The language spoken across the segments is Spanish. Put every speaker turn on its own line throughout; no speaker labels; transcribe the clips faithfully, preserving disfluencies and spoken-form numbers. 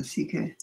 Así que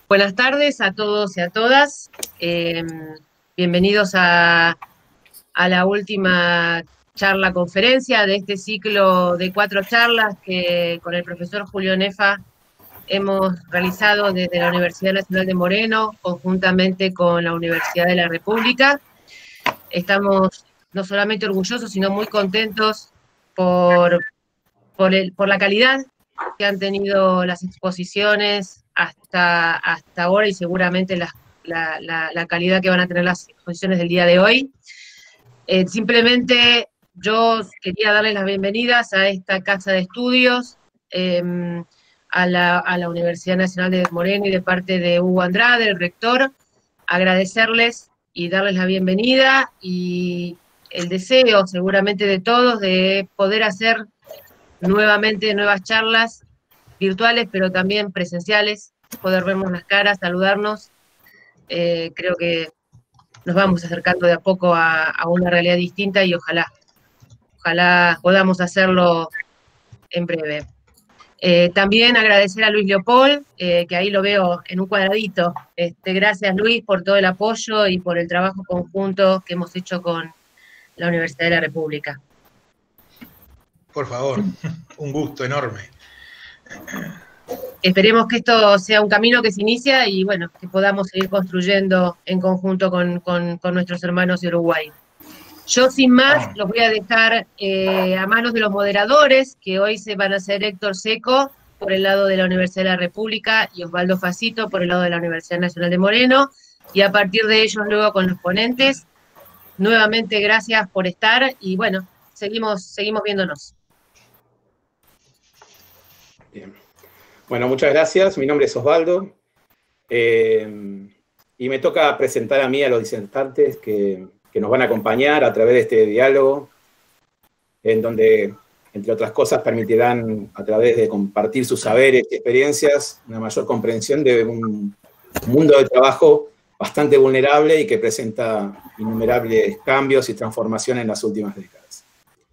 Buenas tardes a todos y a todas. Eh, bienvenidos a, a la última charla conferencia de este ciclo de cuatro charlas que con el profesor Julio Nefa hemos realizado desde la Universidad Nacional de Moreno, conjuntamente con la Universidad de la República. Estamos no solamente orgullosos, sino muy contentos por, por, el, por la calidad que han tenido las exposiciones hasta, hasta ahora y seguramente la, la, la, la calidad que van a tener las exposiciones del día de hoy. Eh, simplemente yo quería darles las bienvenidas a esta casa de estudios, eh, a, la, a la Universidad Nacional de Moreno y de parte de Hugo Andrade, el rector, agradecerles y darles la bienvenida y el deseo seguramente de todos de poder hacer nuevamente nuevas charlas virtuales, pero también presenciales, poder vernos las caras, saludarnos. Eh, creo que nos vamos acercando de a poco a, a una realidad distinta y ojalá, ojalá podamos hacerlo en breve. Eh, también agradecer a Luis Leopold, eh, que ahí lo veo en un cuadradito. Este, gracias, Luis, por todo el apoyo y por el trabajo conjunto que hemos hecho con la Universidad de la República.
Por favor, un gusto enorme.
Esperemos que esto sea un camino que se inicia y, bueno, que podamos seguir construyendo en conjunto con, con, con nuestros hermanos de Uruguay. Yo, sin más, los voy a dejar eh, a manos de los moderadores, que hoy se van a hacer Héctor Seco, por el lado de la Universidad de la República, y Osvaldo Facito, por el lado de la Universidad Nacional de Moreno, y a partir de ellos luego con los ponentes. Nuevamente, gracias por estar, y bueno, seguimos, seguimos viéndonos.
Bien. Bueno, muchas gracias. Mi nombre es Osvaldo, eh, y me toca presentar a mí a los disertantes que... que nos van a acompañar a través de este diálogo, en donde, entre otras cosas, permitirán, a través de compartir sus saberes y experiencias, una mayor comprensión de un mundo de trabajo bastante vulnerable y que presenta innumerables cambios y transformaciones en las últimas décadas.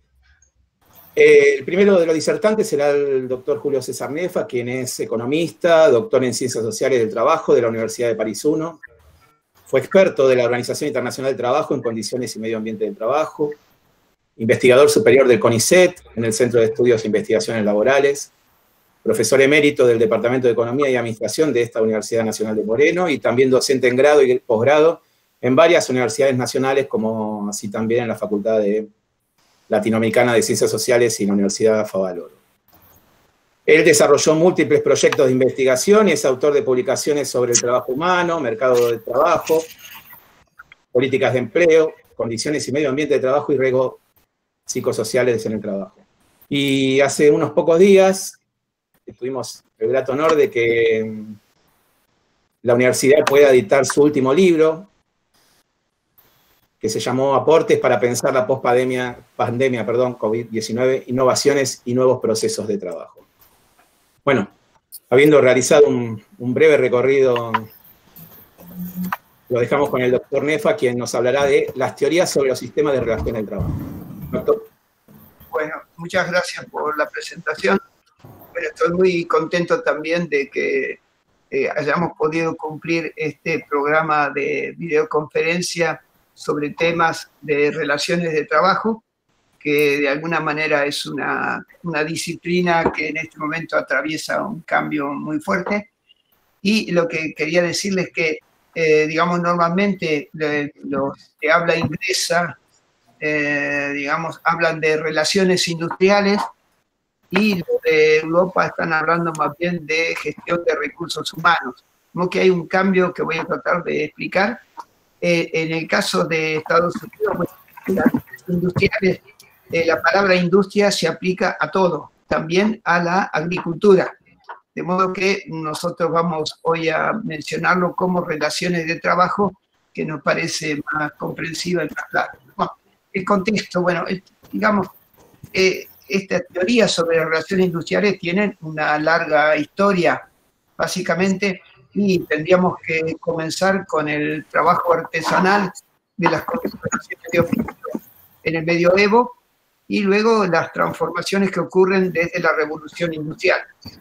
El primero de los disertantes será el doctor Julio César Nefa, quien es economista, doctor en Ciencias Sociales del Trabajo de la Universidad de París uno. Fue experto de la Organización Internacional del Trabajo en Condiciones y Medio Ambiente del Trabajo, investigador superior del CONICET en el Centro de Estudios e Investigaciones Laborales, profesor emérito del Departamento de Economía y Administración de esta Universidad Nacional de Moreno y también docente en grado y posgrado en varias universidades nacionales, como así también en la Facultad de Latinoamericana de Ciencias Sociales y la Universidad Favaloro. Él desarrolló múltiples proyectos de investigación y es autor de publicaciones sobre el trabajo humano, mercado del trabajo, políticas de empleo, condiciones y medio ambiente de trabajo y riesgos psicosociales en el trabajo. Y hace unos pocos días tuvimos el grato honor de que la universidad pueda editar su último libro, que se llamó Aportes para pensar la pospandemia, pandemia, perdón, COVID diecinueve, innovaciones y nuevos procesos de trabajo. Bueno, habiendo realizado un, un breve recorrido, lo dejamos con el doctor Nefa, quien nos hablará de las teorías sobre los sistemas de relación del trabajo. Doctor.
Bueno, muchas gracias por la presentación. Bueno, estoy muy contento también de que eh, hayamos podido cumplir este programa de videoconferencia sobre temas de relaciones de trabajo, que de alguna manera es una, una disciplina que en este momento atraviesa un cambio muy fuerte. Y lo que quería decirles es que, eh, digamos, normalmente los que habla inglesa, eh, digamos, hablan de relaciones industriales y los de Europa están hablando más bien de gestión de recursos humanos. Como que hay un cambio que voy a tratar de explicar. Eh, en el caso de Estados Unidos, pues, las industriales, Eh, la palabra industria se aplica a todo, también a la agricultura. De modo que nosotros vamos hoy a mencionarlo como relaciones de trabajo, que nos parece más comprensiva y más clara. Bueno, el contexto, bueno, digamos, eh, estas teorías sobre las relaciones industriales tienen una larga historia, básicamente, y tendríamos que comenzar con el trabajo artesanal de las corporaciones de oficio en el medioevo, y luego las transformaciones que ocurren desde la revolución industrial.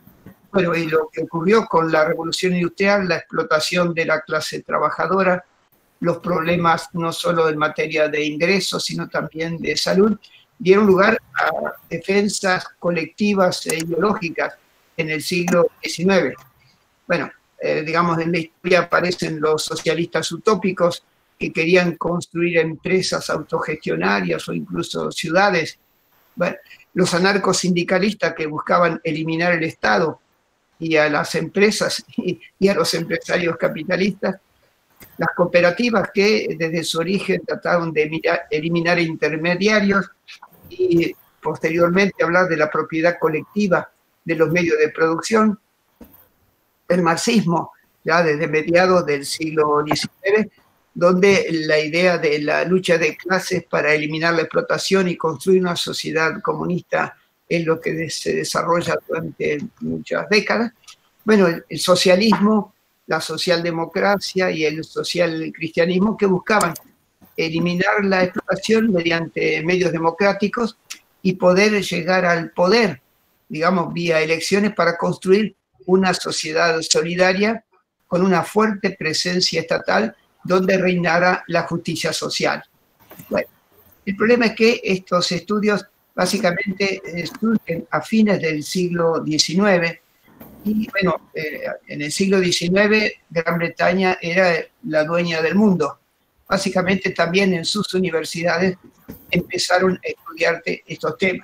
Bueno, y lo que ocurrió con la revolución industrial, la explotación de la clase trabajadora, los problemas no solo en materia de ingresos, sino también de salud, dieron lugar a defensas colectivas e ideológicas en el siglo diecinueve. Bueno, eh, digamos, en la historia aparecen los socialistas utópicos que querían construir empresas autogestionarias o incluso ciudades. Bueno, los anarcos sindicalistas que buscaban eliminar el Estado y a las empresas y, y a los empresarios capitalistas. Las cooperativas que desde su origen trataron de mirar, eliminar intermediarios y posteriormente hablar de la propiedad colectiva de los medios de producción. El marxismo, ya desde mediados del siglo diecinueve, donde la idea de la lucha de clases para eliminar la explotación y construir una sociedad comunista es lo que se desarrolla durante muchas décadas. Bueno, el, el socialismo, la socialdemocracia y el social cristianismo que buscaban eliminar la explotación mediante medios democráticos y poder llegar al poder, digamos, vía elecciones para construir una sociedad solidaria con una fuerte presencia estatal donde reinara la justicia social. Bueno, el problema es que estos estudios básicamente surgen a fines del siglo diecinueve y bueno, eh, en el siglo diecinueve Gran Bretaña era la dueña del mundo. Básicamente también en sus universidades empezaron a estudiar estos temas.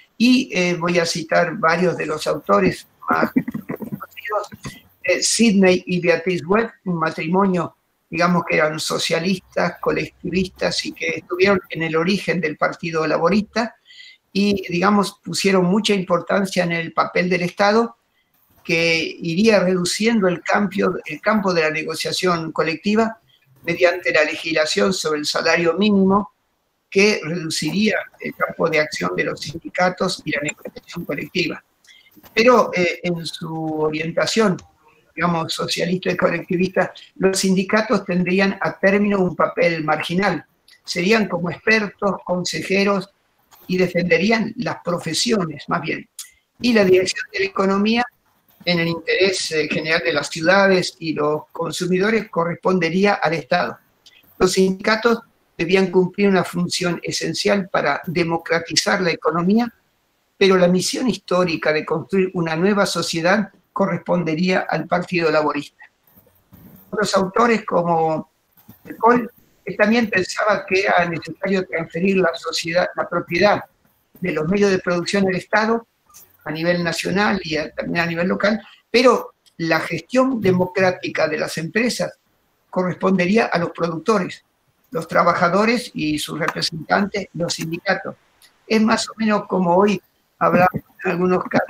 Y eh, voy a citar varios de los autores más conocidos. Eh, Sidney y Beatrice Webb, un matrimonio, digamos que eran socialistas, colectivistas y que estuvieron en el origen del Partido Laborista y, digamos, pusieron mucha importancia en el papel del Estado que iría reduciendo el, cambio, el campo de la negociación colectiva mediante la legislación sobre el salario mínimo que reduciría el campo de acción de los sindicatos y la negociación colectiva. Pero eh, en su orientación, digamos, socialista y colectivista, los sindicatos tendrían a término un papel marginal. Serían como expertos, consejeros y defenderían las profesiones, más bien. Y la dirección de la economía, en el interés eh, general de las ciudades y los consumidores, correspondería al Estado. Los sindicatos debían cumplir una función esencial para democratizar la economía, pero la misión histórica de construir una nueva sociedad correspondería al Partido Laborista. Otros autores como De Col también pensaba que era necesario transferir la sociedad, la propiedad de los medios de producción al Estado a nivel nacional y a, también a nivel local, pero la gestión democrática de las empresas correspondería a los productores, los trabajadores y sus representantes, los sindicatos. Es más o menos como hoy hablamos en algunos casos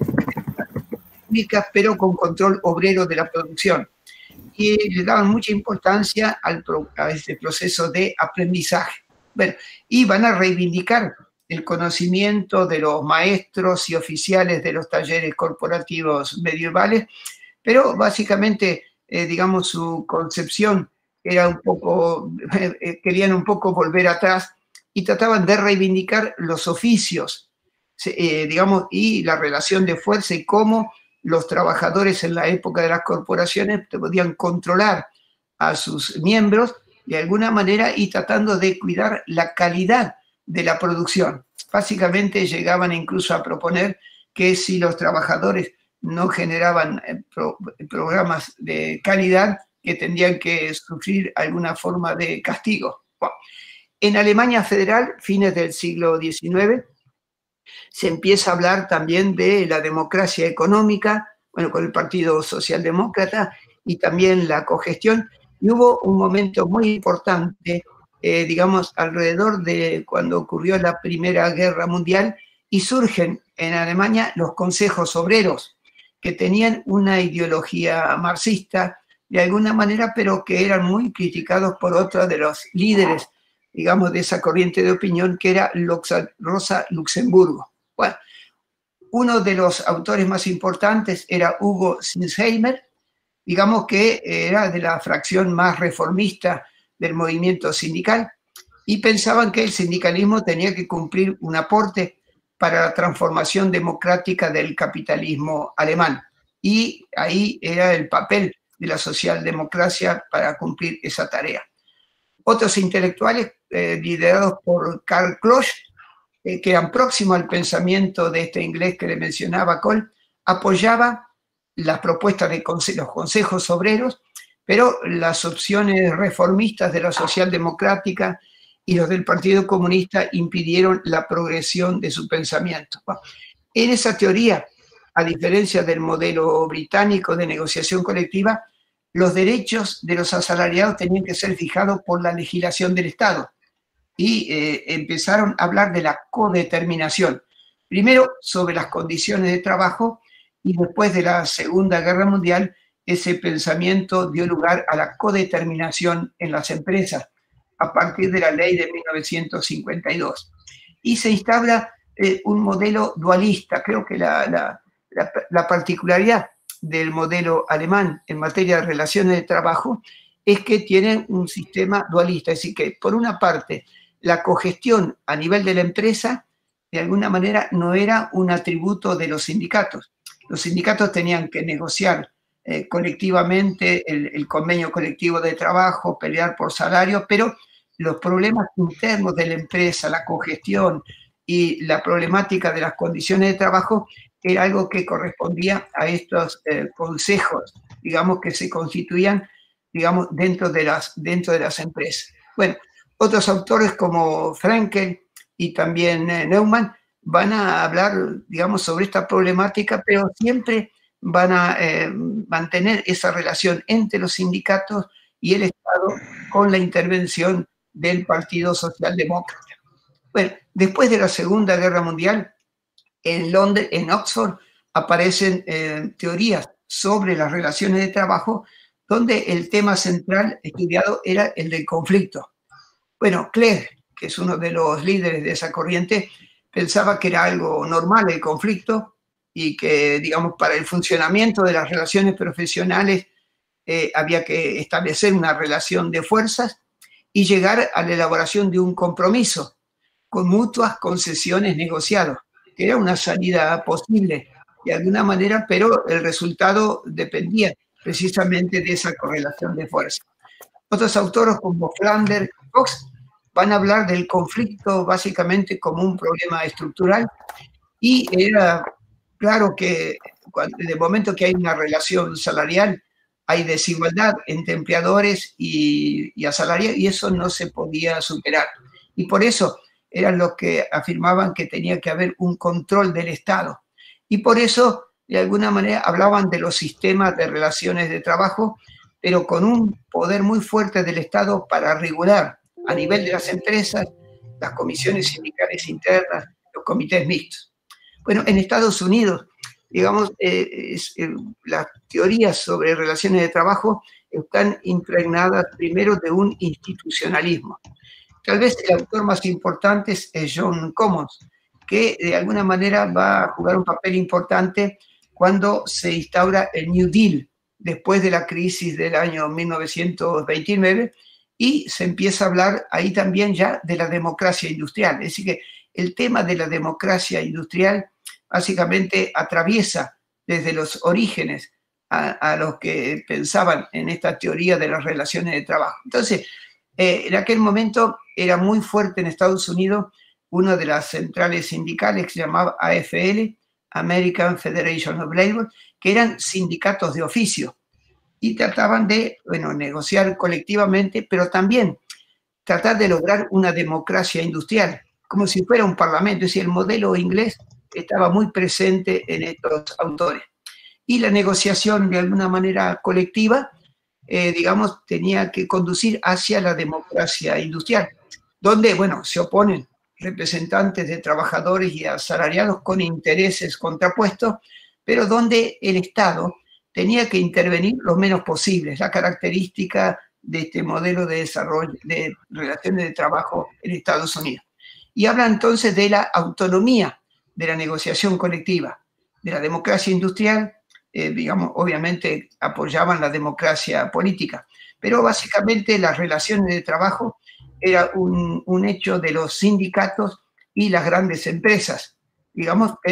de pero con control obrero de la producción. Y le daban mucha importancia al pro, a este proceso de aprendizaje. Bueno, y van a reivindicar el conocimiento de los maestros y oficiales de los talleres corporativos medievales, pero básicamente, eh, digamos, su concepción era un poco, eh, querían un poco volver atrás y trataban de reivindicar los oficios, eh, digamos, y la relación de fuerza y cómo los trabajadores en la época de las corporaciones podían controlar a sus miembros de alguna manera y tratando de cuidar la calidad de la producción. Básicamente llegaban incluso a proponer que si los trabajadores no generaban pro, programas de calidad, que tendrían que sufrir alguna forma de castigo. Bueno, en Alemania Federal, fines del siglo diecinueve, se empieza a hablar también de la democracia económica, bueno, con el Partido Socialdemócrata y también la cogestión, y hubo un momento muy importante, eh, digamos, alrededor de cuando ocurrió la Primera Guerra Mundial, y surgen en Alemania los consejos obreros, que tenían una ideología marxista, de alguna manera, pero que eran muy criticados por otro de los líderes, digamos, de esa corriente de opinión, que era Rosa Luxemburgo. Bueno, uno de los autores más importantes era Hugo Sinsheimer, digamos que era de la fracción más reformista del movimiento sindical, y pensaban que el sindicalismo tenía que cumplir un aporte para la transformación democrática del capitalismo alemán. y ahí era el papel de la socialdemocracia para cumplir esa tarea. Otros intelectuales, eh, liderados por Karl Klosch, eh, que eran próximos al pensamiento de este inglés que le mencionaba Cole, apoyaba las propuestas de conse los consejos obreros, pero las opciones reformistas de la socialdemocrática y los del Partido Comunista impidieron la progresión de su pensamiento. En esa teoría, a diferencia del modelo británico de negociación colectiva, los derechos de los asalariados tenían que ser fijados por la legislación del Estado y eh, empezaron a hablar de la codeterminación, primero sobre las condiciones de trabajo y después de la Segunda Guerra Mundial ese pensamiento dio lugar a la codeterminación en las empresas a partir de la ley de mil novecientos cincuenta y dos. Y se instaura eh, un modelo dualista. Creo que la, la, la, la particularidad del modelo alemán en materia de relaciones de trabajo es que tienen un sistema dualista. Es decir, que por una parte la cogestión a nivel de la empresa de alguna manera no era un atributo de los sindicatos. Los sindicatos tenían que negociar eh, colectivamente el, el convenio colectivo de trabajo, pelear por salario, pero los problemas internos de la empresa, la cogestión y la problemática de las condiciones de trabajo era algo que correspondía a estos eh, consejos, digamos, que se constituían, digamos, dentro de las, dentro de las empresas. Bueno, otros autores como Frenkel y también eh, Neumann van a hablar, digamos, sobre esta problemática, pero siempre van a eh, mantener esa relación entre los sindicatos y el Estado con la intervención del Partido Socialdemócrata. Bueno, después de la Segunda Guerra Mundial, en Londres, en Oxford, aparecen eh, teorías sobre las relaciones de trabajo, donde el tema central estudiado era el del conflicto. Bueno, Clegg, que es uno de los líderes de esa corriente, pensaba que era algo normal el conflicto y que, digamos, para el funcionamiento de las relaciones profesionales eh, había que establecer una relación de fuerzas y llegar a la elaboración de un compromiso con mutuas concesiones negociadas, que era una salida posible de alguna manera, pero el resultado dependía precisamente de esa correlación de fuerzas. Otros autores como Flanders y Fox van a hablar del conflicto básicamente como un problema estructural y era claro que de momento que hay una relación salarial hay desigualdad entre empleadores y, y asalariados y eso no se podía superar. Y por eso eran los que afirmaban que tenía que haber un control del Estado. Y por eso, de alguna manera, hablaban de los sistemas de relaciones de trabajo, pero con un poder muy fuerte del Estado para regular a nivel de las empresas, las comisiones sindicales internas, los comités mixtos. Bueno, en Estados Unidos, digamos, eh, es, eh, las teorías sobre relaciones de trabajo están impregnadas primero de un institucionalismo. Tal vez el autor más importante es John Commons, que de alguna manera va a jugar un papel importante cuando se instaura el New Deal, después de la crisis del año mil novecientos veintinueve, y se empieza a hablar ahí también ya de la democracia industrial. Es decir, que el tema de la democracia industrial básicamente atraviesa desde los orígenes a, a los que pensaban en esta teoría de las relaciones de trabajo. Entonces, eh, en aquel momento era muy fuerte en Estados Unidos una de las centrales sindicales que se llamaba A F L, American Federation of Labor, que eran sindicatos de oficio y trataban de, bueno, negociar colectivamente, pero también tratar de lograr una democracia industrial, como si fuera un parlamento. Es decir, el modelo inglés estaba muy presente en estos autores. Y la negociación, de alguna manera colectiva, eh, digamos, tenía que conducir hacia la democracia industrial, donde, bueno, se oponen representantes de trabajadores y asalariados con intereses contrapuestos, pero donde el Estado tenía que intervenir lo menos posible, la característica de este modelo de desarrollo de relaciones de trabajo en Estados Unidos. Y habla entonces de la autonomía de la negociación colectiva, de la democracia industrial, eh, digamos, obviamente apoyaban la democracia política, pero básicamente las relaciones de trabajo era un, un hecho de los sindicatos y las grandes empresas, digamos, pero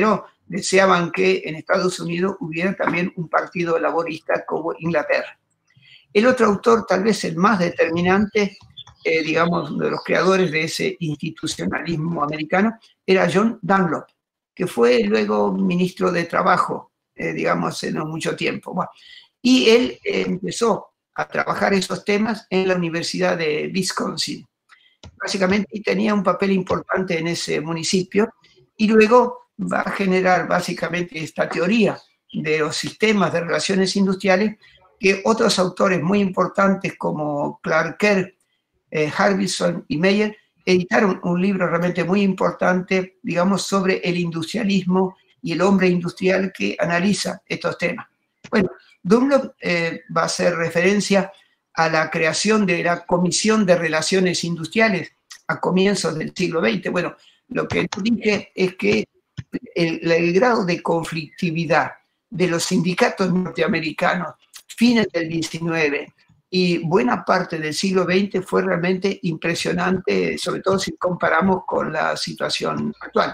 deseaban que en Estados Unidos hubiera también un partido laborista como Inglaterra. El otro autor, tal vez el más determinante, eh, digamos, de los creadores de ese institucionalismo americano, era John Dunlop, que fue luego ministro de Trabajo, eh, digamos, en no mucho tiempo. Bueno, y él eh, empezó a trabajar esos temas en la Universidad de Wisconsin, básicamente, y tenía un papel importante en ese municipio, y luego va a generar básicamente esta teoría de los sistemas de relaciones industriales que otros autores muy importantes como Clark Kerr, eh, Harbison y Meyer editaron un libro realmente muy importante, digamos, sobre el industrialismo y el hombre industrial que analiza estos temas. Bueno, Dunlop eh, va a hacer referencia a la creación de la Comisión de Relaciones Industriales a comienzos del siglo veinte. Bueno, lo que dije es que el, el grado de conflictividad de los sindicatos norteamericanos, fines del diecinueve y buena parte del siglo veinte, fue realmente impresionante, sobre todo si comparamos con la situación actual.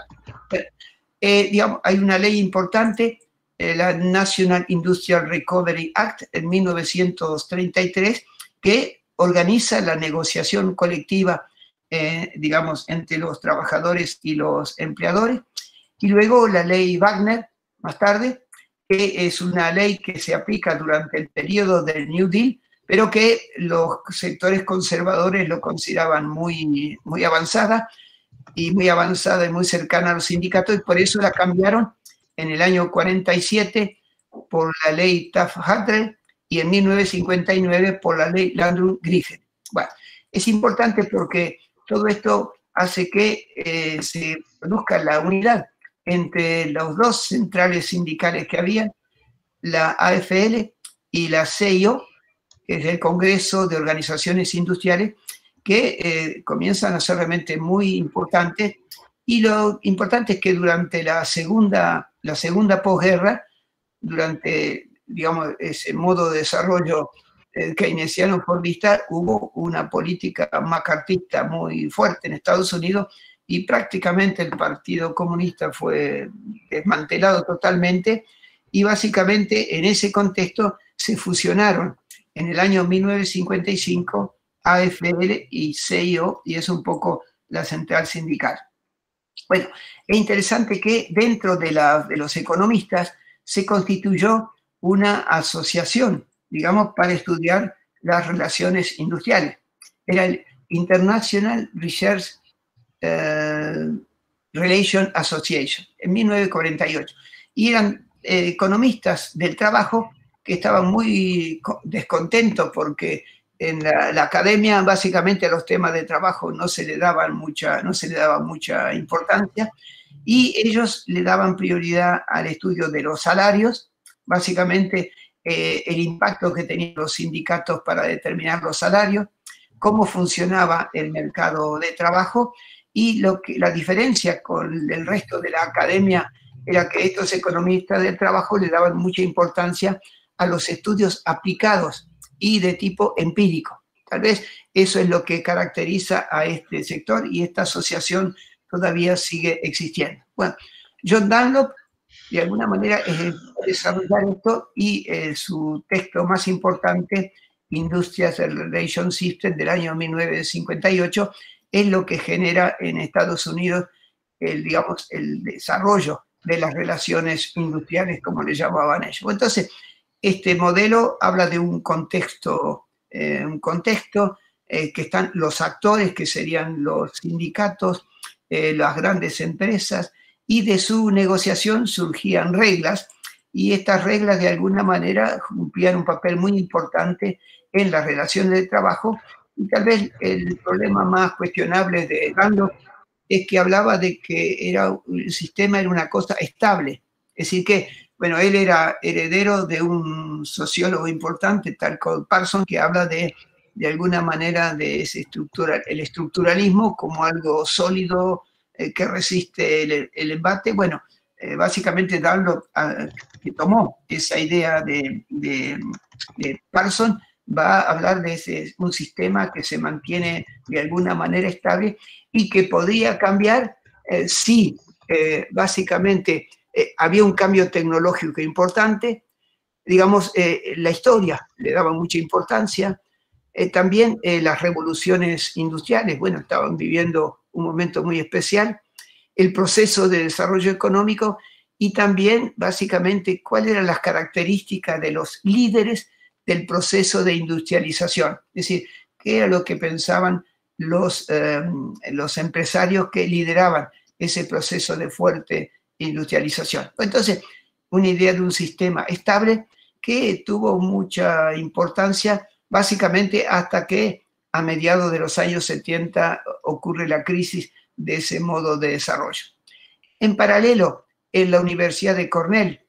Eh, digamos, hay una ley importante, eh, la National Industrial Recovery Act, en mil novecientos treinta y tres, que organiza la negociación colectiva, eh, digamos, entre los trabajadores y los empleadores. Y luego la ley Wagner, más tarde, que es una ley que se aplica durante el periodo del New Deal, pero que los sectores conservadores lo consideraban muy, muy avanzada, y muy avanzada y muy cercana a los sindicatos, y por eso la cambiaron en el año cuarenta y siete por la ley Taft-Hartley y en mil novecientos cincuenta y nueve por la ley Landrieu-Griffith. Bueno, es importante porque todo esto hace que eh, se produzca la unidad entre los dos centrales sindicales que había, la A F L y la C I O, que es el Congreso de Organizaciones Industriales, que eh, comienzan a ser realmente muy importantes. Y lo importante es que durante la segunda, la segunda posguerra, durante, digamos, ese modo de desarrollo eh, keynesiano fordista, hubo una política macartista muy fuerte en Estados Unidos, y prácticamente el Partido Comunista fue desmantelado totalmente, y básicamente en ese contexto se fusionaron en el año mil novecientos cincuenta y cinco A F L y C I O, y es un poco la central sindical. Bueno, es interesante que dentro de, la, de los economistas se constituyó una asociación, digamos, para estudiar las relaciones industriales. Era el International Research Uh, Relation Association, en mil novecientos cuarenta y ocho. Y eran eh, economistas del trabajo que estaban muy descontentos porque en la, la academia básicamente a los temas de trabajo no se le daban mucha, no se le daba mucha importancia, y ellos le daban prioridad al estudio de los salarios, básicamente eh, el impacto que tenían los sindicatos para determinar los salarios, cómo funcionaba el mercado de trabajo. Y lo que, la diferencia con el resto de la academia era que estos economistas del trabajo le daban mucha importancia a los estudios aplicados y de tipo empírico. Tal vez eso es lo que caracteriza a este sector, y esta asociación todavía sigue existiendo. Bueno, John Dunlop, de alguna manera, es desarrollar esto, y eh, su texto más importante, Industrial Relations System, del año mil novecientos cincuenta y ocho, es lo que genera en Estados Unidos el, digamos, el desarrollo de las relaciones industriales, como le llamaban ellos. Entonces, este modelo habla de un contexto, eh, un contexto eh, que están los actores, que serían los sindicatos, eh, las grandes empresas, y de su negociación surgían reglas, y estas reglas de alguna manera cumplían un papel muy importante en las relaciones de trabajo. Y tal vez el problema más cuestionable de Dunlop es que hablaba de que era, el sistema era una cosa estable. Es decir que, bueno, él era heredero de un sociólogo importante, tal como Parsons, que habla de, de alguna manera, de ese estructura, el estructuralismo como algo sólido eh, que resiste el, el embate. Bueno, eh, básicamente Dunlop, eh, que tomó esa idea de, de, de Parsons, va a hablar de ese, un sistema que se mantiene de alguna manera estable y que podría cambiar eh, si eh, básicamente eh, había un cambio tecnológico importante, digamos, eh, la historia le daba mucha importancia, eh, también eh, las revoluciones industriales, bueno, estaban viviendo un momento muy especial, el proceso de desarrollo económico y también, básicamente, cuáles eran las características de los líderes del proceso de industrialización. Es decir, qué era lo que pensaban los, eh, los empresarios que lideraban ese proceso de fuerte industrialización. Entonces, una idea de un sistema estable que tuvo mucha importancia, básicamente hasta que a mediados de los años setenta ocurre la crisis de ese modo de desarrollo. En paralelo, en la Universidad de Cornell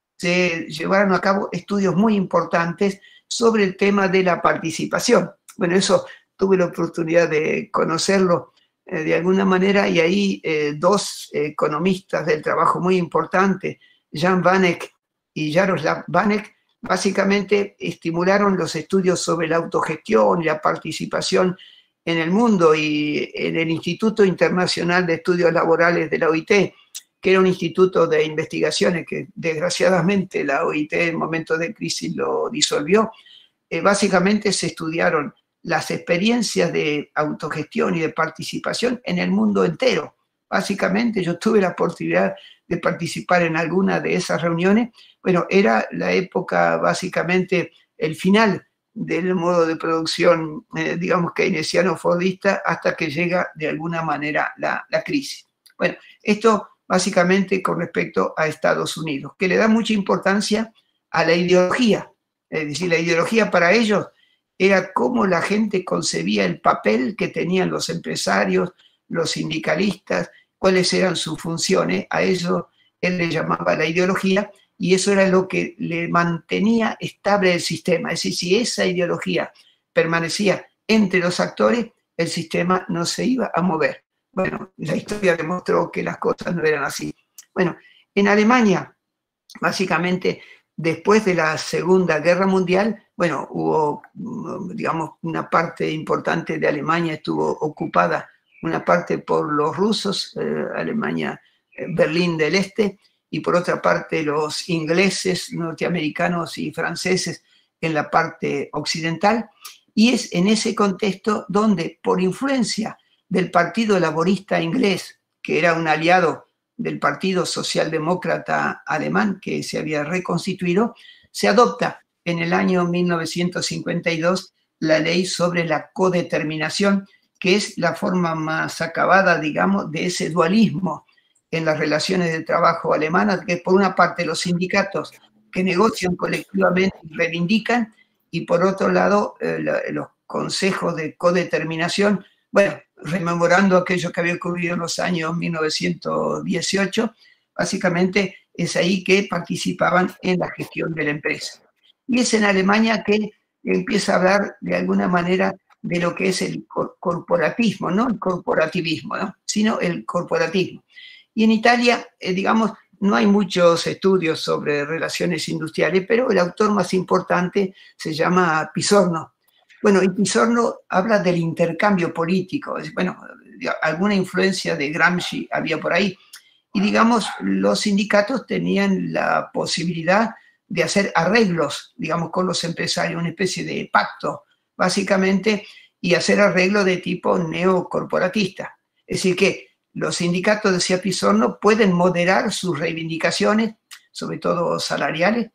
se llevaron a cabo estudios muy importantes sobre el tema de la participación. Bueno, eso tuve la oportunidad de conocerlo eh, de alguna manera, y ahí eh, dos economistas del trabajo muy importantes, Jan Vanek y Jaroslav Vanek, básicamente estimularon los estudios sobre la autogestión y la participación en el mundo, y en el Instituto Internacional de Estudios Laborales de la O I T, que era un instituto de investigaciones que desgraciadamente la O I T en momentos de crisis lo disolvió. Eh, básicamente se estudiaron las experiencias de autogestión y de participación en el mundo entero. Básicamente yo tuve la oportunidad de participar en alguna de esas reuniones. Bueno, era la época, básicamente, el final del modo de producción, eh, digamos, keynesiano-fordista, hasta que llega de alguna manera la, la crisis. Bueno, esto básicamente con respecto a Estados Unidos, que le da mucha importancia a la ideología. Es decir, la ideología para ellos era cómo la gente concebía el papel que tenían los empresarios, los sindicalistas, cuáles eran sus funciones. A eso él le llamaba la ideología, y eso era lo que le mantenía estable el sistema. Es decir, si esa ideología permanecía entre los actores, el sistema no se iba a mover. Bueno, la historia demostró que las cosas no eran así. Bueno, en Alemania, básicamente, después de la Segunda Guerra Mundial, bueno, hubo, digamos, una parte importante de Alemania estuvo ocupada, una parte por los rusos, eh, Alemania, eh, Berlín del Este, y por otra parte los ingleses, norteamericanos y franceses en la parte occidental. Y es en ese contexto donde, por influencia del Partido Laborista inglés, que era un aliado del Partido Socialdemócrata alemán que se había reconstituido, se adopta en el año mil novecientos cincuenta y dos la ley sobre la codeterminación, que es la forma más acabada, digamos, de ese dualismo en las relaciones de trabajo alemanas, que por una parte los sindicatos que negocian colectivamente y reivindican, y por otro lado eh, la, los consejos de codeterminación, bueno, rememorando aquello que había ocurrido en los años mil novecientos dieciocho, básicamente es ahí que participaban en la gestión de la empresa. Y es en Alemania que empieza a hablar de alguna manera de lo que es el corporatismo, no el corporativismo, ¿no? Sino el corporatismo. Y en Italia, eh, digamos, no hay muchos estudios sobre relaciones industriales, pero el autor más importante se llama Pisorno. Bueno, y Pisorno habla del intercambio político. Bueno, alguna influencia de Gramsci había por ahí. Y digamos, los sindicatos tenían la posibilidad de hacer arreglos, digamos, con los empresarios, una especie de pacto, básicamente, y hacer arreglos de tipo neocorporatista. Es decir, que los sindicatos, decía Pisorno, pueden moderar sus reivindicaciones, sobre todo salariales,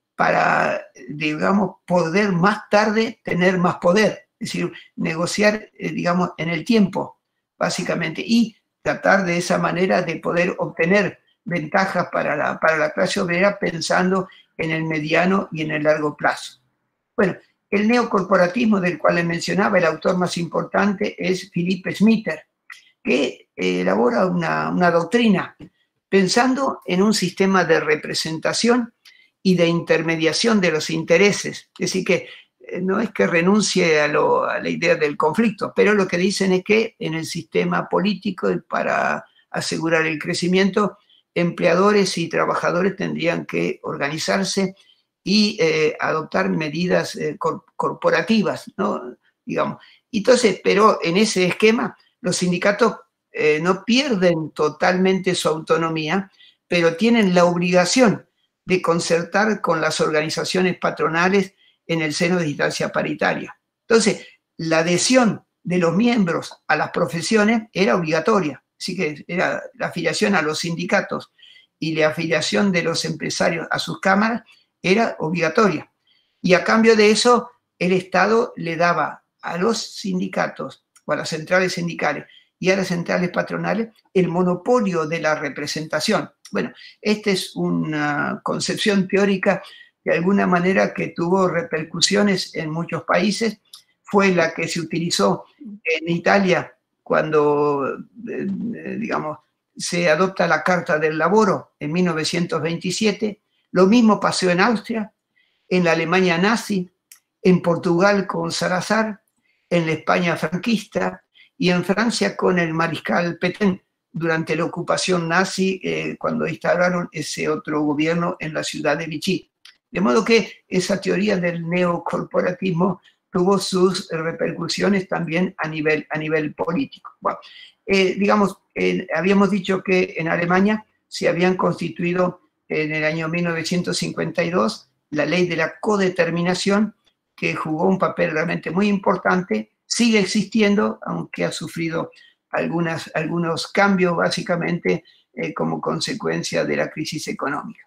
para, digamos, poder más tarde tener más poder, es decir, negociar, eh, digamos, en el tiempo, básicamente, y tratar de esa manera de poder obtener ventajas para la, para la clase obrera pensando en el mediano y en el largo plazo. Bueno, el neocorporatismo del cual le mencionaba, el autor más importante es Philipp Schmitter, que elabora una, una doctrina pensando en un sistema de representación y de intermediación de los intereses. Es decir, que no es que renuncie a, lo, a la idea del conflicto, pero lo que dicen es que en el sistema político, para asegurar el crecimiento, empleadores y trabajadores tendrían que organizarse y eh, adoptar medidas eh, cor corporativas, ¿no? Digamos. Entonces, pero en ese esquema, los sindicatos eh, no pierden totalmente su autonomía, pero tienen la obligación de concertar con las organizaciones patronales en el seno de instancia paritaria. Entonces, la adhesión de los miembros a las profesiones era obligatoria, así que era la afiliación a los sindicatos y la afiliación de los empresarios a sus cámaras era obligatoria. Y a cambio de eso, el Estado le daba a los sindicatos o a las centrales sindicales y a las centrales patronales el monopolio de la representación. Bueno, esta es una concepción teórica de alguna manera que tuvo repercusiones en muchos países. Fue la que se utilizó en Italia cuando, eh, digamos, se adopta la Carta del Laboro en mil novecientos veintisiete. Lo mismo pasó en Austria, en la Alemania nazi, en Portugal con Salazar, en la España franquista y en Francia con el mariscal Pétain durante la ocupación nazi, eh, cuando instauraron ese otro gobierno en la ciudad de Vichy. De modo que esa teoría del neocorporatismo tuvo sus repercusiones también a nivel, a nivel político. Bueno, eh, digamos, eh, habíamos dicho que en Alemania se habían constituido en el año mil novecientos cincuenta y dos la ley de la codeterminación, que jugó un papel realmente muy importante, sigue existiendo, aunque ha sufrido algunas, algunos cambios básicamente eh, como consecuencia de la crisis económica.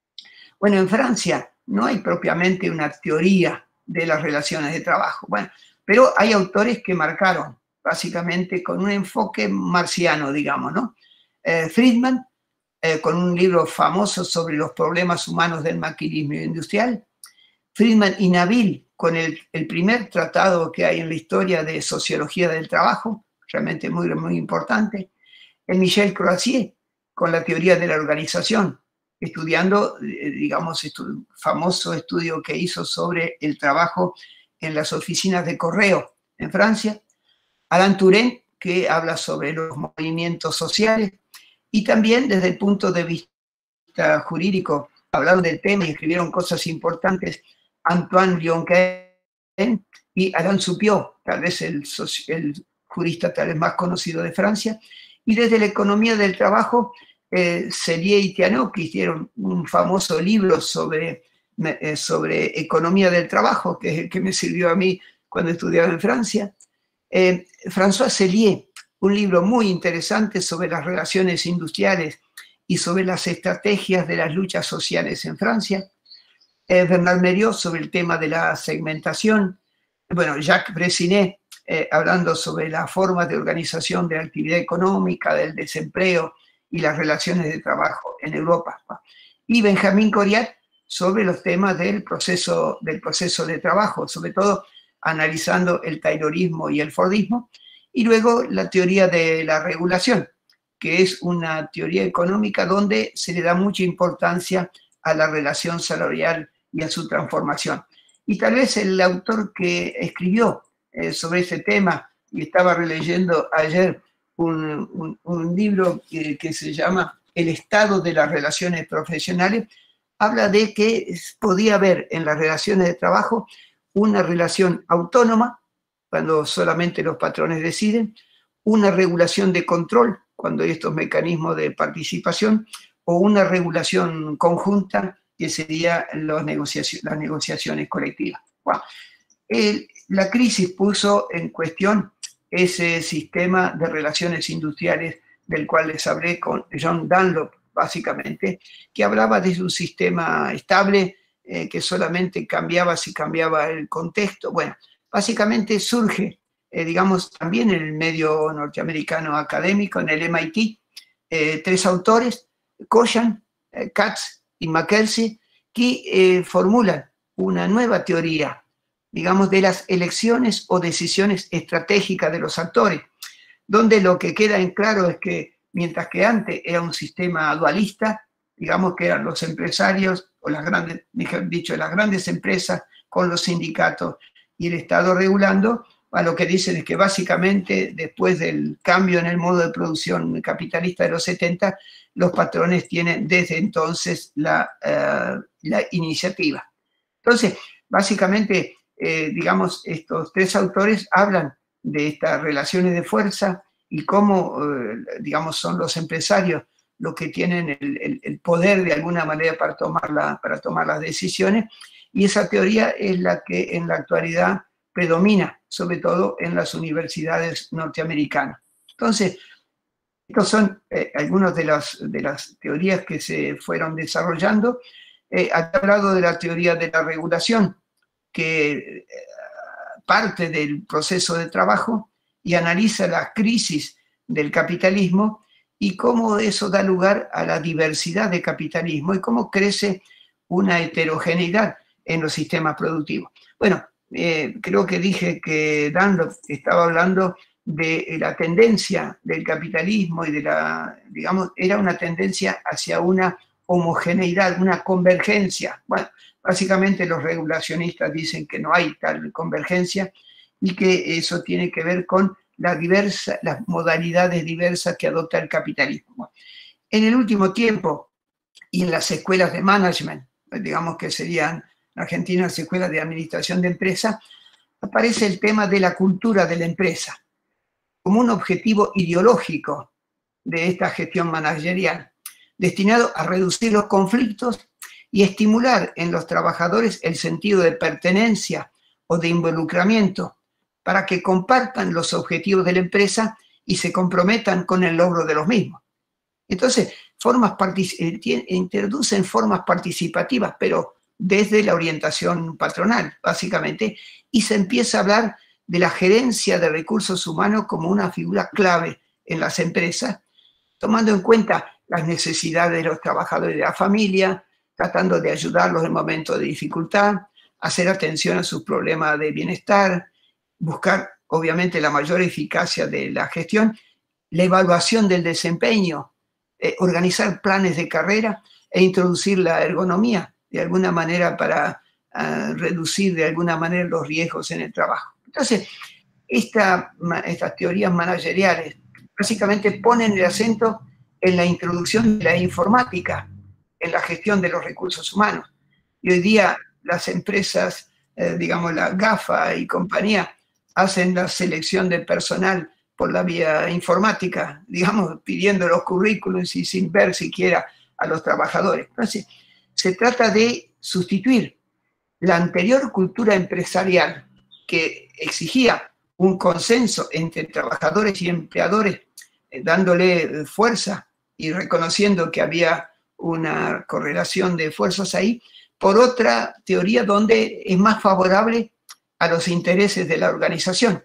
Bueno, en Francia no hay propiamente una teoría de las relaciones de trabajo, bueno, pero hay autores que marcaron básicamente con un enfoque marxiano, digamos, ¿no? Eh, Friedman, eh, con un libro famoso sobre los problemas humanos del maquinismo industrial, Friedman y Nabil, con el, el primer tratado que hay en la historia de sociología del trabajo, realmente muy, muy importante, el Michel Croisier, con la teoría de la organización, estudiando, eh, digamos, estu- famoso estudio que hizo sobre el trabajo en las oficinas de correo en Francia, Alain Touraine, que habla sobre los movimientos sociales, y también desde el punto de vista jurídico, hablaron del tema y escribieron cosas importantes, Antoine Lionquin y Alain Supiot, tal vez el, el jurista tal vez más conocido de Francia, y desde la economía del trabajo, eh, Sellier y Thianot, que hicieron un famoso libro sobre, eh, sobre economía del trabajo, que es el que me sirvió a mí cuando estudiaba en Francia. Eh, François Sellier, un libro muy interesante sobre las relaciones industriales y sobre las estrategias de las luchas sociales en Francia. Eh, Bernard Mérieux sobre el tema de la segmentación. Bueno, Jacques Brézinet eh, hablando sobre las formas de organización de la actividad económica, del desempleo y las relaciones de trabajo en Europa. Y Benjamín Coriat sobre los temas del proceso, del proceso de trabajo, sobre todo analizando el taylorismo y el fordismo. Y luego la teoría de la regulación, que es una teoría económica donde se le da mucha importancia a la relación salarial y a su transformación. Y tal vez el autor que escribió eh, sobre ese tema, y estaba releyendo ayer un, un, un libro que, que se llama El estado de las relaciones profesionales, habla de que podía haber en las relaciones de trabajo una relación autónoma, cuando solamente los patrones deciden, una regulación de control, cuando hay estos mecanismos de participación, o una regulación conjunta, que serían las negociaciones, las negociaciones colectivas. Bueno, el, la crisis puso en cuestión ese sistema de relaciones industriales del cual les hablé con John Dunlop, básicamente, que hablaba de un sistema estable eh, que solamente cambiaba si cambiaba el contexto. Bueno, básicamente surge, eh, digamos, también en el medio norteamericano académico, en el M I T, eh, tres autores, Koshan, eh, Katz y McKelsey, que eh, formulan una nueva teoría, digamos, de las elecciones o decisiones estratégicas de los actores, donde lo que queda en claro es que mientras que antes era un sistema dualista, digamos que eran los empresarios, o las grandes, mejor dicho, las grandes empresas con los sindicatos y el Estado regulando, a lo que dicen es que básicamente después del cambio en el modo de producción capitalista de los setenta, los patrones tienen desde entonces la, uh, la iniciativa. Entonces, básicamente, eh, digamos, estos tres autores hablan de estas relaciones de fuerza y cómo, eh, digamos, son los empresarios los que tienen el, el, el poder de alguna manera para tomar, la, para tomar las decisiones, y esa teoría es la que en la actualidad predomina, sobre todo en las universidades norteamericanas. Entonces, estos son eh, algunas de las, de las teorías que se fueron desarrollando. Eh, ha hablado de la teoría de la regulación, que eh, parte del proceso de trabajo y analiza la crisis del capitalismo y cómo eso da lugar a la diversidad de capitalismo y cómo crece una heterogeneidad en los sistemas productivos. Bueno, eh, creo que dije que Dunlop estaba hablando de la tendencia del capitalismo y de la, digamos, era una tendencia hacia una homogeneidad, una convergencia. Bueno, básicamente los regulacionistas dicen que no hay tal convergencia y que eso tiene que ver con la diversa, las modalidades diversas que adopta el capitalismo. En el último tiempo, y en las escuelas de management, digamos que serían en Argentina las escuelas de administración de empresa, aparece el tema de la cultura de la empresa como un objetivo ideológico de esta gestión managerial, destinado a reducir los conflictos y estimular en los trabajadores el sentido de pertenencia o de involucramiento para que compartan los objetivos de la empresa y se comprometan con el logro de los mismos. Entonces, formas introducen formas participativas, pero desde la orientación patronal, básicamente, y se empieza a hablar de la gerencia de recursos humanos como una figura clave en las empresas, tomando en cuenta las necesidades de los trabajadores de la familia, tratando de ayudarlos en momentos de dificultad, hacer atención a sus problemas de bienestar, buscar, obviamente, la mayor eficacia de la gestión, la evaluación del desempeño, eh, organizar planes de carrera e introducir la ergonomía, de alguna manera para uh, reducir de alguna manera los riesgos en el trabajo. Entonces, esta, estas teorías manageriales básicamente ponen el acento en la introducción de la informática en la gestión de los recursos humanos. Y hoy día las empresas, eh, digamos la GAFA y compañía, hacen la selección de personal por la vía informática, digamos, pidiendo los currículums y sin ver siquiera a los trabajadores. Entonces, se trata de sustituir la anterior cultura empresarial que exigía un consenso entre trabajadores y empleadores, eh, dándole fuerza y reconociendo que había una correlación de fuerzas ahí, por otra teoría donde es más favorable a los intereses de la organización.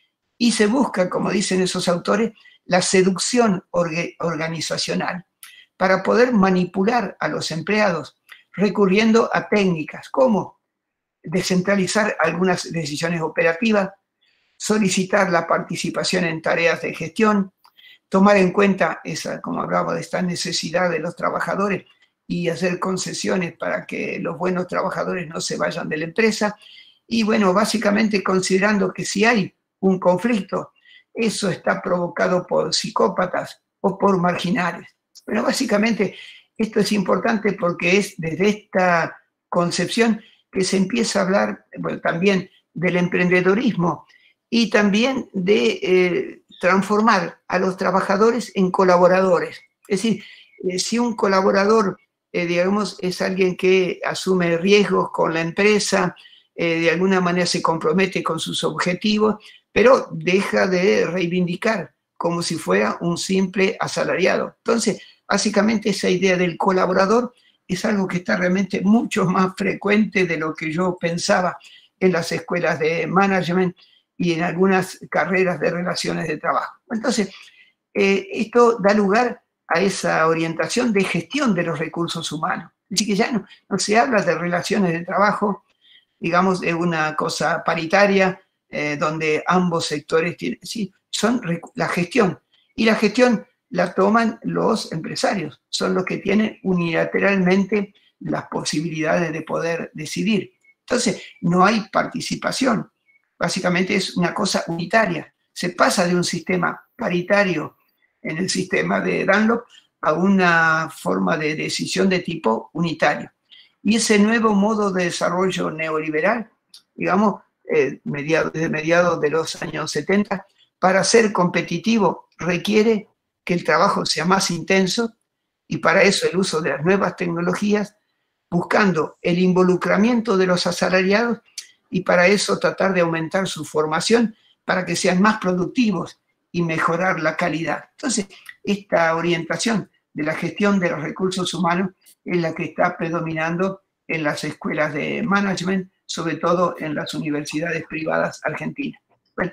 Y se busca, como dicen esos autores, la seducción orga- organizacional para poder manipular a los empleados recurriendo a técnicas como descentralizar algunas decisiones operativas, solicitar la participación en tareas de gestión, tomar en cuenta esa, como hablaba, de esta necesidad de los trabajadores y hacer concesiones para que los buenos trabajadores no se vayan de la empresa. Y bueno, básicamente considerando que si hay un conflicto, eso está provocado por psicópatas o por marginales. Pero básicamente esto es importante porque es desde esta concepción que se empieza a hablar, bueno, también del emprendedorismo y también de eh, transformar a los trabajadores en colaboradores. Es decir, eh, si un colaborador, eh, digamos, es alguien que asume riesgos con la empresa, eh, de alguna manera se compromete con sus objetivos, pero deja de reivindicar como si fuera un simple asalariado. Entonces, básicamente esa idea del colaborador es algo que está realmente mucho más frecuente de lo que yo pensaba en las escuelas de management y en algunas carreras de relaciones de trabajo. Entonces, eh, esto da lugar a esa orientación de gestión de los recursos humanos. Así que ya no, no se habla de relaciones de trabajo, digamos, de una cosa paritaria, eh, donde ambos sectores tienen, sí, son la gestión. Y la gestión la toman los empresarios, son los que tienen unilateralmente las posibilidades de poder decidir. Entonces, no hay participación. Básicamente es una cosa unitaria. Se pasa de un sistema paritario en el sistema de Dunlop a una forma de decisión de tipo unitario. Y ese nuevo modo de desarrollo neoliberal, digamos, eh, mediado, desde mediados de los años setenta, para ser competitivo requiere que el trabajo sea más intenso, Y para eso el uso de las nuevas tecnologías, buscando el involucramiento de los asalariados y para eso tratar de aumentar su formación para que sean más productivos y mejorar la calidad. Entonces, esta orientación de la gestión de los recursos humanos es la que está predominando en las escuelas de management, sobre todo en las universidades privadas argentinas. Bueno,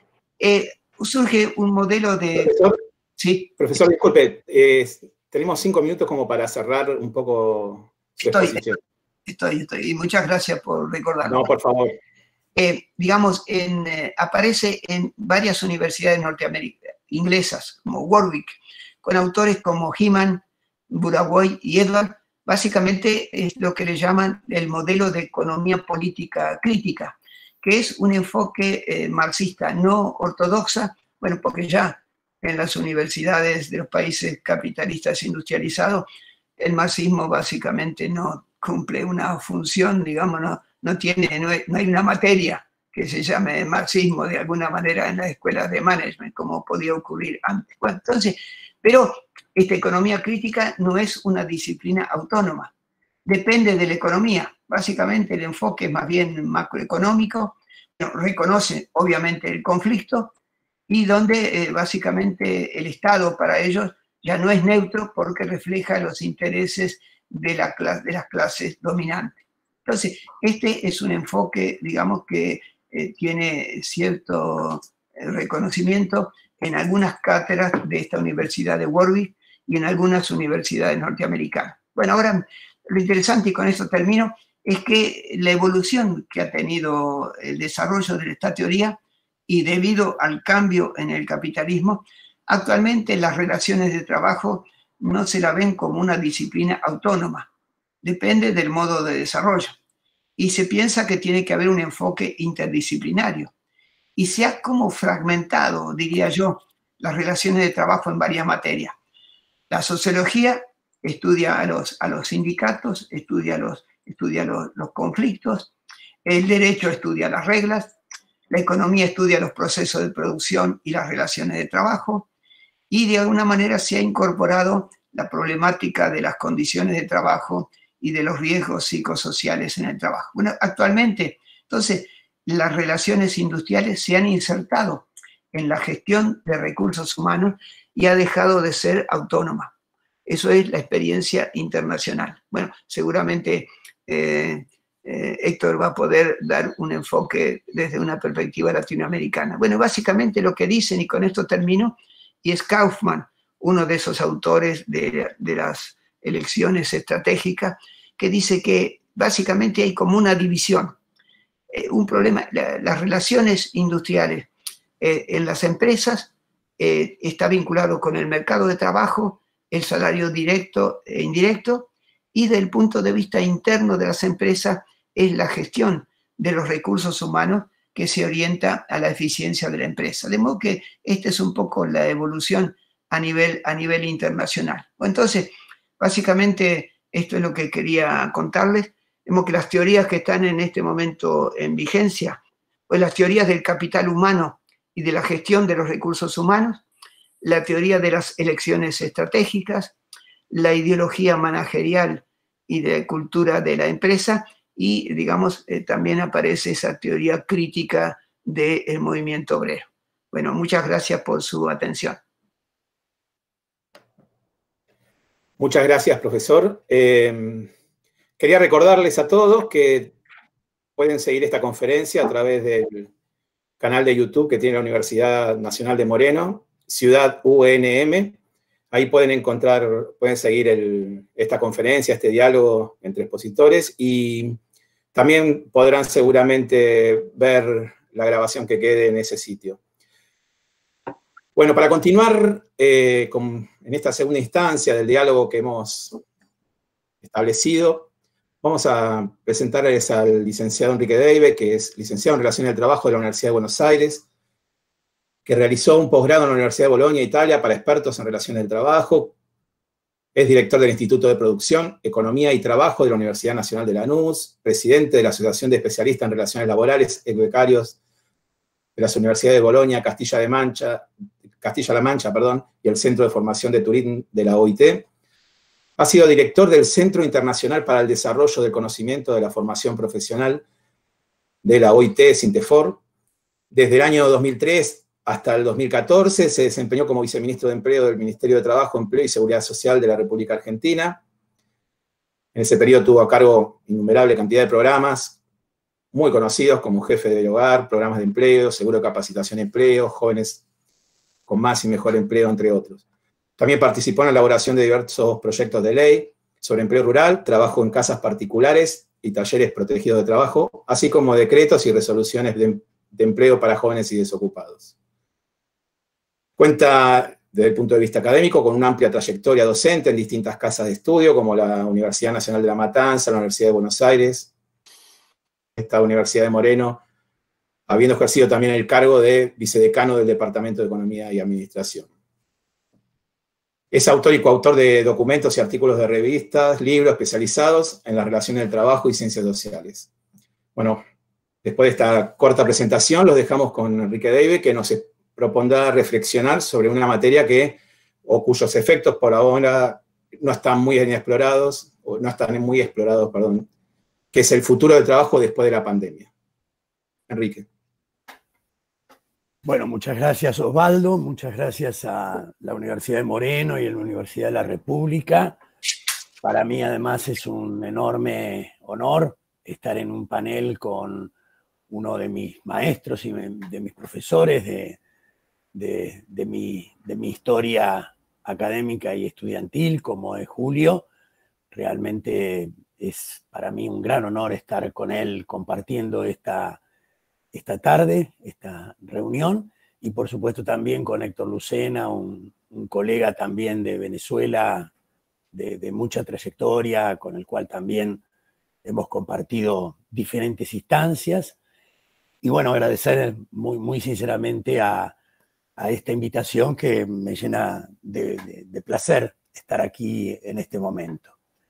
eh, surge un modelo de...
Profesor,
¿sí?
Profesor, disculpe, eh, tenemos cinco minutos como para cerrar un poco su
estoy,
exposición.
Estoy, estoy, y muchas gracias por recordarlo.
No, por favor.
Eh, digamos, en, eh, aparece en varias universidades norteamericanas, inglesas, como Warwick, con autores como Heman, Burawoy y Edward. Básicamente es lo que le llaman el modelo de economía política crítica, que es un enfoque eh, marxista no ortodoxa, bueno, porque ya en las universidades de los países capitalistas industrializados, el marxismo básicamente no cumple una función, digamos, no, no, tiene, no, hay, no hay una materia que se llame marxismo de alguna manera en las escuelas de management, como podía ocurrir antes. Bueno, entonces, pero esta economía crítica no es una disciplina autónoma, depende de la economía. Básicamente el enfoque es más bien macroeconómico, reconoce obviamente el conflicto y donde eh, básicamente el Estado para ellos ya no es neutro porque refleja los intereses de, la clase, de las clases dominantes. Entonces, este es un enfoque, digamos, que eh, tiene cierto eh, reconocimiento en algunas cátedras de esta Universidad de Warwick y en algunas universidades norteamericanas. Bueno, ahora lo interesante, y con esto termino, es que la evolución que ha tenido el desarrollo de esta teoría y debido al cambio en el capitalismo, actualmente las relaciones de trabajo no se la ven como una disciplina autónoma, depende del modo de desarrollo. Y se piensa que tiene que haber un enfoque interdisciplinario. Y se ha como fragmentado, diría yo, las relaciones de trabajo en varias materias. La sociología estudia a los, a los sindicatos, estudia, los, estudia los, los conflictos, el derecho estudia las reglas, la economía estudia los procesos de producción y las relaciones de trabajo, y de alguna manera se ha incorporado la problemática de las condiciones de trabajo y de los riesgos psicosociales en el trabajo. Bueno, actualmente, entonces, las relaciones industriales se han insertado en la gestión de recursos humanos y ha dejado de ser autónoma. Eso es la experiencia internacional. Bueno, seguramente eh, eh, Héctor va a poder dar un enfoque desde una perspectiva latinoamericana. Bueno, básicamente lo que dicen, y con esto termino, y es Kaufman, uno de esos autores de, de las elecciones estratégicas, que dice que básicamente hay como una división, eh, un problema, la, las relaciones industriales eh, en las empresas eh, está vinculado con el mercado de trabajo, el salario directo e indirecto, y desde el punto de vista interno de las empresas es la gestión de los recursos humanos que se orienta a la eficiencia de la empresa. De modo que esta es un poco la evolución a nivel, a nivel internacional. Entonces, básicamente esto es lo que quería contarles. Vemos que las teorías que están en este momento en vigencia, pues las teorías del capital humano y de la gestión de los recursos humanos, la teoría de las elecciones estratégicas, la ideología managerial y de cultura de la empresa, y, digamos, eh, también aparece esa teoría crítica del movimiento obrero. Bueno, muchas gracias por su atención.
Muchas gracias, profesor. Eh, quería recordarles a todos que pueden seguir esta conferencia a través del canal de YouTube que tiene la Universidad Nacional de Moreno, Ciudad U N M. Ahí pueden encontrar, pueden seguir el, esta conferencia, este diálogo entre expositores, y también podrán seguramente ver la grabación que quede en ese sitio. Bueno, para continuar eh, con, en esta segunda instancia del diálogo que hemos establecido, vamos a presentarles al licenciado Enrique Deive, que es licenciado en Relaciones del Trabajo de la Universidad de Buenos Aires, que realizó un posgrado en la Universidad de Bolonia, Italia, para expertos en relaciones del trabajo. Es director del Instituto de Producción, Economía y Trabajo de la Universidad Nacional de Lanús, presidente de la Asociación de Especialistas en Relaciones Laborales y Becarios de las Universidades de Bolonia, Castilla de Mancha, Castilla-La Mancha, perdón, y el Centro de Formación de Turín de la O I T. Ha sido director del Centro Internacional para el Desarrollo del Conocimiento de la Formación Profesional de la O I T, Sintefor. Desde el año dos mil tres hasta el dos mil catorce se desempeñó como viceministro de Empleo del Ministerio de Trabajo, Empleo y Seguridad Social de la República Argentina. En ese periodo tuvo a cargo innumerable cantidad de programas muy conocidos como Jefe del Hogar, Programas de Empleo, Seguro de Capacitación y Empleo, Jóvenes con Más y Mejor Empleo, entre otros. También participó en la elaboración de diversos proyectos de ley sobre empleo rural, trabajo en casas particulares y talleres protegidos de trabajo, así como decretos y resoluciones de, de empleo para jóvenes y desocupados. Cuenta, desde el punto de vista académico, con una amplia trayectoria docente en distintas casas de estudio, como la Universidad Nacional de La Matanza, la Universidad de Buenos Aires, esta Universidad de Moreno, habiendo ejercido también el cargo de vicedecano del Departamento de Economía y Administración. Es autor y coautor de documentos y artículos de revistas, libros especializados en las relaciones del trabajo y ciencias sociales. Bueno, después de esta corta presentación, los dejamos con Enrique Deive, que nos propondrá reflexionar sobre una materia que, o cuyos efectos por ahora no están muy explorados, o no están muy explorados, perdón, que es el futuro del trabajo después de la pandemia. Enrique.
Bueno, muchas gracias Osvaldo, muchas gracias a la Universidad de Moreno y a la Universidad de la República. Para mí además es un enorme honor estar en un panel con uno de mis maestros y de mis profesores de, de, de, mi, de mi historia académica y estudiantil, como es Julio. Realmente es para mí un gran honor estar con él compartiendo esta esta tarde, esta reunión, y por supuesto también con Héctor Lucena, un, un colega también de Venezuela, de, de mucha trayectoria, con el cual también hemos compartido diferentes instancias. Y bueno, agradecer muy, muy sinceramente a, a esta invitación que me llena de, de, de placer estar aquí en este momento.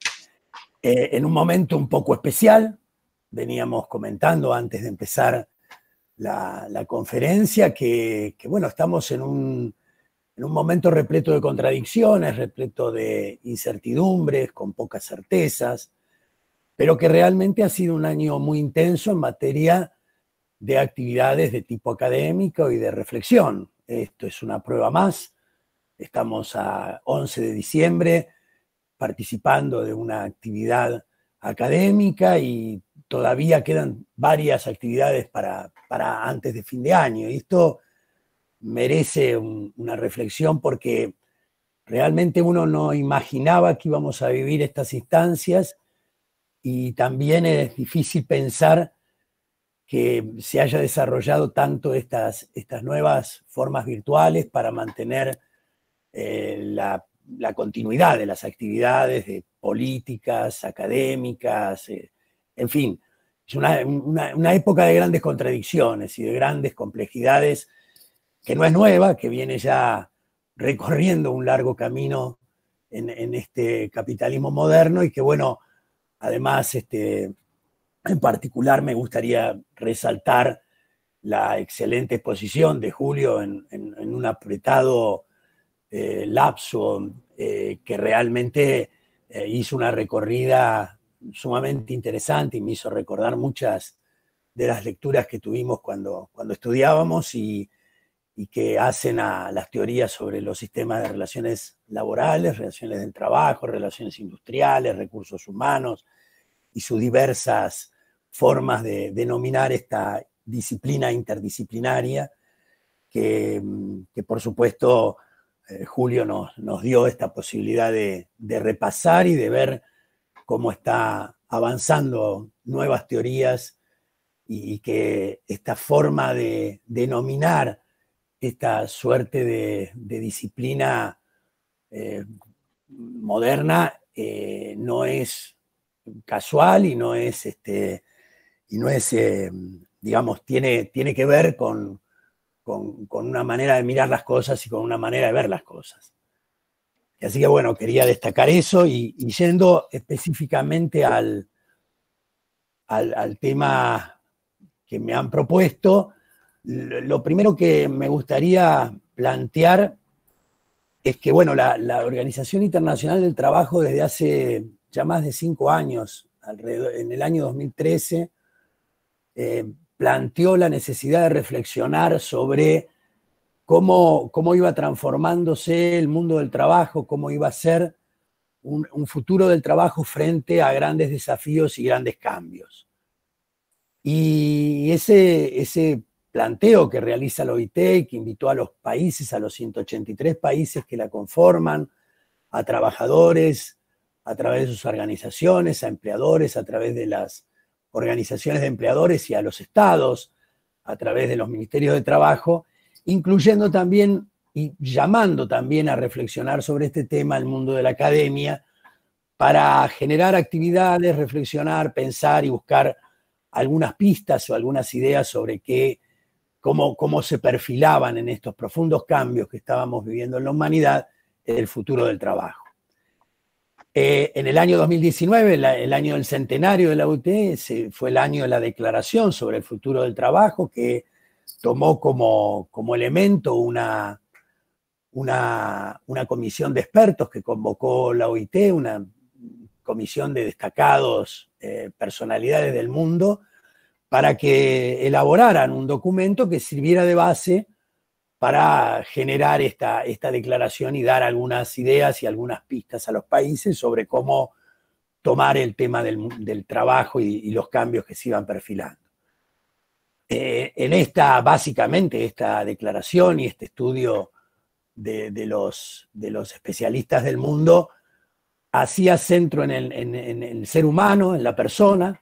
Eh, en un momento un poco especial, veníamos comentando antes de empezar La, la conferencia, que, que bueno, estamos en un, en un momento repleto de contradicciones, repleto de incertidumbres, con pocas certezas, pero que realmente ha sido un año muy intenso en materia de actividades de tipo académico y de reflexión. Esto es una prueba más. Estamos a once de diciembre participando de una actividad académica y todavía quedan varias actividades para, para antes de fin de año. Y esto merece un, una reflexión porque realmente uno no imaginaba que íbamos a vivir estas instancias y también es difícil pensar que se haya desarrollado tanto estas, estas nuevas formas virtuales para mantener eh, la, la continuidad de las actividades de políticas, académicas, eh, en fin, es una, una, una época de grandes contradicciones y de grandes complejidades que no es nueva, que viene ya recorriendo un largo camino en, en este capitalismo moderno y que, bueno, además, este, en particular me gustaría resaltar la excelente exposición de Julio en, en, en un apretado eh, lapso eh, que realmente eh, hizo una recorrida sumamente interesante y me hizo recordar muchas de las lecturas que tuvimos cuando, cuando estudiábamos y, y que hacen a las teorías sobre los sistemas de relaciones laborales, relaciones del trabajo, relaciones industriales, recursos humanos y sus diversas formas de denominar esta disciplina interdisciplinaria que, que por supuesto eh, Julio nos, nos dio esta posibilidad de, de repasar y de ver cómo está avanzando nuevas teorías y que esta forma de denominar esta suerte de, de disciplina eh, moderna eh, no es casual y no es, este, y no es eh, digamos, tiene, tiene que ver con, con, con una manera de mirar las cosas y con una manera de ver las cosas. Así que bueno, quería destacar eso y, y yendo específicamente al, al, al tema que me han propuesto, lo primero que me gustaría plantear es que, bueno, la, la Organización Internacional del Trabajo desde hace ya más de cinco años, alrededor, en el año dos mil trece, eh, planteó la necesidad de reflexionar sobre cómo, cómo iba transformándose el mundo del trabajo, cómo iba a ser un, un futuro del trabajo frente a grandes desafíos y grandes cambios. Y ese, ese planteo que realiza la O I T, que invitó a los países, a los ciento ochenta y tres países que la conforman, a trabajadores, a través de sus organizaciones, a empleadores, a través de las organizaciones de empleadores y a los estados, a través de los ministerios de trabajo, incluyendo también y llamando también a reflexionar sobre este tema el mundo de la academia, para generar actividades, reflexionar, pensar y buscar algunas pistas o algunas ideas sobre qué, cómo, cómo se perfilaban en estos profundos cambios que estábamos viviendo en la humanidad el futuro del trabajo. Eh, en el año dos mil diecinueve, la, el año del centenario de la U T, se, fue el año de la Declaración sobre el Futuro del Trabajo, que tomó como, como elemento una, una, una comisión de expertos que convocó la O I T, una comisión de destacados eh, personalidades del mundo, para que elaboraran un documento que sirviera de base para generar esta, esta declaración y dar algunas ideas y algunas pistas a los países sobre cómo tomar el tema del, del trabajo y, y los cambios que se iban perfilando. Eh, en esta, básicamente, esta declaración y este estudio de, de, los, de los especialistas del mundo hacía centro en el, en, en el ser humano, en la persona,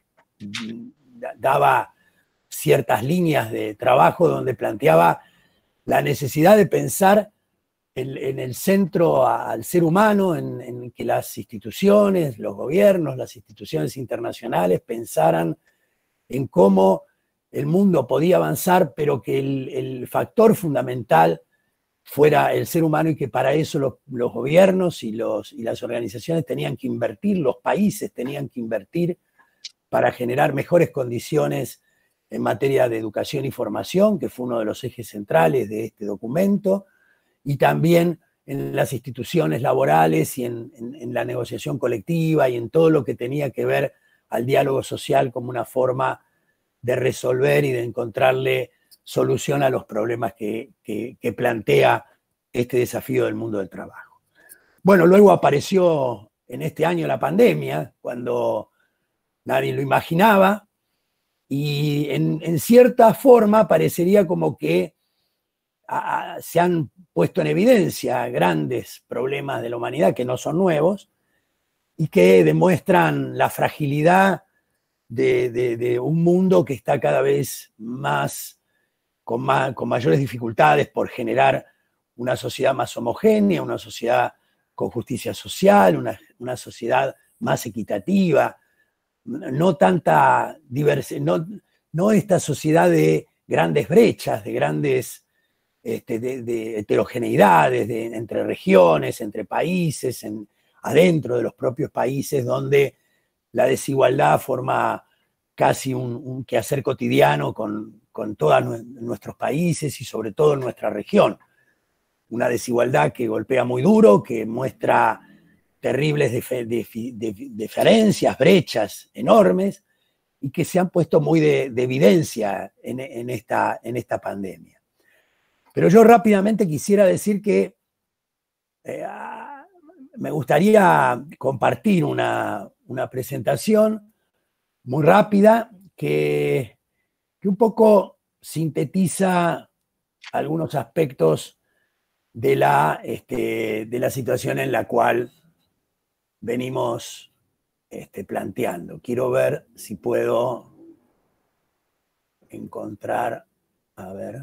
daba ciertas líneas de trabajo donde planteaba la necesidad de pensar en, en el centro al ser humano, en, en que las instituciones, los gobiernos, las instituciones internacionales pensaran en cómo el mundo podía avanzar, pero que el, el factor fundamental fuera el ser humano y que para eso los, los gobiernos y, los, y las organizaciones tenían que invertir, los países tenían que invertir para generar mejores condiciones en materia de educación y formación, que fue uno de los ejes centrales de este documento, y también en las instituciones laborales y en, en, en la negociación colectiva y en todo lo que tenía que ver al diálogo social como una forma de resolver y de encontrarle solución a los problemas que, que, que plantea este desafío del mundo del trabajo. Bueno, luego apareció en este año la pandemia, cuando nadie lo imaginaba, y en, en cierta forma parecería como que a, a, se han puesto en evidencia grandes problemas de la humanidad que no son nuevos y que demuestran la fragilidad de, de, de un mundo que está cada vez más con, más, con mayores dificultades por generar una sociedad más homogénea, una sociedad con justicia social, una, una sociedad más equitativa, no tanta diversidad, no, no esta sociedad de grandes brechas, de grandes este, de, de heterogeneidades de, entre regiones, entre países, en, adentro de los propios países, donde la desigualdad forma casi un, un quehacer cotidiano con, con todos nuestros países y sobre todo en nuestra región. Una desigualdad que golpea muy duro, que muestra terribles dif- dif- dif- diferencias, brechas enormes, y que se han puesto muy de, de evidencia en, en, esta, en esta pandemia. Pero yo rápidamente quisiera decir que eh, me gustaría compartir una, una presentación muy rápida que, que un poco sintetiza algunos aspectos de la, este, de la situación en la cual venimos este, planteando. Quiero ver si puedo encontrar, a ver,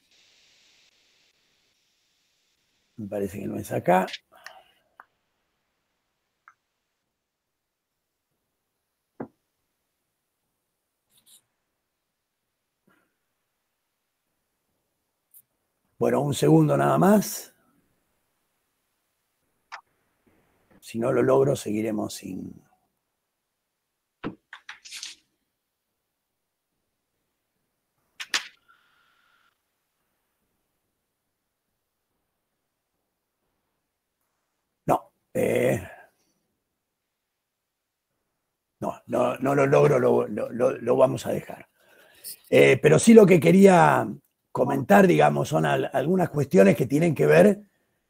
me parece que no es acá. Bueno, un segundo nada más. Si no lo logro, seguiremos sin... Eh, no, no, no lo logro, lo, lo, lo, lo vamos a dejar. Eh, pero sí lo que quería comentar, digamos, son al, algunas cuestiones que tienen que ver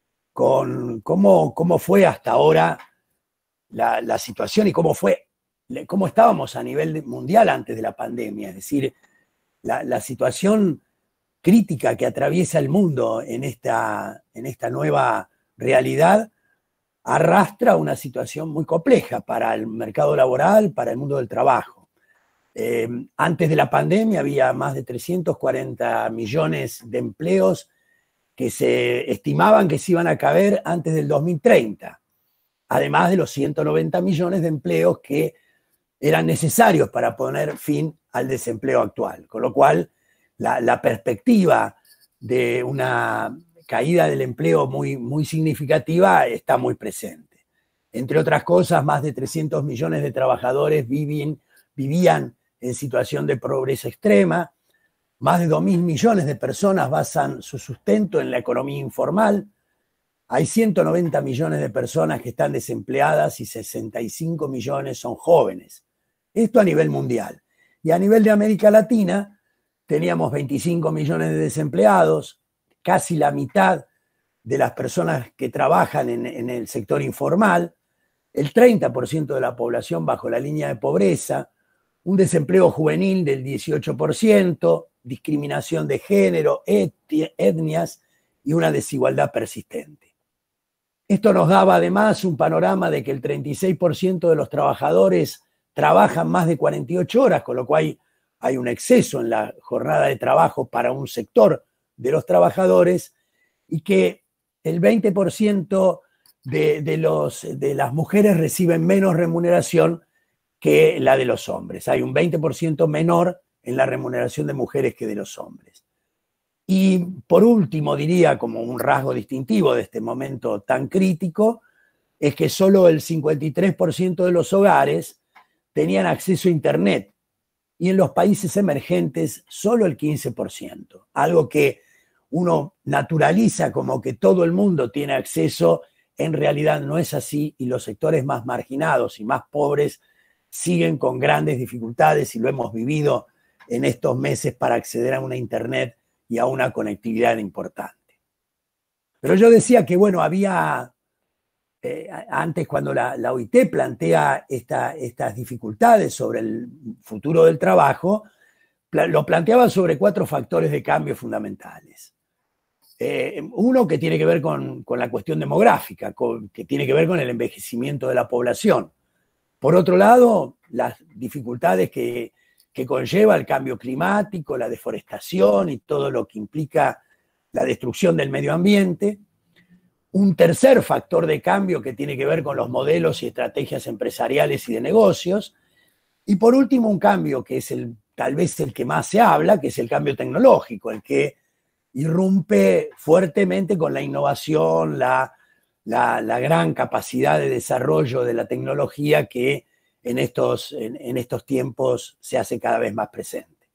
con cómo, cómo fue hasta ahora la, la situación y cómo fue, cómo estábamos a nivel mundial antes de la pandemia. Es decir, la, la situación crítica que atraviesa el mundo en esta, en esta nueva realidad arrastra una situación muy compleja para el mercado laboral, para el mundo del trabajo. Eh, antes de la pandemia había más de trescientos cuarenta millones de empleos que se estimaban que se iban a caber antes del dos mil treinta, además de los ciento noventa millones de empleos que eran necesarios para poner fin al desempleo actual, con lo cual la, la perspectiva de una caída del empleo muy, muy significativa está muy presente. Entre otras cosas, más de trescientos millones de trabajadores vivían, vivían en situación de pobreza extrema, más de dos mil millones de personas basan su sustento en la economía informal, hay ciento noventa millones de personas que están desempleadas y sesenta y cinco millones son jóvenes. Esto a nivel mundial. Y a nivel de América Latina teníamos veinticinco millones de desempleados, casi la mitad de las personas que trabajan en, en el sector informal, el treinta por ciento de la población bajo la línea de pobreza, un desempleo juvenil del dieciocho por ciento, discriminación de género, etnias y una desigualdad persistente. Esto nos daba además un panorama de que el treinta y seis por ciento de los trabajadores trabajan más de cuarenta y ocho horas, con lo cual hay un exceso en la jornada de trabajo para un sector de los trabajadores y que el veinte por ciento de, de, los, de las mujeres reciben menos remuneración que la de los hombres. Hay un veinte por ciento menor en la remuneración de mujeres que de los hombres. Y por último, diría como un rasgo distintivo de este momento tan crítico, es que solo el cincuenta y tres por ciento de los hogares tenían acceso a Internet y en los países emergentes solo el quince por ciento, algo que uno naturaliza como que todo el mundo tiene acceso, en realidad no es así y los sectores más marginados y más pobres siguen con grandes dificultades y lo hemos vivido en estos meses para acceder a una Internet y a una conectividad importante. Pero yo decía que, bueno, había, eh, antes cuando la, la O I T plantea esta, estas dificultades sobre el futuro del trabajo, lo planteaba sobre cuatro factores de cambio fundamentales. Eh, uno que tiene que ver con, con la cuestión demográfica, con, que tiene que ver con el envejecimiento de la población. Por otro lado, las dificultades que, que conlleva el cambio climático, la deforestación y todo lo que implica la destrucción del medio ambiente. Un tercer factor de cambio que tiene que ver con los modelos y estrategias empresariales y de negocios. Y por último, un cambio que es el, tal vez el que más se habla, que es el cambio tecnológico, el que irrumpe fuertemente con la innovación, la, la, la gran capacidad de desarrollo de la tecnología que en estos, en, en estos tiempos se hace cada vez más presente.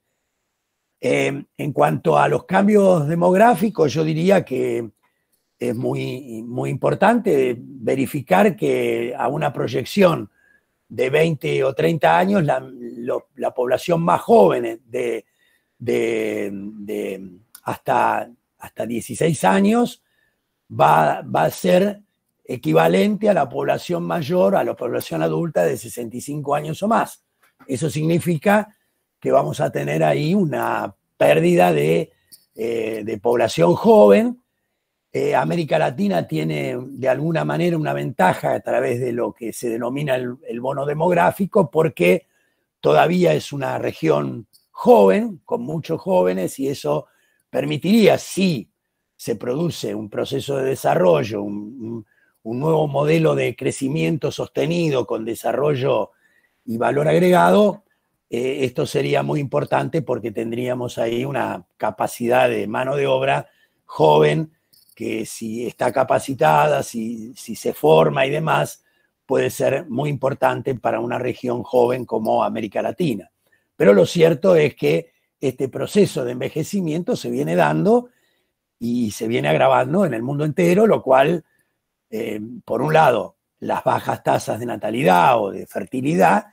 Eh, en cuanto a los cambios demográficos, yo diría que es muy, muy importante verificar que a una proyección de veinte o treinta años, la, lo, la población más joven de, de, de hasta, hasta dieciséis años va, va a ser equivalente a la población mayor, a la población adulta de sesenta y cinco años o más. Eso significa que vamos a tener ahí una pérdida de, eh, de población joven. Eh, América Latina tiene de alguna manera una ventaja a través de lo que se denomina el, el bono demográfico, porque todavía es una región joven, con muchos jóvenes, y eso permitiría, si se produce un proceso de desarrollo, un, un, un nuevo modelo de crecimiento sostenido con desarrollo y valor agregado, eh, esto sería muy importante porque tendríamos ahí una capacidad de mano de obra joven que si está capacitada, si, si se forma y demás, puede ser muy importante para una región joven como América Latina. Pero lo cierto es que este proceso de envejecimiento se viene dando y se viene agravando en el mundo entero, lo cual, eh, por un lado, las bajas tasas de natalidad o de fertilidad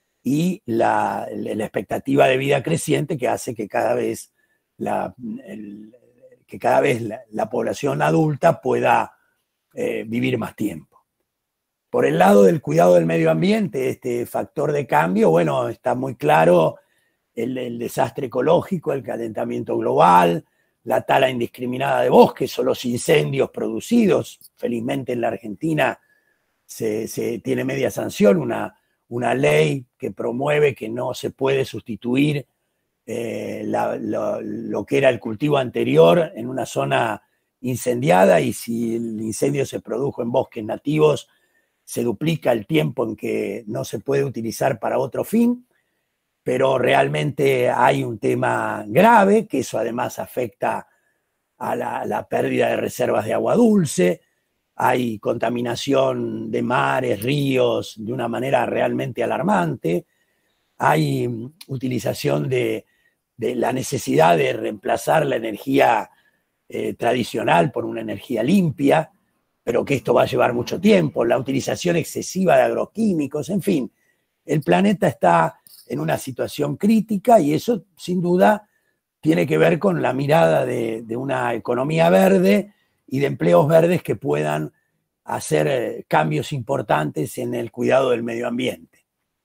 y la, la expectativa de vida creciente que hace que cada vez la, el, que cada vez la, la población adulta pueda eh, vivir más tiempo. Por el lado del cuidado del medio ambiente, este factor de cambio, bueno, está muy claro el, el desastre ecológico, el calentamiento global, la tala indiscriminada de bosques o los incendios producidos. Felizmente en la Argentina se, se tiene media sanción, una, una ley que promueve que no se puede sustituir eh, la, lo, lo que era el cultivo anterior en una zona incendiada, y si el incendio se produjo en bosques nativos, se duplica el tiempo en que no se puede utilizar para otro fin. Pero realmente hay un tema grave, que eso además afecta a la, la pérdida de reservas de agua dulce, hay contaminación de mares, ríos, de una manera realmente alarmante, hay utilización de, de la necesidad de reemplazar la energía eh, tradicional por una energía limpia, pero que esto va a llevar mucho tiempo, la utilización excesiva de agroquímicos, en fin, el planeta está en una situación crítica y eso sin duda tiene que ver con la mirada de, de una economía verde y de empleos verdes que puedan hacer cambios importantes en el cuidado del medio ambiente.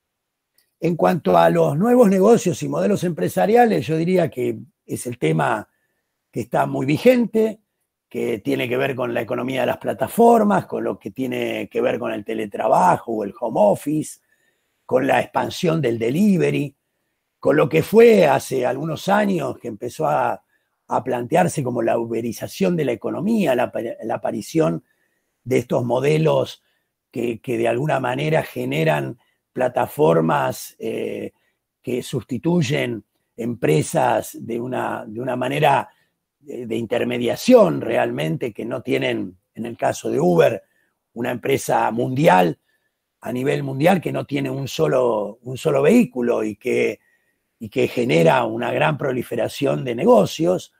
En cuanto a los nuevos negocios y modelos empresariales, yo diría que es el tema que está muy vigente, que tiene que ver con la economía de las plataformas, con lo que tiene que ver con el teletrabajo o el home office, con la expansión del delivery, con lo que fue hace algunos años que empezó a, a plantearse como la uberización de la economía, la, la aparición de estos modelos que, que de alguna manera generan plataformas eh, que sustituyen empresas de una, de una manera de, de intermediación realmente, que no tienen, en el caso de Uber, una empresa mundial, a nivel mundial, que no tiene un solo, un solo vehículo y que, y que genera una gran proliferación de negocios,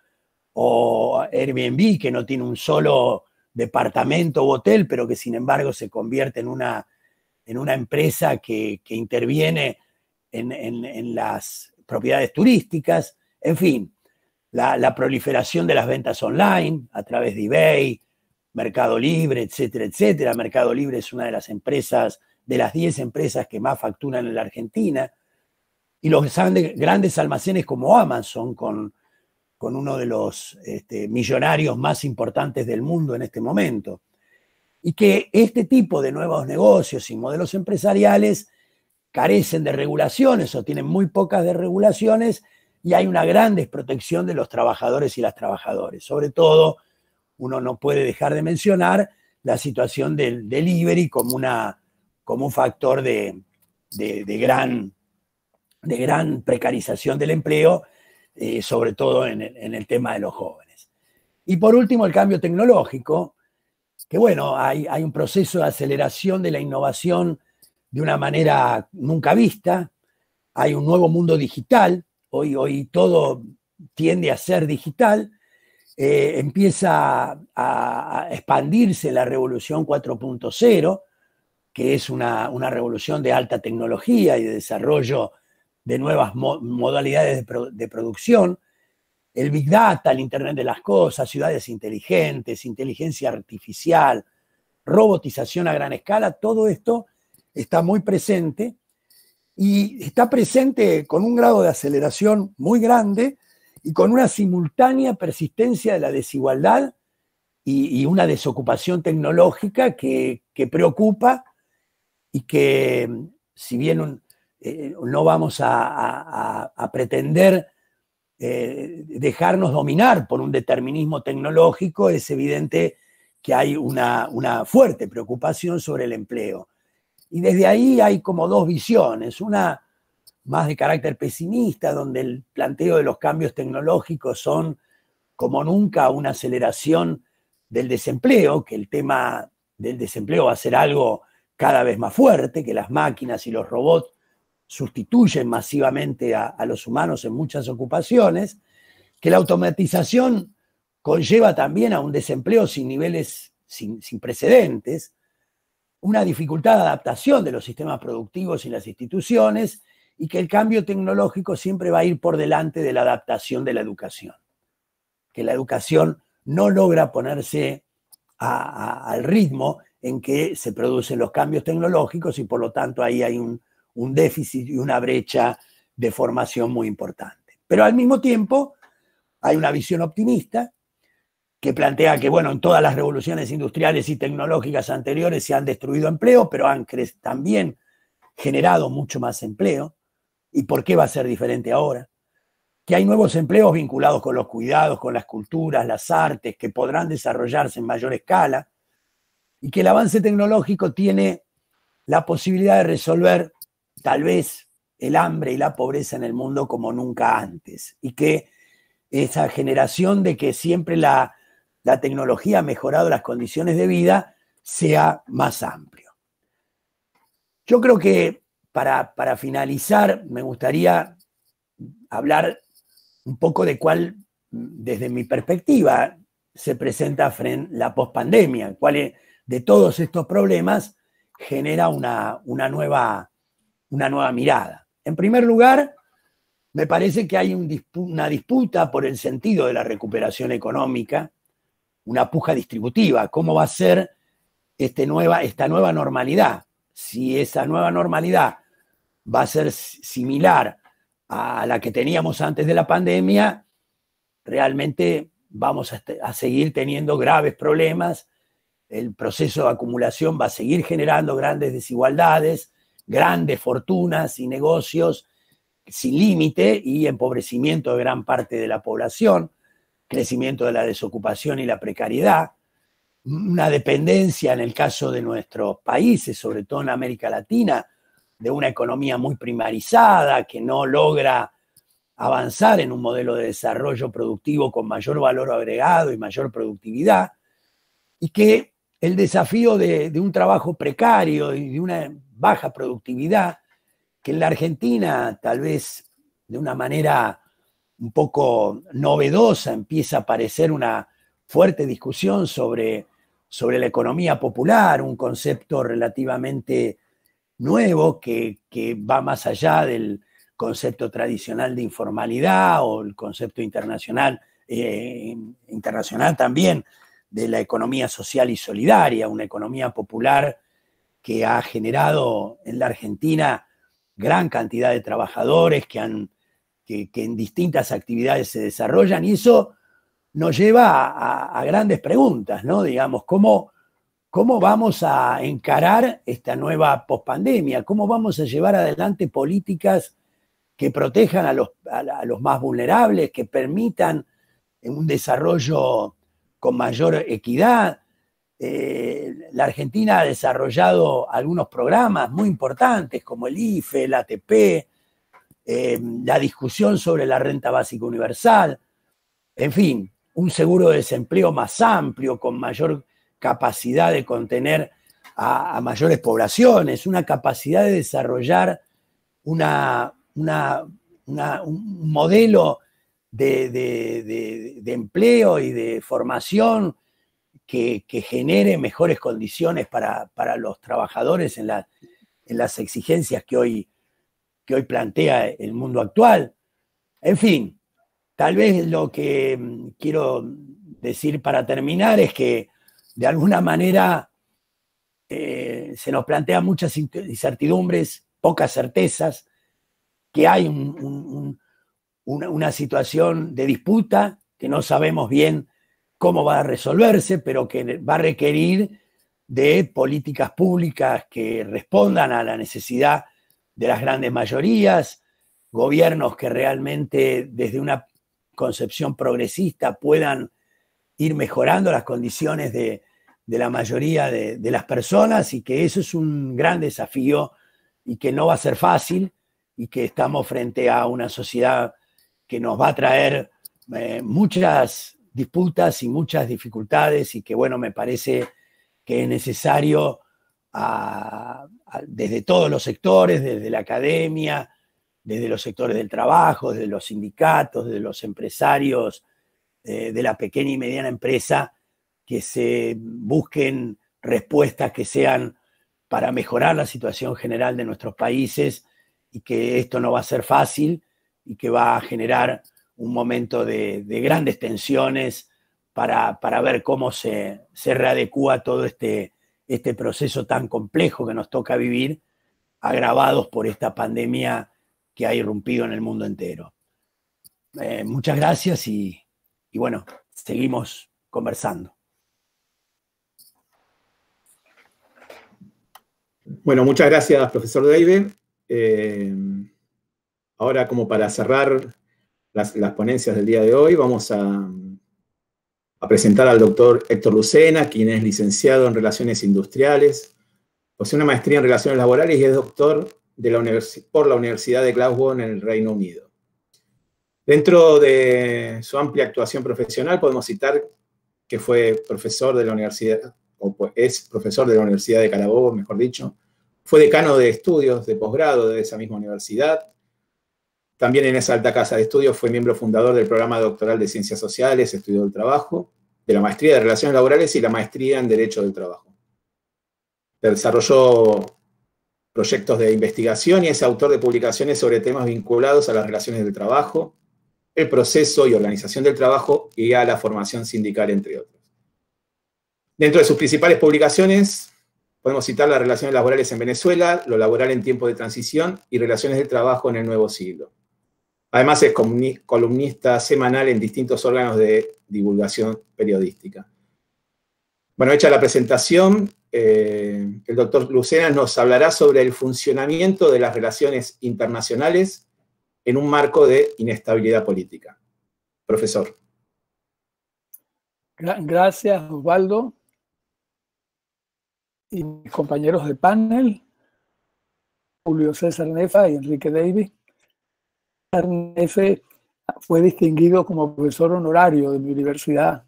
o Airbnb, que no tiene un solo departamento u hotel, pero que sin embargo se convierte en una, en una empresa que, que interviene en, en, en las propiedades turísticas, en fin, la, la proliferación de las ventas online a través de eBay, Mercado Libre, etcétera, etcétera. Mercado Libre es una de las empresas, de las diez empresas que más facturan en la Argentina, y los grandes almacenes como Amazon, con, con uno de los este, millonarios más importantes del mundo en este momento. Y que este tipo de nuevos negocios y modelos empresariales carecen de regulaciones o tienen muy pocas de regulaciones, y hay una gran desprotección de los trabajadores y las trabajadoras. Sobre todo, uno no puede dejar de mencionar la situación del delivery como, una, como un factor de, de, de, gran, de gran precarización del empleo, eh, sobre todo en el, en el tema de los jóvenes. Y por último, el cambio tecnológico, que bueno, hay, hay un proceso de aceleración de la innovación de una manera nunca vista, hay un nuevo mundo digital, hoy, hoy todo tiende a ser digital. Eh, empieza a, a expandirse la revolución cuatro punto cero, que es una, una revolución de alta tecnología y de desarrollo de nuevas mo modalidades de, pro de producción. El Big Data, el Internet de las cosas, ciudades inteligentes, inteligencia artificial, robotización a gran escala, todo esto está muy presente, y está presente con un grado de aceleración muy grande y con una simultánea persistencia de la desigualdad y, y una desocupación tecnológica que, que preocupa, y que, si bien un, eh, no vamos a, a, a pretender eh, dejarnos dominar por un determinismo tecnológico, es evidente que hay una, una fuerte preocupación sobre el empleo. Y desde ahí hay como dos visiones, una más de carácter pesimista, donde el planteo de los cambios tecnológicos son como nunca una aceleración del desempleo, que el tema del desempleo va a ser algo cada vez más fuerte, que las máquinas y los robots sustituyen masivamente a, a los humanos en muchas ocupaciones, que la automatización conlleva también a un desempleo sin niveles, sin, sin precedentes, una dificultad de adaptación de los sistemas productivos y las instituciones, y que el cambio tecnológico siempre va a ir por delante de la adaptación de la educación. Que la educación no logra ponerse a, a, al ritmo en que se producen los cambios tecnológicos, y por lo tanto ahí hay un, un déficit y una brecha de formación muy importante. Pero al mismo tiempo hay una visión optimista que plantea que, bueno, en todas las revoluciones industriales y tecnológicas anteriores se han destruido empleo, pero han también generado mucho más empleo. ¿Y por qué va a ser diferente ahora? Que hay nuevos empleos vinculados con los cuidados, con las culturas, las artes, que podrán desarrollarse en mayor escala, y que el avance tecnológico tiene la posibilidad de resolver tal vez el hambre y la pobreza en el mundo como nunca antes, y que esa generación de que siempre la, la tecnología ha mejorado las condiciones de vida sea más amplio. Yo creo que para, para finalizar me gustaría hablar un poco de cuál, desde mi perspectiva, se presenta frente a la pospandemia, cuál es, de todos estos problemas genera una, una, nueva, una nueva mirada. En primer lugar, me parece que hay un dispu- una disputa por el sentido de la recuperación económica, una puja distributiva. ¿Cómo va a ser este nueva, esta nueva normalidad? Si esa nueva normalidad va a ser similar a la que teníamos antes de la pandemia, realmente vamos a, a seguir teniendo graves problemas. El proceso de acumulación va a seguir generando grandes desigualdades, grandes fortunas y negocios sin límite y empobrecimiento de gran parte de la población, crecimiento de la desocupación y la precariedad, una dependencia en el caso de nuestros países, sobre todo en América Latina, de una economía muy primarizada que no logra avanzar en un modelo de desarrollo productivo con mayor valor agregado y mayor productividad, y que el desafío de, de un trabajo precario y de una baja productividad, que en la Argentina tal vez de una manera un poco novedosa empieza a aparecer una fuerte discusión sobre, sobre la economía popular, un concepto relativamente nuevo que, que va más allá del concepto tradicional de informalidad o el concepto internacional, eh, internacional también de la economía social y solidaria, una economía popular que ha generado en la Argentina gran cantidad de trabajadores que, han, que, que en distintas actividades se desarrollan, y eso nos lleva a, a, a grandes preguntas, ¿no? Digamos, ¿cómo, ¿cómo vamos a encarar esta nueva pospandemia? ¿Cómo vamos a llevar adelante políticas que protejan a los, a, a los más vulnerables, que permitan un desarrollo con mayor equidad? Eh, la Argentina ha desarrollado algunos programas muy importantes como el I F E, el A T P, eh, la discusión sobre la renta básica universal, en fin, un seguro de desempleo más amplio, con mayor capacidad de contener a, a mayores poblaciones, una capacidad de desarrollar una, una, una, un modelo de, de, de, de empleo y de formación Que, que genere mejores condiciones para, para los trabajadores en, la, en las exigencias que hoy, que hoy plantea el mundo actual. En fin, tal vez lo que quiero decir para terminar es que de alguna manera eh, se nos plantean muchas incertidumbres, pocas certezas, que hay un, un, una, una situación de disputa que no sabemos bien cómo va a resolverse, pero que va a requerir de políticas públicas que respondan a la necesidad de las grandes mayorías, gobiernos que realmente desde una concepción progresista puedan ir mejorando las condiciones de, de la mayoría de, de las personas, y que eso es un gran desafío y que no va a ser fácil, y que estamos frente a una sociedad que nos va a traer eh, muchas disputas y muchas dificultades, y que, bueno, me parece que es necesario a, a, desde todos los sectores, desde la academia, desde los sectores del trabajo, desde los sindicatos, desde los empresarios, eh, de la pequeña y mediana empresa, que se busquen respuestas que sean para mejorar la situación general de nuestros países, y que esto no va a ser fácil y que va a generar un momento de, de grandes tensiones para, para ver cómo se, se readecúa todo este, este proceso tan complejo que nos toca vivir, agravados por esta pandemia que ha irrumpido en el mundo entero. Eh, muchas gracias y, y bueno, seguimos conversando.
Bueno, muchas gracias, profesor David. Eh, ahora, como para cerrar las, las ponencias del día de hoy, vamos a, a presentar al doctor Héctor Lucena, quien es licenciado en Relaciones Industriales, posee una maestría en Relaciones Laborales y es doctor de la universi- por la Universidad de Glasgow en el Reino Unido. Dentro de su amplia actuación profesional podemos citar que fue profesor de la Universidad, o es profesor de la Universidad de Carabobo, mejor dicho. Fue decano de estudios de posgrado de esa misma universidad. También en esa alta casa de estudios fue miembro fundador del programa doctoral de Ciencias Sociales, Estudio del Trabajo, de la maestría de Relaciones Laborales y la maestría en Derecho del Trabajo. Desarrolló proyectos de investigación y es autor de publicaciones sobre temas vinculados a las relaciones del trabajo, el proceso y organización del trabajo y a la formación sindical, entre otros. Dentro de sus principales publicaciones podemos citar las relaciones laborales en Venezuela, lo laboral en tiempos de transición y relaciones del trabajo en el nuevo siglo. Además es columnista semanal en distintos órganos de divulgación periodística. Bueno, hecha la presentación, eh, el doctor Lucena nos hablará sobre el funcionamiento de las relaciones internacionales en un marco de inestabilidad política. Profesor.
Gracias, Osvaldo. Y mis compañeros de panel, Julio César Nefa y Enrique Davis. Nefa fue distinguido como profesor honorario de mi universidad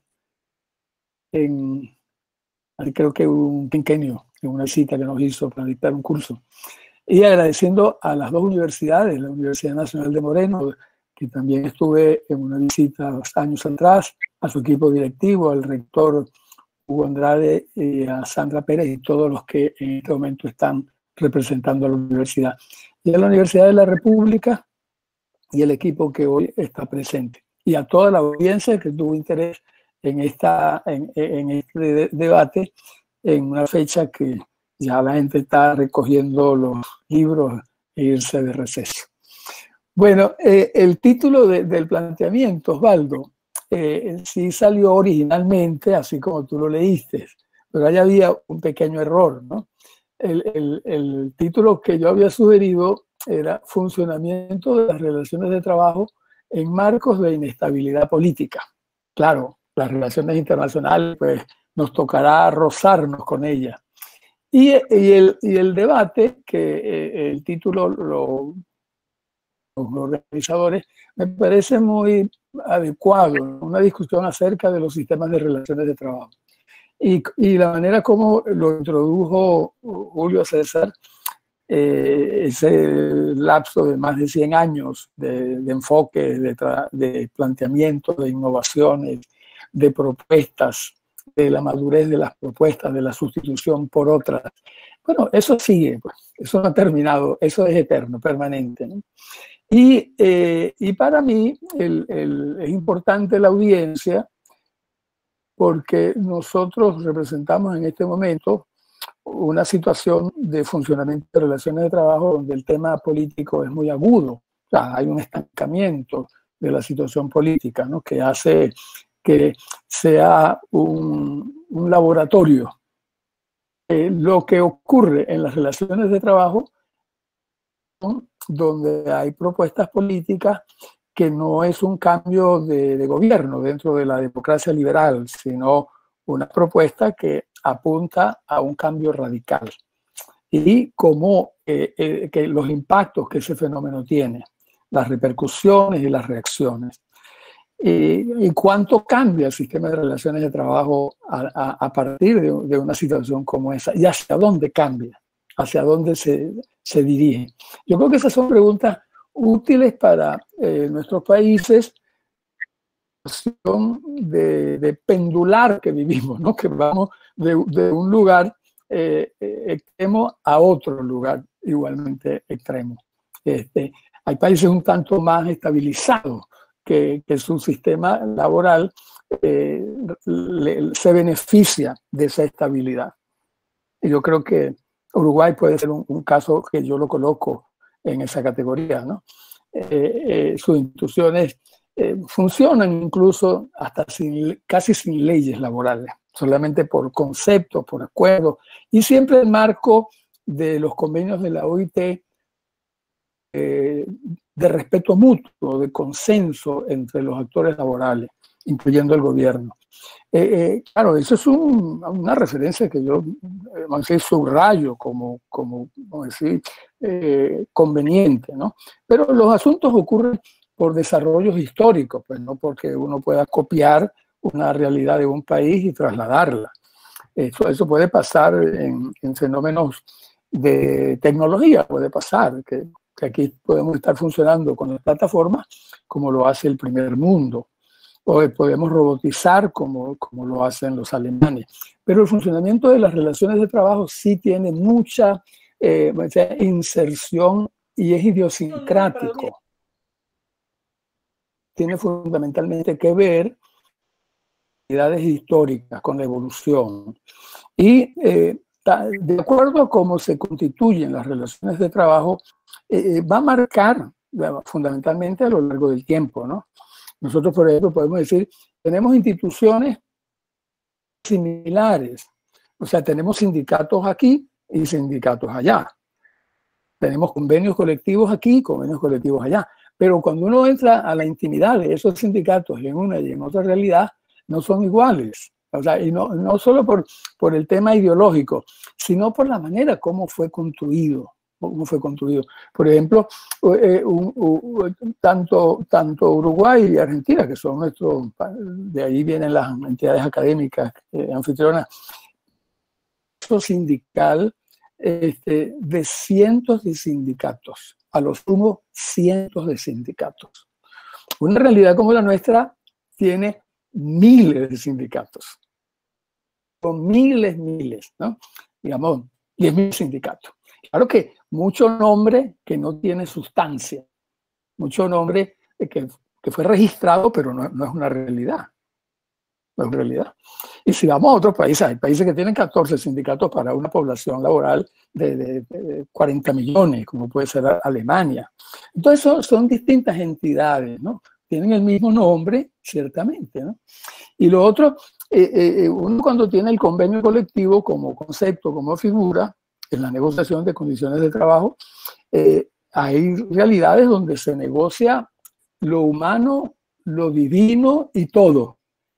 en, creo que un quinquenio, en una cita que nos hizo para dictar un curso. Y agradeciendo a las dos universidades, la Universidad Nacional de Moreno, que también estuve en una visita dos años atrás, a su equipo directivo, al rector Hugo Andrade, y a Sandra Pérez y todos los que en este momento están representando a la universidad. Y a la Universidad de la República y el equipo que hoy está presente. Y a toda la audiencia que tuvo interés en, esta, en, en este de debate, en una fecha que ya la gente está recogiendo los libros e irse de receso. Bueno, eh, el título de, del planteamiento, Osvaldo, eh, sí salió originalmente, así como tú lo leíste, pero ahí había un pequeño error, ¿no? El, el, el título que yo había sugerido era Funcionamiento de las relaciones de trabajo en marcos de inestabilidad política. Claro, las relaciones internacionales, pues nos tocará rozarnos con ellas. Y, y, el, y el debate, que eh, el título, lo, los organizadores, me parece muy adecuado, una discusión acerca de los sistemas de relaciones de trabajo. Y, y la manera como lo introdujo Julio César, eh, ese lapso de más de cien años de, de enfoque, de, de planteamiento, de innovaciones, de propuestas, de la madurez de las propuestas, de la sustitución por otras. Bueno, eso sigue, pues, eso no ha terminado, eso es eterno, permanente, ¿no? Y, eh, y para mí el, el, es importante la audiencia porque nosotros representamos en este momento una situación de funcionamiento de relaciones de trabajo donde el tema político es muy agudo. O sea, hay un estancamiento de la situación política, ¿no?, que hace que sea un, un laboratorio. Eh, lo que ocurre en las relaciones de trabajo, ¿no?, donde hay propuestas políticas que no es un cambio de, de gobierno dentro de la democracia liberal, sino una propuesta que apunta a un cambio radical. Y cómo eh, eh, que los impactos que ese fenómeno tiene, las repercusiones y las reacciones. Y, y cuánto cambia el sistema de relaciones de trabajo a, a, a partir de, de una situación como esa, y hacia dónde cambia, hacia dónde se, se dirige. Yo creo que esas son preguntas útiles para eh, nuestros países, de, de pendular que vivimos, ¿no?, que vamos de, de un lugar eh, extremo a otro lugar igualmente extremo. Este, hay países un tanto más estabilizados que, que su sistema laboral eh, le, se beneficia de esa estabilidad. Y yo creo que Uruguay puede ser un, un caso que yo lo coloco en esa categoría, ¿no? Eh, eh, sus instituciones eh, funcionan incluso hasta sin, casi sin leyes laborales, solamente por conceptos, por acuerdos, y siempre el marco de los convenios de la O I T eh, de respeto mutuo, de consenso entre los actores laborales, incluyendo el gobierno. Eh, eh, claro, eso es un, una referencia que yo eh, vamos a decir, subrayo como, como vamos a decir, eh, conveniente, ¿no? Pero los asuntos ocurren por desarrollos históricos, pues no porque uno pueda copiar una realidad de un país y trasladarla. Eso, eso puede pasar en, en fenómenos de tecnología, puede pasar, que, que aquí podemos estar funcionando con las plataformas como lo hace el primer mundo. O podemos robotizar como, como lo hacen los alemanes. Pero el funcionamiento de las relaciones de trabajo sí tiene mucha eh, inserción y es idiosincrático. Tiene fundamentalmente que ver con realidades históricas, con la evolución. Y eh, de acuerdo a cómo se constituyen las relaciones de trabajo, eh, va a marcar fundamentalmente a lo largo del tiempo, ¿no? Nosotros, por ejemplo, podemos decir, tenemos instituciones similares. O sea, tenemos sindicatos aquí y sindicatos allá. Tenemos convenios colectivos aquí y convenios colectivos allá. Pero cuando uno entra a la intimidad de esos sindicatos en una y en otra realidad, no son iguales. O sea, y no, no solo por, por el tema ideológico, sino por la manera como fue construido. Cómo fue construido. Por ejemplo, eh, un, un, tanto, tanto Uruguay y Argentina, que son nuestros, de ahí vienen las entidades académicas eh, anfitrionas, sindical este, de cientos de sindicatos, a lo sumo cientos de sindicatos. Una realidad como la nuestra tiene miles de sindicatos, con miles, miles, ¿no? Digamos, diez mil sindicatos. Claro que mucho nombre que no tiene sustancia, mucho nombre que, que fue registrado, pero no, no es una realidad. No es una realidad. Y si vamos a otros países, hay países que tienen catorce sindicatos para una población laboral de, de, de cuarenta millones, como puede ser Alemania. Entonces son, son distintas entidades, ¿no? Tienen el mismo nombre, ciertamente, ¿no? Y lo otro, eh, eh, uno cuando tiene el convenio colectivo como concepto, como figura, en la negociación de condiciones de trabajo, eh, hay realidades donde se negocia lo humano, lo divino y todo.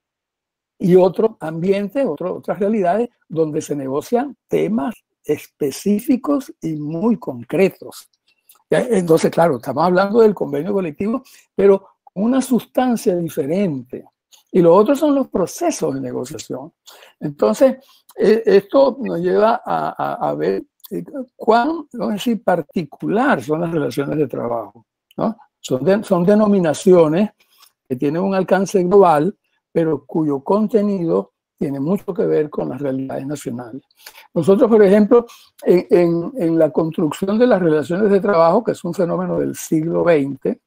Y otro ambiente, otro, otras realidades donde se negocian temas específicos y muy concretos. Entonces, claro, estamos hablando del convenio colectivo, pero con una sustancia diferente. Y lo otro son los procesos de negociación. Entonces, eh, esto nos lleva a, a, a ver eh, cuán, vamos a decir, particular son las relaciones de trabajo, ¿no? Son, de, son denominaciones que tienen un alcance global, pero cuyo contenido tiene mucho que ver con las realidades nacionales. Nosotros, por ejemplo, en, en, en la construcción de las relaciones de trabajo, que es un fenómeno del siglo veinte,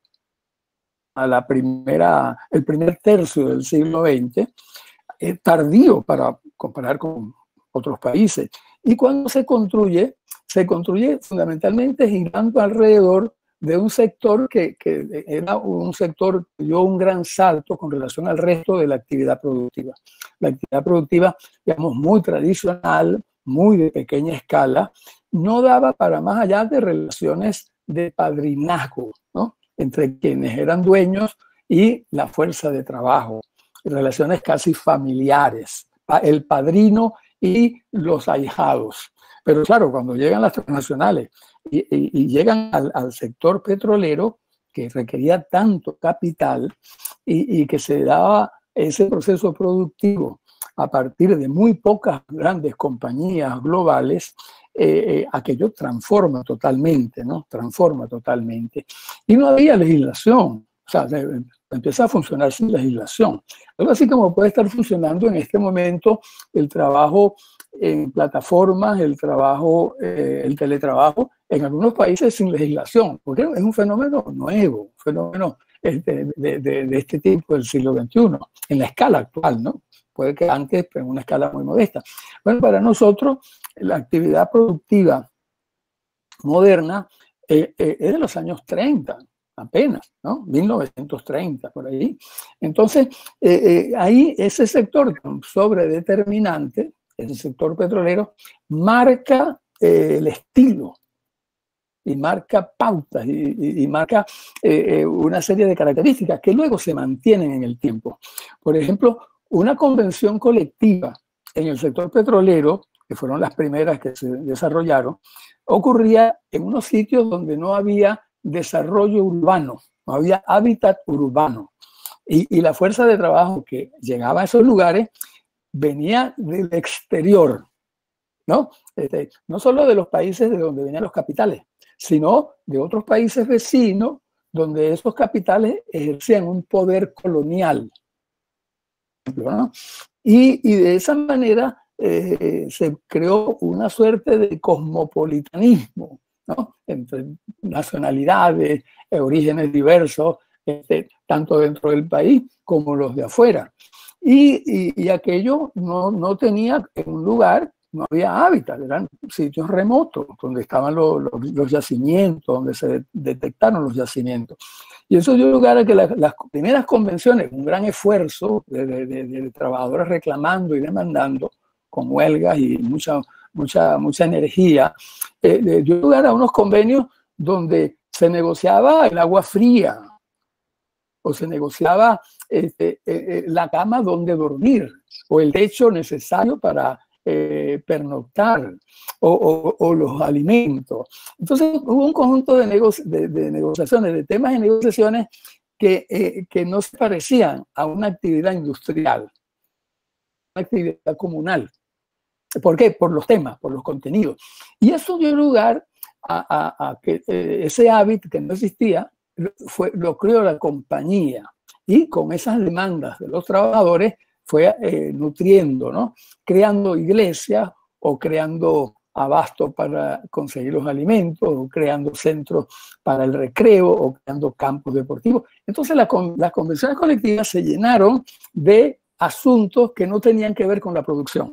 a la primera, el primer tercio del siglo veinte, es tardío para comparar con otros países. Y cuando se construye, se construye fundamentalmente girando alrededor de un sector que, que era un sector que dio un gran salto con relación al resto de la actividad productiva. La actividad productiva, digamos, muy tradicional, muy de pequeña escala, no daba para más allá de relaciones de padrinazgo, ¿no?, entre quienes eran dueños y la fuerza de trabajo, relaciones casi familiares, el padrino y los ahijados. Pero claro, cuando llegan las transnacionales y, y, y llegan al, al sector petrolero, que requería tanto capital y, y que se daba ese proceso productivo a partir de muy pocas grandes compañías globales, eh, eh, aquello transforma totalmente, ¿no? Transforma totalmente. Y no había legislación O sea, empieza a funcionar sin legislación. Algo así como puede estar funcionando en este momento el trabajo en plataformas, el trabajo, eh, el teletrabajo, en algunos países sin legislación, porque es un fenómeno nuevo, un fenómeno de, de, de, de este tipo del siglo veintiuno, en la escala actual, ¿no? Puede que antes, pero en una escala muy modesta. Bueno, para nosotros, la actividad productiva moderna eh, eh, es de los años treinta, apenas, ¿no? mil novecientos treinta, por ahí. Entonces, eh, eh, ahí ese sector sobredeterminante, ese sector petrolero, marca eh, el estilo y marca pautas y, y, y marca eh, una serie de características que luego se mantienen en el tiempo. Por ejemplo, una convención colectiva en el sector petrolero, que fueron las primeras que se desarrollaron, ocurría en unos sitios donde no había desarrollo urbano, no había hábitat urbano. Y, y la fuerza de trabajo que llegaba a esos lugares venía del exterior, ¿no? Este, no solo de los países de donde venían los capitales, sino de otros países vecinos donde esos capitales ejercían un poder colonial, ¿no? Y, y de esa manera eh, se creó una suerte de cosmopolitanismo, ¿no? Entre nacionalidades, eh, orígenes diversos, este, tanto dentro del país como los de afuera. Y, y, y aquello no, no tenía en un lugar, no había hábitat, eran sitios remotos donde estaban los, los, los yacimientos, donde se detectaron los yacimientos. Y eso dio lugar a que la, las primeras convenciones, un gran esfuerzo de, de, de, de trabajadores reclamando y demandando, con huelgas y mucha, mucha, mucha energía, eh, dio lugar a unos convenios donde se negociaba el agua fría, o se negociaba este, eh, la cama donde dormir, o el techo necesario para eh, pernoctar, o, o, o los alimentos. Entonces hubo un conjunto de, nego de, de negociaciones, de temas de negociaciones que, eh, que no se parecían a una actividad industrial, una actividad comunal. ¿Por qué? Por los temas, por los contenidos. Y eso dio lugar a, a, a que eh, ese hábito que no existía, Fue, lo creó la compañía, y con esas demandas de los trabajadores fue eh, nutriendo, ¿no? Creando iglesias o creando abasto para conseguir los alimentos, o creando centros para el recreo, o creando campos deportivos. Entonces la, las convenciones colectivas se llenaron de asuntos que no tenían que ver con la producción,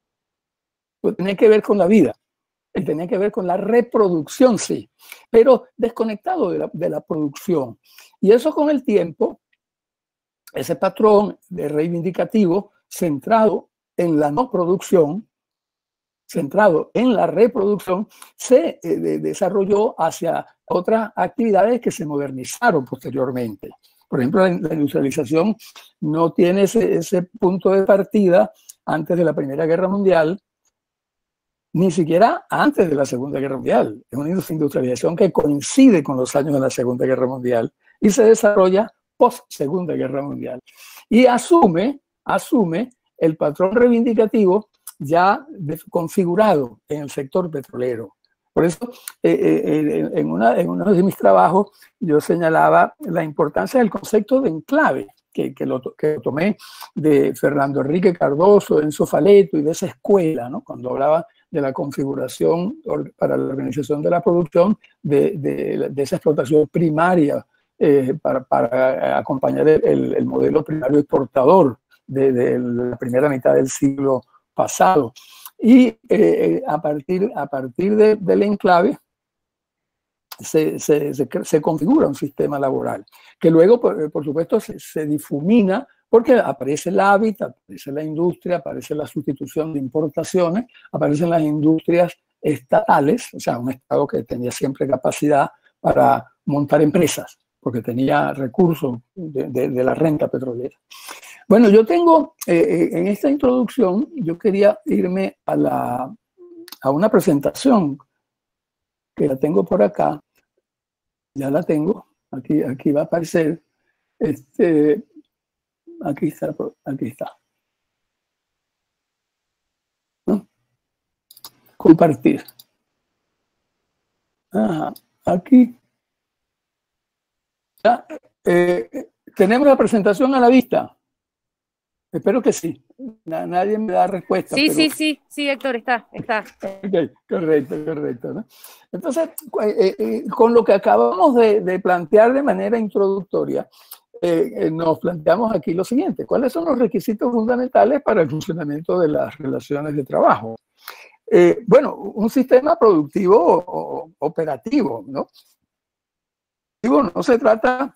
no tenían que ver con la vida. Tenía que ver con la reproducción, sí, pero desconectado de la, de la producción. Y eso con el tiempo, ese patrón de reivindicativo centrado en la no producción, centrado en la reproducción, se eh, de, desarrolló hacia otras actividades que se modernizaron posteriormente. Por ejemplo, la, la industrialización no tiene ese, ese punto de partida antes de la Primera Guerra Mundial, ni siquiera antes de la Segunda Guerra Mundial. Es una industrialización que coincide con los años de la Segunda Guerra Mundial y se desarrolla post-Segunda Guerra Mundial. Y asume, asume el patrón reivindicativo ya configurado en el sector petrolero. Por eso, eh, eh, en, una, en uno de mis trabajos, yo señalaba la importancia del concepto de enclave, que, que, lo, que lo tomé de Fernando Enrique Cardoso, Enzo Faleto y de esa escuela, ¿no? Cuando hablaba de la configuración para la organización de la producción de, de, de esa explotación primaria eh, para, para acompañar el, el modelo primario exportador de, de la primera mitad del siglo pasado. Y eh, a partir, a partir de, del enclave se, se, se, se configura un sistema laboral que luego, por, por supuesto, se, se difumina porque aparece el hábitat, aparece la industria, aparece la sustitución de importaciones, aparecen las industrias estatales, o sea, un Estado que tenía siempre capacidad para montar empresas, porque tenía recursos de, de, de la renta petrolera. Bueno, yo tengo, eh, en esta introducción, yo quería irme a, la, a una presentación que la tengo por acá, ya la tengo, aquí, aquí va a aparecer, este, aquí está, aquí está. ¿No? Compartir. Ah, aquí. Ya, eh, ¿tenemos la presentación a la vista? Espero que sí. Nadie me da respuesta.
Sí,
pero...
sí, sí, sí, Héctor, está, está.
Ok, correcto, correcto, ¿no? Entonces, eh, eh, con lo que acabamos de, de plantear de manera introductoria, eh, eh, nos planteamos aquí lo siguiente: ¿cuáles son los requisitos fundamentales para el funcionamiento de las relaciones de trabajo? Eh, bueno, un sistema productivo o, o, operativo, ¿no? No se trata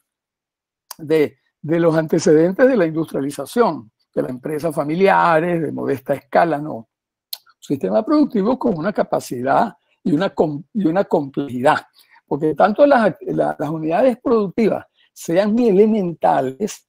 de, de los antecedentes de la industrialización, de las empresas familiares, de modesta escala, no. Un sistema productivo con una capacidad y una, y una complejidad, porque tanto las, las, las unidades productivas sean muy elementales,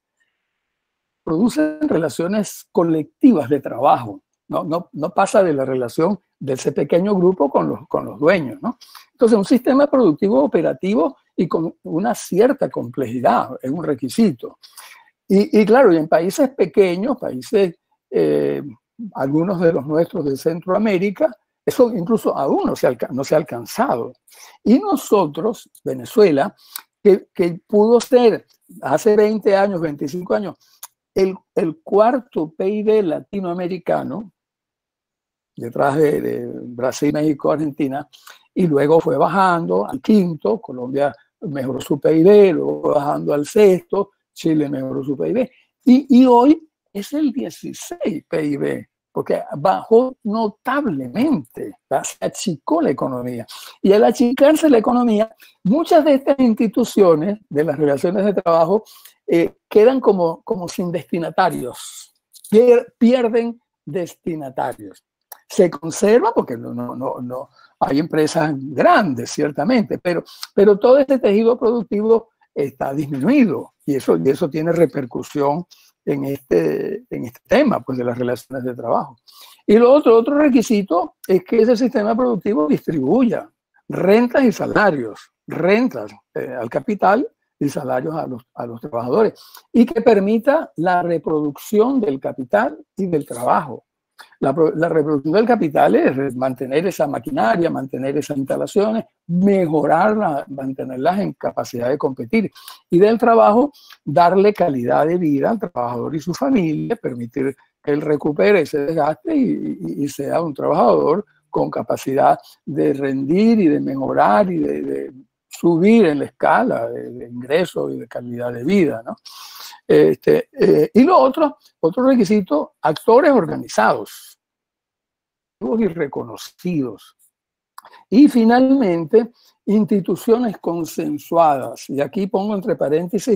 producen relaciones colectivas de trabajo, no, no, no pasa de la relación de ese pequeño grupo con los, con los dueños, ¿no? Entonces, un sistema productivo operativo y con una cierta complejidad es un requisito. Y, y claro, y en países pequeños, países, eh, algunos de los nuestros de Centroamérica, eso incluso aún no se ha, no se ha alcanzado. Y nosotros, Venezuela, que, que pudo ser hace veinte años, veinticinco años, el, el cuarto P I B latinoamericano, detrás de, de Brasil, México, Argentina, y luego fue bajando al quinto, Colombia mejoró su P I B, luego bajando al sexto, Chile mejoró su P I B, y, y hoy es el dieciséis P I B, porque bajó notablemente, se achicó la economía. Y al achicarse la economía, muchas de estas instituciones de las relaciones de trabajo eh, quedan como, como sin destinatarios, pier, pierden destinatarios. Se conserva porque no, no, no, no hay empresas grandes, ciertamente, pero, pero todo este tejido productivo está disminuido y eso, y eso tiene repercusión en este, en este tema pues, de las relaciones de trabajo. Y lo otro, otro requisito es que ese sistema productivo distribuya rentas y salarios, rentas eh, al capital y salarios a los, a los trabajadores, y que permita la reproducción del capital y del trabajo. La, la reproducción del capital es mantener esa maquinaria, mantener esas instalaciones, mejorarlas, mantenerlas en capacidad de competir. Y del trabajo, darle calidad de vida al trabajador y su familia, permitir que él recupere ese desgaste y, y, y sea un trabajador con capacidad de rendir y de mejorar y de, de subir en la escala de, de ingresos y de calidad de vida, ¿no? Este, eh, y lo otro, otro requisito, actores organizados y reconocidos. Y finalmente, instituciones consensuadas. Y aquí pongo entre paréntesis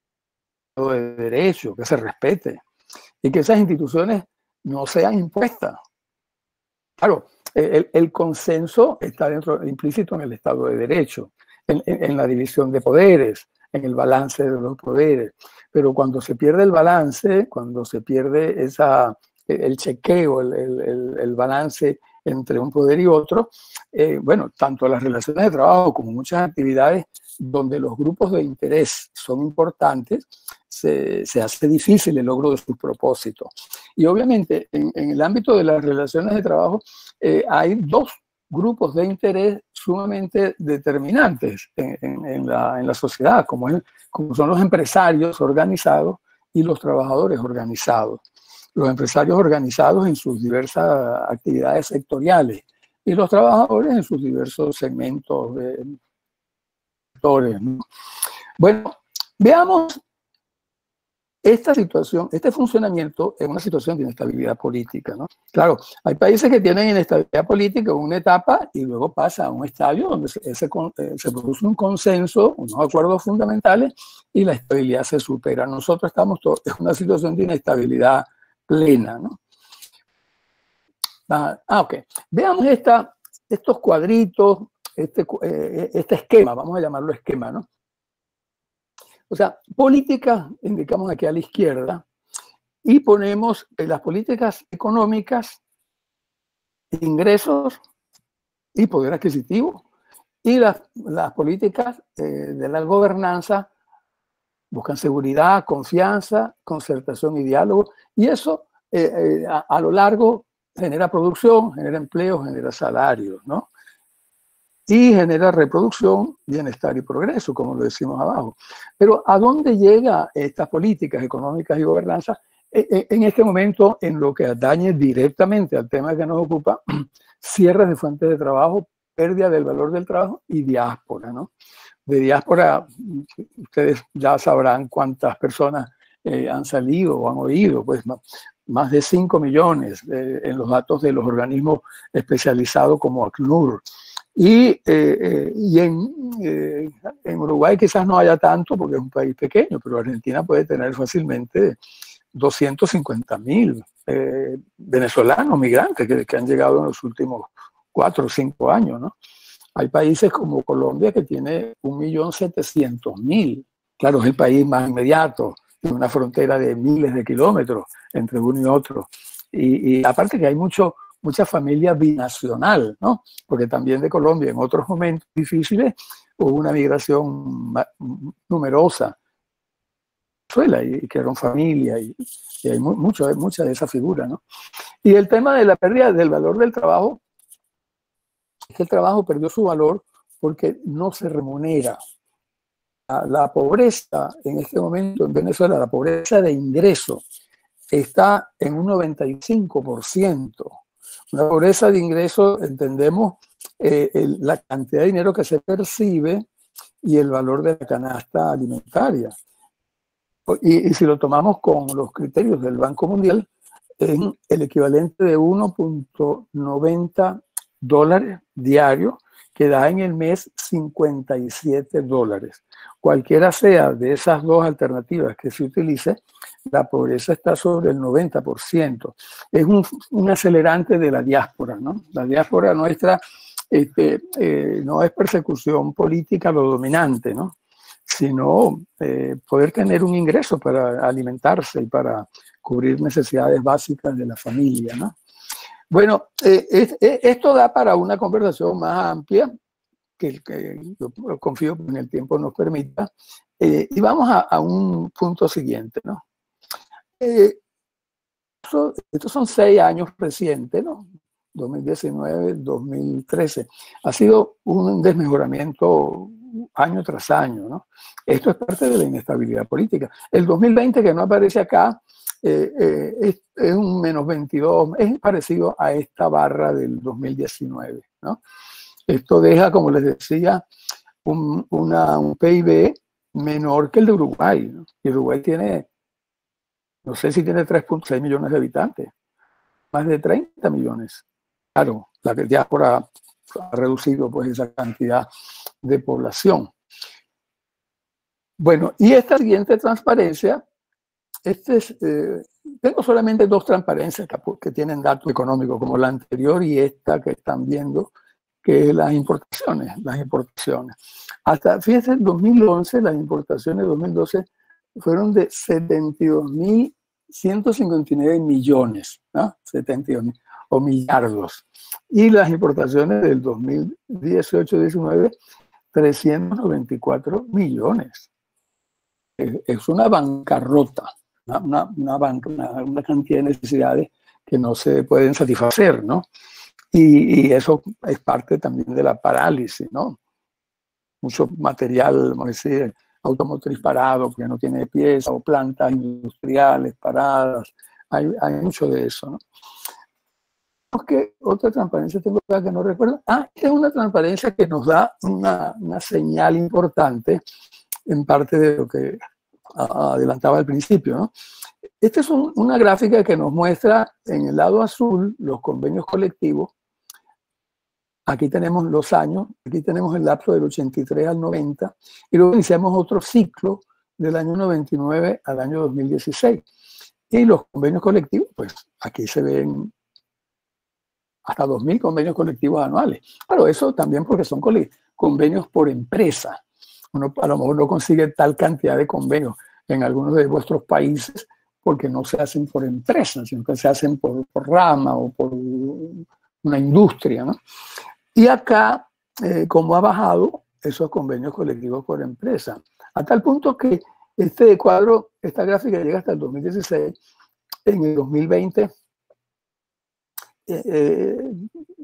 de derecho, que se respete y que esas instituciones no sean impuestas. Claro, el, el consenso está dentro, implícito en el Estado de Derecho, en, en, en la división de poderes, en el balance de los poderes. Pero cuando se pierde el balance, cuando se pierde esa, el chequeo, el, el, el balance entre un poder y otro, eh, bueno, tanto las relaciones de trabajo como muchas actividades donde los grupos de interés son importantes, se, se hace difícil el logro de sus propósitos. Y obviamente en, en el ámbito de las relaciones de trabajo eh, hay dos grupos de interés sumamente determinantes en, en, en, la, en la sociedad, como, es, como son los empresarios organizados y los trabajadores organizados. Los empresarios organizados en sus diversas actividades sectoriales y los trabajadores en sus diversos segmentos de sectores, ¿no? Bueno, veamos esta situación, este funcionamiento es una situación de inestabilidad política, ¿no? Claro, hay países que tienen inestabilidad política en una etapa y luego pasa a un estadio donde se, se, se produce un consenso, unos acuerdos fundamentales y la estabilidad se supera. Nosotros estamos todos en una situación de inestabilidad plena, ¿no? Ah, ok. Veamos esta, estos cuadritos, este, eh, este esquema, vamos a llamarlo esquema, ¿no? O sea, política, indicamos aquí a la izquierda, y ponemos eh, las políticas económicas, ingresos y poder adquisitivo, y las, las políticas eh, de la gobernanza buscan seguridad, confianza, concertación y diálogo, y eso eh, eh, a, a lo largo genera producción, genera empleo, genera salarios, ¿no? y genera reproducción, bienestar y progreso, como lo decimos abajo. Pero ¿a dónde llegan estas políticas económicas y gobernanza? En este momento, en lo que atañe directamente al tema que nos ocupa, cierres de fuentes de trabajo, pérdida del valor del trabajo y diáspora, ¿no? De diáspora, ustedes ya sabrán cuántas personas eh, han salido o han oído, pues más de cinco millones eh, en los datos de los organismos especializados como ACNUR. Y, eh, eh, y en, eh, en Uruguay quizás no haya tanto porque es un país pequeño, pero Argentina puede tener fácilmente doscientos cincuenta mil eh, venezolanos migrantes que, que han llegado en los últimos cuatro o cinco años, ¿no? Hay países como Colombia que tiene un millón setecientos mil. Claro, es el país más inmediato, tiene una frontera de miles de kilómetros entre uno y otro. Y, y aparte que hay mucho, mucha familia binacional, ¿no? Porque también de Colombia en otros momentos difíciles hubo una migración numerosa y crearon familia y, y hay mucho, hay mucha de esa figura, ¿no? Y el tema de la pérdida del valor del trabajo, es que el trabajo perdió su valor porque no se remunera. La, la pobreza en este momento en Venezuela, la pobreza de ingreso está en un noventa y cinco por ciento. Una pobreza de ingreso, entendemos eh, el, la cantidad de dinero que se percibe y el valor de la canasta alimentaria. Y, y si lo tomamos con los criterios del Banco Mundial, es el equivalente de uno punto noventa dólares diarios, que da en el mes cincuenta y siete dólares. Cualquiera sea de esas dos alternativas que se utilice, la pobreza está sobre el noventa por ciento. Es un, un acelerante de la diáspora, ¿no? La diáspora nuestra este, eh, no es persecución política lo dominante, ¿no? Sino eh, poder tener un ingreso para alimentarse y para cubrir necesidades básicas de la familia, ¿no? Bueno, eh, es, es, esto da para una conversación más amplia, que, que yo confío que en el tiempo nos permita, eh, y vamos a, a un punto siguiente, ¿no? Eh, eso, estos son seis años recientes, ¿no? dos mil diecinueve, dos mil trece. Ha sido un desmejoramiento año tras año, ¿no? Esto es parte de la inestabilidad política. El dos mil veinte, que no aparece acá, eh, eh, es, es un menos veintidós, es parecido a esta barra del dos mil diecinueve, ¿no? Esto deja, como les decía, un, una, un P I B menor que el de Uruguay, ¿no? Y Uruguay tiene, no sé si tiene tres punto seis millones de habitantes, más de treinta millones. Claro, la diáspora ha reducido pues esa cantidad de población. Bueno, y esta siguiente transparencia, este es, eh, tengo solamente dos transparencias que, que tienen datos económicos, como la anterior y esta que están viendo, que es las importaciones, las importaciones. Hasta, fíjense, en dos mil once, las importaciones de dos mil doce fueron de setenta y dos mil ciento cincuenta y nueve millones, ¿no? setenta y dos mil, o millardos. Y las importaciones del dos mil dieciocho diecinueve, trescientos noventa y cuatro millones. Es una bancarrota, una, una, banca, una, una cantidad de necesidades que no se pueden satisfacer, ¿no? Y, y eso es parte también de la parálisis, ¿no? Mucho material, vamos a decir, automotriz parado, porque no tiene piezas, o plantas industriales paradas, hay, hay mucho de eso, ¿no? Porque otra transparencia tengo que no recuerdo. Ah, esta es una transparencia que nos da una, una señal importante en parte de lo que adelantaba al principio, ¿no? Esta es un, una gráfica que nos muestra en el lado azul los convenios colectivos. Aquí tenemos los años, aquí tenemos el lapso del ochenta y tres al noventa, y luego iniciamos otro ciclo del año noventa y nueve al año dos mil dieciséis. Y los convenios colectivos, pues aquí se ven hasta dos mil convenios colectivos anuales. Claro, eso también porque son convenios por empresa. Uno a lo mejor no consigue tal cantidad de convenios en algunos de vuestros países porque no se hacen por empresas, sino que se hacen por, por rama o por una industria, ¿no? Y acá, eh, como ha bajado esos convenios colectivos por empresa, a tal punto que este cuadro, esta gráfica llega hasta el dos mil dieciséis, en el dos mil veinte, eh,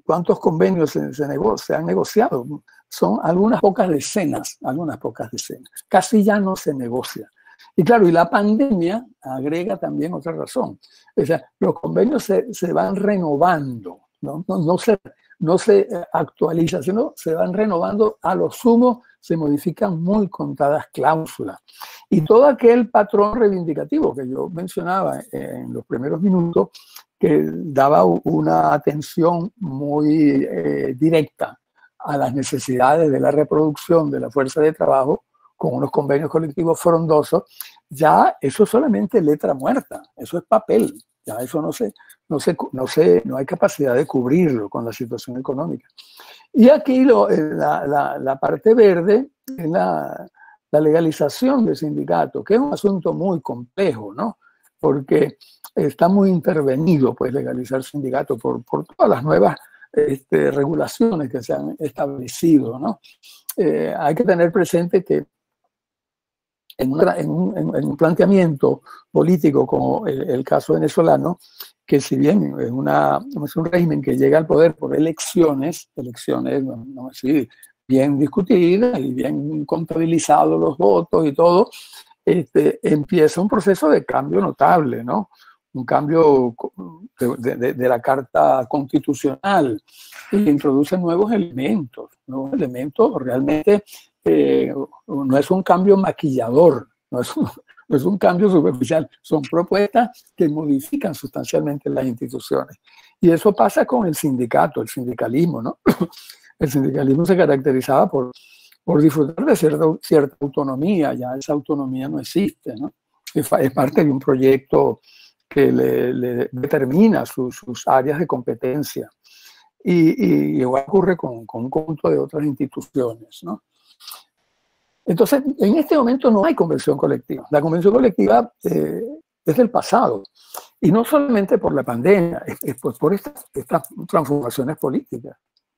¿cuántos convenios se, se, nego se han negociado? Son algunas pocas decenas, algunas pocas decenas. Casi ya no se negocia. Y claro, y la pandemia agrega también otra razón. O sea, los convenios se, se van renovando, ¿no? No, no, se, no se actualizan, sino se van renovando. A lo sumo se modifican muy contadas cláusulas. Y todo aquel patrón reivindicativo que yo mencionaba en los primeros minutos, que daba una atención muy eh, directa a las necesidades de la reproducción de la fuerza de trabajo, con unos convenios colectivos frondosos, ya eso es solamente letra muerta, eso es papel, ya eso no se, no se, no se, no hay capacidad de cubrirlo con la situación económica. Y aquí lo, la, la, la parte verde es la, la legalización del sindicato, que es un asunto muy complejo, ¿no? Porque está muy intervenido, pues, legalizar sindicato por, por todas las nuevas este, regulaciones que se han establecido, ¿no? Eh, hay que tener presente que en, una, en, un, en un planteamiento político como el, el caso venezolano, que si bien es, una, es un régimen que llega al poder por elecciones, elecciones no, no así, bien discutidas y bien contabilizados los votos y todo, este, empieza un proceso de cambio notable, ¿no? Un cambio de, de, de la Carta Constitucional, y introduce nuevos elementos, nuevos elementos realmente. Eh, no es un cambio maquillador, no es un, no es un cambio superficial, son propuestas que modifican sustancialmente las instituciones. Y eso pasa con el sindicato, el sindicalismo, ¿no? El sindicalismo se caracterizaba por, por disfrutar de cierta, cierta autonomía, ya esa autonomía no existe, ¿no? Es, es parte de un proyecto que le, le determina su, sus áreas de competencia. Y, y igual ocurre con, con un conjunto de otras instituciones, ¿no? Entonces, en este momento no hay convención colectiva. La convención colectiva eh, es del pasado. Y no solamente por la pandemia, es, es pues por estas, estas transformaciones políticas.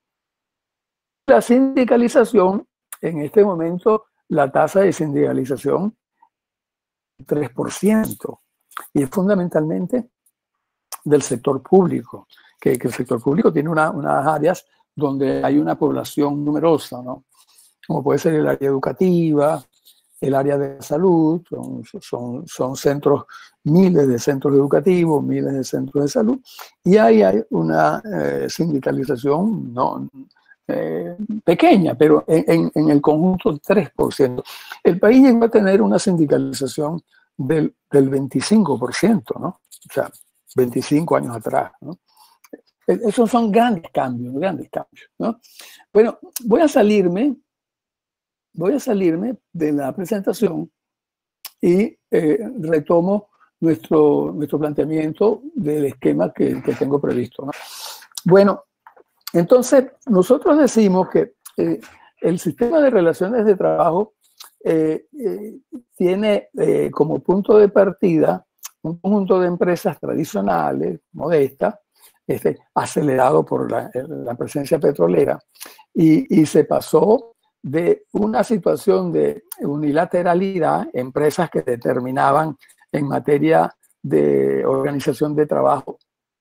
La sindicalización, en este momento, la tasa de sindicalización es tres por ciento. Y es fundamentalmente del sector público, que, que el sector público tiene una, unas áreas donde hay una población numerosa, ¿no? Como puede ser el área educativa, el área de salud, son, son, son centros, miles de centros educativos, miles de centros de salud, y ahí hay una eh, sindicalización no, eh, pequeña, pero en, en, en el conjunto tres por ciento. El país llegó a tener una sindicalización del, del veinticinco por ciento, ¿no? O sea, veinticinco años atrás, ¿no? Esos son grandes cambios, grandes cambios, ¿no? Bueno, voy a salirme Voy a salirme de la presentación y eh, retomo nuestro, nuestro planteamiento del esquema que, que tengo previsto, ¿no? Bueno, entonces nosotros decimos que eh, el sistema de relaciones de trabajo eh, eh, tiene eh, como punto de partida un conjunto de empresas tradicionales, modestas, este, acelerado por la, la presencia petrolera, y, y se pasó de una situación de unilateralidad, empresas que determinaban en materia de organización de trabajo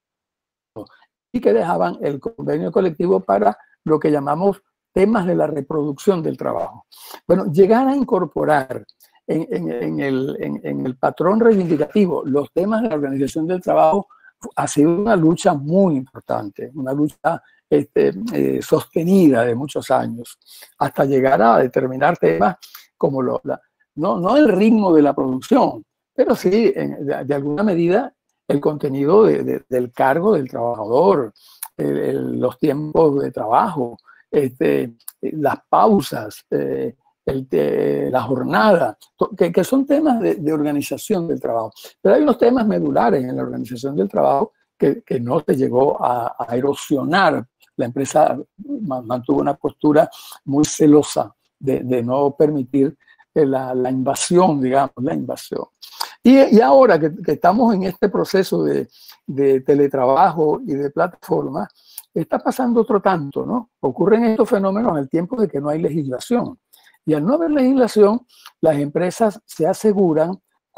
y que dejaban el convenio colectivo para lo que llamamos temas de la reproducción del trabajo. Bueno, llegar a incorporar en, en, en, el, en, en el patrón reivindicativo los temas de la organización del trabajo ha sido una lucha muy importante, una lucha Este, eh, sostenida de muchos años, hasta llegar a determinar temas como lo, la, no, no el ritmo de la producción, pero sí, en, de, de alguna medida, el contenido de, de, del cargo del trabajador, el, el, los tiempos de trabajo, este, las pausas, eh, el, eh, la jornada, que, que son temas de, de organización del trabajo. Pero hay unos temas medulares en la organización del trabajo que, que no se llegó a, a erosionar. La empresa mantuvo una postura muy celosa de, de no permitir la, la invasión, digamos, la invasión. Y, y ahora que, que estamos en este proceso de, de teletrabajo y de plataforma, está pasando otro tanto, ¿no? Ocurren estos fenómenos en el tiempo de que no hay legislación. Y al no haber legislación, las empresas se aseguran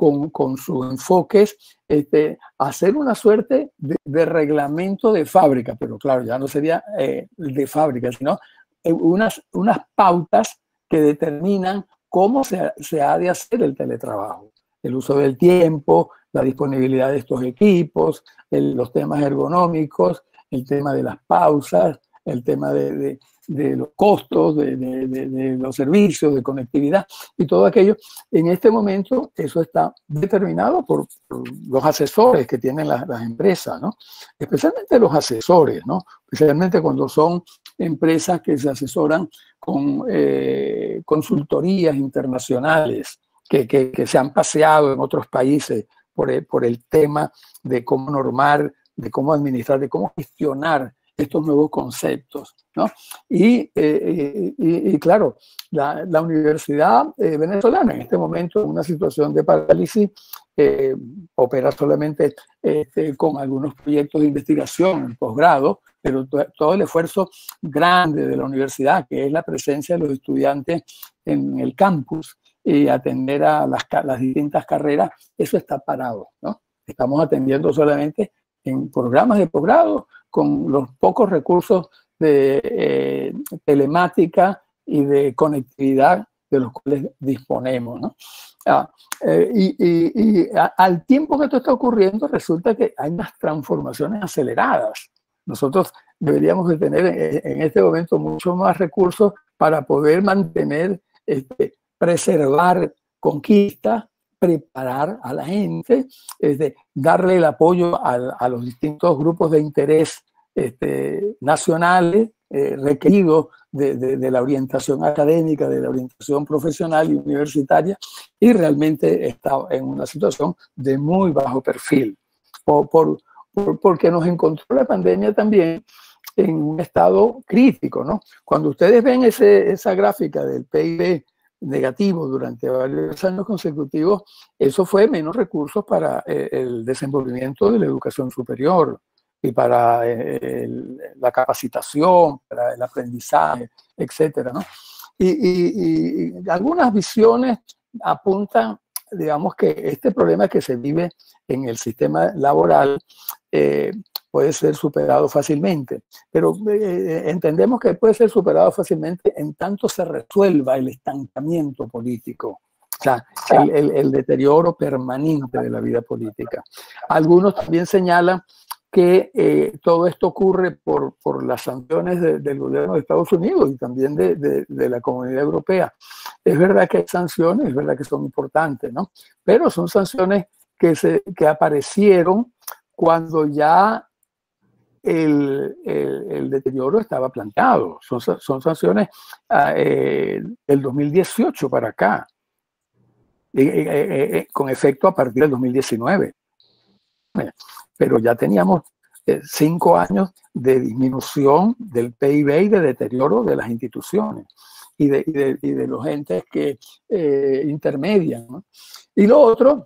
con, con sus enfoques, este, hacer una suerte de, de reglamento de fábrica, pero claro, ya no sería eh, de fábrica, sino unas, unas pautas que determinan cómo se, se ha de hacer el teletrabajo. El uso del tiempo, la disponibilidad de estos equipos, el, los temas ergonómicos, el tema de las pausas, el tema de, de, de los costos, de, de, de, de los servicios, de conectividad y todo aquello. En este momento eso está determinado por, por los asesores que tienen las, las empresas, ¿no? Especialmente los asesores, ¿no? Especialmente cuando son empresas que se asesoran con eh, consultorías internacionales que, que, que se han paseado en otros países por el, por el tema de cómo normar, de cómo administrar, de cómo gestionar estos nuevos conceptos, ¿no? Y, eh, y, y claro, la, la universidad eh, venezolana en este momento en una situación de parálisis eh, opera solamente eh, con algunos proyectos de investigación en posgrado, pero todo el esfuerzo grande de la universidad, que es la presencia de los estudiantes en el campus y atender a las, las distintas carreras, eso está parado, ¿no? Estamos atendiendo solamente en programas de posgrado con los pocos recursos de eh, telemática y de conectividad de los cuales disponemos, ¿no? Ah, eh, y, y, y a, al tiempo que esto está ocurriendo, resulta que hay unas transformaciones aceleradas. Nosotros deberíamos de tener en, en este momento mucho más recursos para poder mantener, este, preservar conquistas, preparar a la gente, este, darle el apoyo a, a los distintos grupos de interés este, nacionales eh, requeridos de, de, de la orientación académica, de la orientación profesional y universitaria, y realmente está en una situación de muy bajo perfil, por, por, por, porque nos encontró la pandemia también en un estado crítico, ¿no? Cuando ustedes ven ese, esa gráfica del P I B negativo durante varios años consecutivos, eso fue menos recursos para eh, el desenvolvimiento de la educación superior y para eh, el, la capacitación, para el aprendizaje, etcétera, ¿no? Y, y, y algunas visiones apuntan, digamos, que este problema que se vive en el sistema laboral eh, puede ser superado fácilmente, pero eh, entendemos que puede ser superado fácilmente en tanto se resuelva el estancamiento político, o sea, el, el, el deterioro permanente de la vida política. Algunos también señalan que eh, todo esto ocurre por, por las sanciones de, del gobierno de Estados Unidos y también de, de, de la Comunidad Europea. Es verdad que hay sanciones, es verdad que son importantes, ¿no? Pero son sanciones que, se, que aparecieron cuando ya El, el, el deterioro estaba plantado. Son, son sanciones eh, del dos mil dieciocho para acá, eh, eh, eh, con efecto a partir del dos mil diecinueve. Pero ya teníamos eh, cinco años de disminución del P I B y de deterioro de las instituciones y de, y de, y de los entes que eh, intermedian, ¿no? Y lo otro,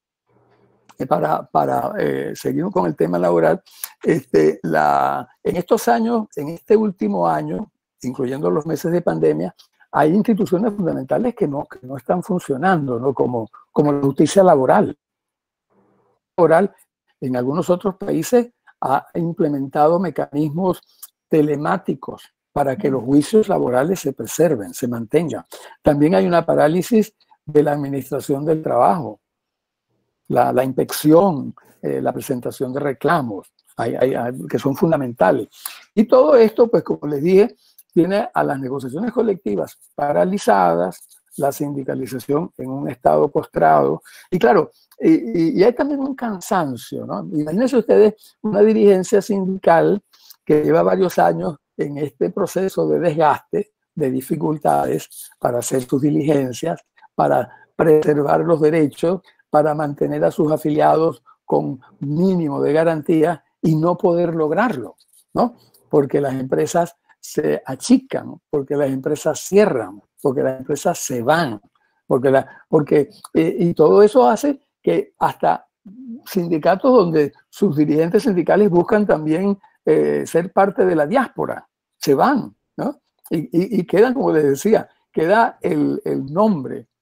para, para eh, seguir con el tema laboral, este, la, en estos años, en este último año, incluyendo los meses de pandemia, hay instituciones fundamentales que no, que no están funcionando, ¿no? Como, como la justicia laboral. laboral. En algunos otros países ha implementado mecanismos telemáticos para que los juicios laborales se preserven, se mantengan. También hay una parálisis de la administración del trabajo. La, la inspección, eh, la presentación de reclamos, hay, hay, hay, que son fundamentales. Y todo esto, pues como les dije, tiene a las negociaciones colectivas paralizadas, la sindicalización en un estado postrado. Y claro, y, y hay también un cansancio, ¿no? Imagínense ustedes una dirigencia sindical que lleva varios años en este proceso de desgaste, de dificultades para hacer sus diligencias, para preservar los derechos, para mantener a sus afiliados con mínimo de garantía y no poder lograrlo, ¿no? Porque las empresas se achican, porque las empresas cierran, porque las empresas se van, porque, la, porque eh, y todo eso hace que hasta sindicatos donde sus dirigentes sindicales buscan también eh, ser parte de la diáspora, se van, ¿no? Y, y, y quedan, como les decía, queda el, el nombre,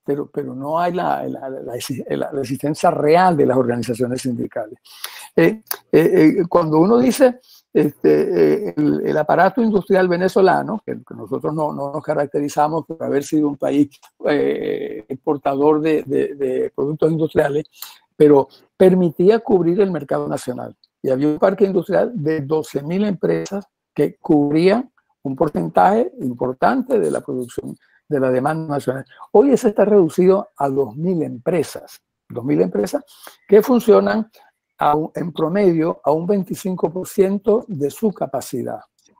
pero, pero no hay la, la, la, la resistencia real de las organizaciones sindicales. Eh, eh, eh, cuando uno dice este, eh, el, el aparato industrial venezolano, que, que nosotros no, no nos caracterizamos por haber sido un país eh, exportador de, de, de productos industriales, pero permitía cubrir el mercado nacional. Y había un parque industrial de doce mil empresas que cubrían un porcentaje importante de la producción, de la demanda nacional. Hoy ese está reducido a dos mil empresas, dos mil empresas que funcionan a un, en promedio a un veinticinco por ciento de su capacidad.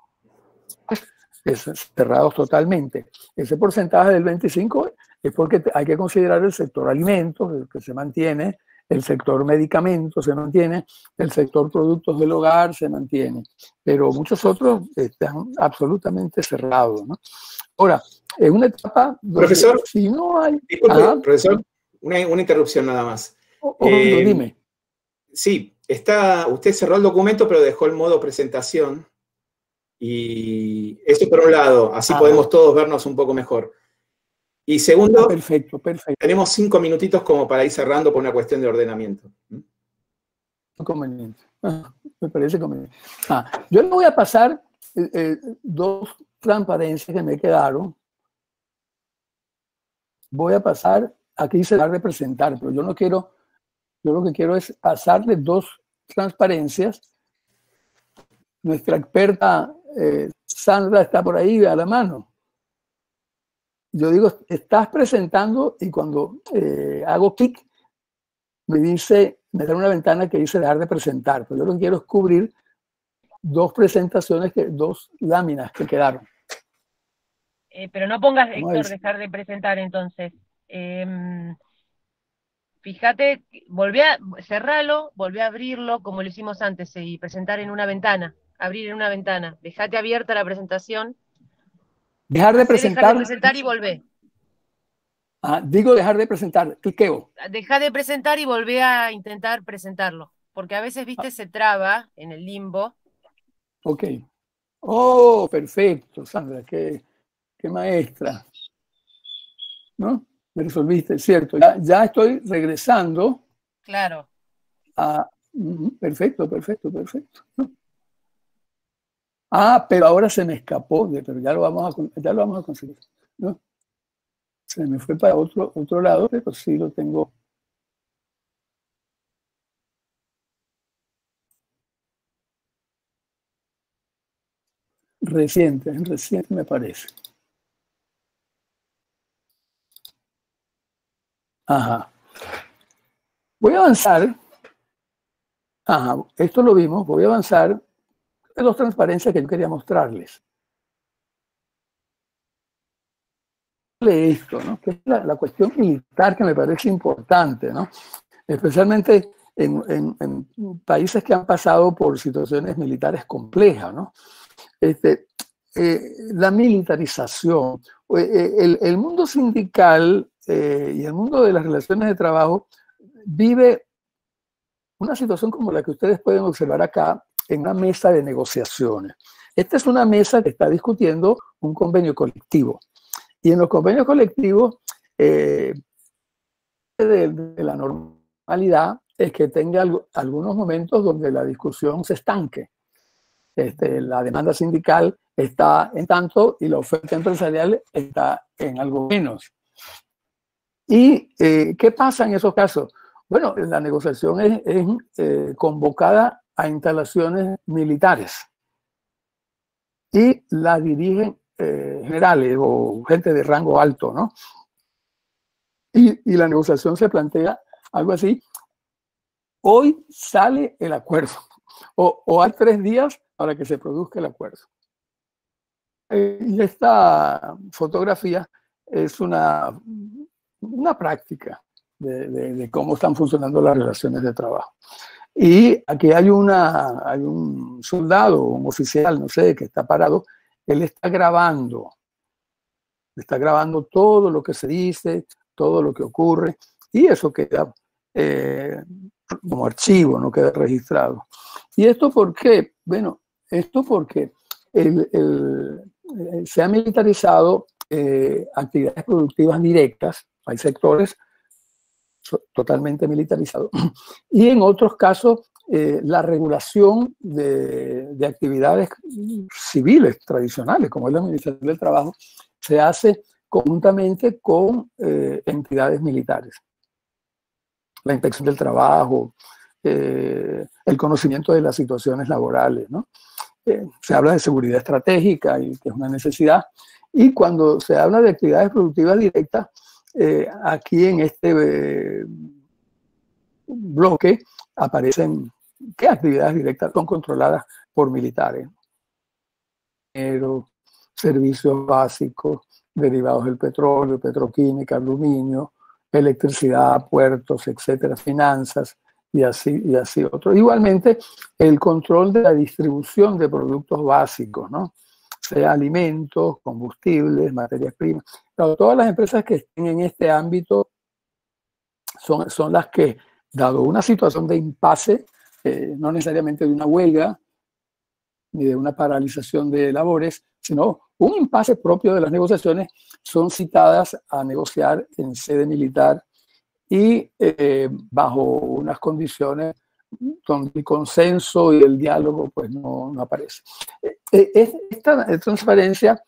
Es cerrados totalmente. Ese porcentaje del veinticinco por ciento es porque hay que considerar el sector alimentos, que se mantiene, el sector medicamentos se mantiene, el sector productos del hogar se mantiene, pero muchos otros están absolutamente cerrados, ¿no? Ahora, en una etapa donde
profesor,
si no hay...
Disculpe, ah, profesor, una, una interrupción nada más.
Oh, oh, eh, dime.
Sí, está, usted cerró el documento, pero dejó el modo presentación. Y eso por un lado, así ah, podemos todos vernos un poco mejor. Y segundo,
ah, perfecto, perfecto.
Tenemos cinco minutitos como para ir cerrando por una cuestión de ordenamiento.
Conveniente. Ah, me parece conveniente. Ah, yo le voy a pasar eh, eh, dos transparencias que me quedaron. Voy a pasar, aquí se va a representar, pero yo no quiero, yo lo que quiero es pasarle dos transparencias. Nuestra experta eh, Sandra está por ahí a la mano. Yo digo, estás presentando y cuando eh, hago clic, me dice, me da una ventana que dice dejar de presentar. Pero yo lo que quiero es cubrir dos presentaciones, que, dos láminas que quedaron.
Eh, pero no pongas, Héctor, dejar de presentar entonces. Eh, fíjate, volví a cerrarlo, volví a abrirlo como lo hicimos antes y presentar en una ventana, abrir en una ventana. Dejate abierta la presentación.
Dejar de presentar.
Dejar de presentar y volvé.
Ah, digo dejar de presentar, cliqueo.
Deja de presentar y volvé a intentar presentarlo. Porque a veces, viste, se traba en el limbo.
Ok. Oh, perfecto, Sandra, qué, qué maestra. ¿No? Me resolviste, cierto. Ya, ya estoy regresando.
Claro.
A, perfecto, perfecto, perfecto. ¿No? Ah, pero ahora se me escapó, pero ya lo vamos a, ya lo vamos a conseguir, ¿no? Se me fue para otro, otro lado, pero sí lo tengo. Reciente, reciente me parece. Ajá. Voy a avanzar. Ajá, esto lo vimos, voy a avanzar. De dos transparencias que yo quería mostrarles. Esto, ¿no? Que es la, la cuestión militar que me parece importante, ¿no? Especialmente en, en, en países que han pasado por situaciones militares complejas, ¿no? Este, eh, la militarización, eh, el, el mundo sindical eh, y el mundo de las relaciones de trabajo vive una situación como la que ustedes pueden observar acá, en una mesa de negociaciones. Esta es una mesa que está discutiendo un convenio colectivo. Y en los convenios colectivos, eh, de, de la normalidad es que tenga algo, algunos momentos donde la discusión se estanque. Este, la demanda sindical está en tanto y la oferta empresarial está en algo menos. ¿Y eh, qué pasa en esos casos? Bueno, la negociación es, es eh, convocada a instalaciones militares y la dirigen eh, generales o gente de rango alto, ¿no? Y, y la negociación se plantea algo así: hoy sale el acuerdo, o, o hay tres días para que se produzca el acuerdo. Eh, y esta fotografía es una, una práctica de, de, de cómo están funcionando las relaciones de trabajo. Y aquí hay, una, hay un soldado, un oficial, no sé, que está parado. Él está grabando, está grabando todo lo que se dice, todo lo que ocurre, y eso queda eh, como archivo, no queda registrado. ¿Y esto por qué? Bueno, esto porque el, el, el, se han militarizado eh, actividades productivas directas hay sectores totalmente militarizados. Y en otros casos, eh, la regulación de, de actividades civiles tradicionales, como es la Administración del Trabajo, se hace conjuntamente con eh, entidades militares. La inspección del trabajo, eh, el conocimiento de las situaciones laborales, ¿no? Eh, se habla de seguridad estratégica, y que es una necesidad, y cuando se habla de actividades productivas directas, eh, aquí en este eh, bloque aparecen qué actividades directas son controladas por militares. Pero, servicios básicos, derivados del petróleo, petroquímica, aluminio, electricidad, puertos, etcétera, finanzas, y así, y así otros. Igualmente, el control de la distribución de productos básicos, ¿no? Sea alimentos, combustibles, materias primas. Pero todas las empresas que estén en este ámbito son, son las que, dado una situación de impasse, eh, no necesariamente de una huelga, ni de una paralización de labores, sino un impasse propio de las negociaciones, son citadas a negociar en sede militar y eh, bajo unas condiciones donde el consenso y el diálogo pues no, no aparece. Eh, esta transparencia,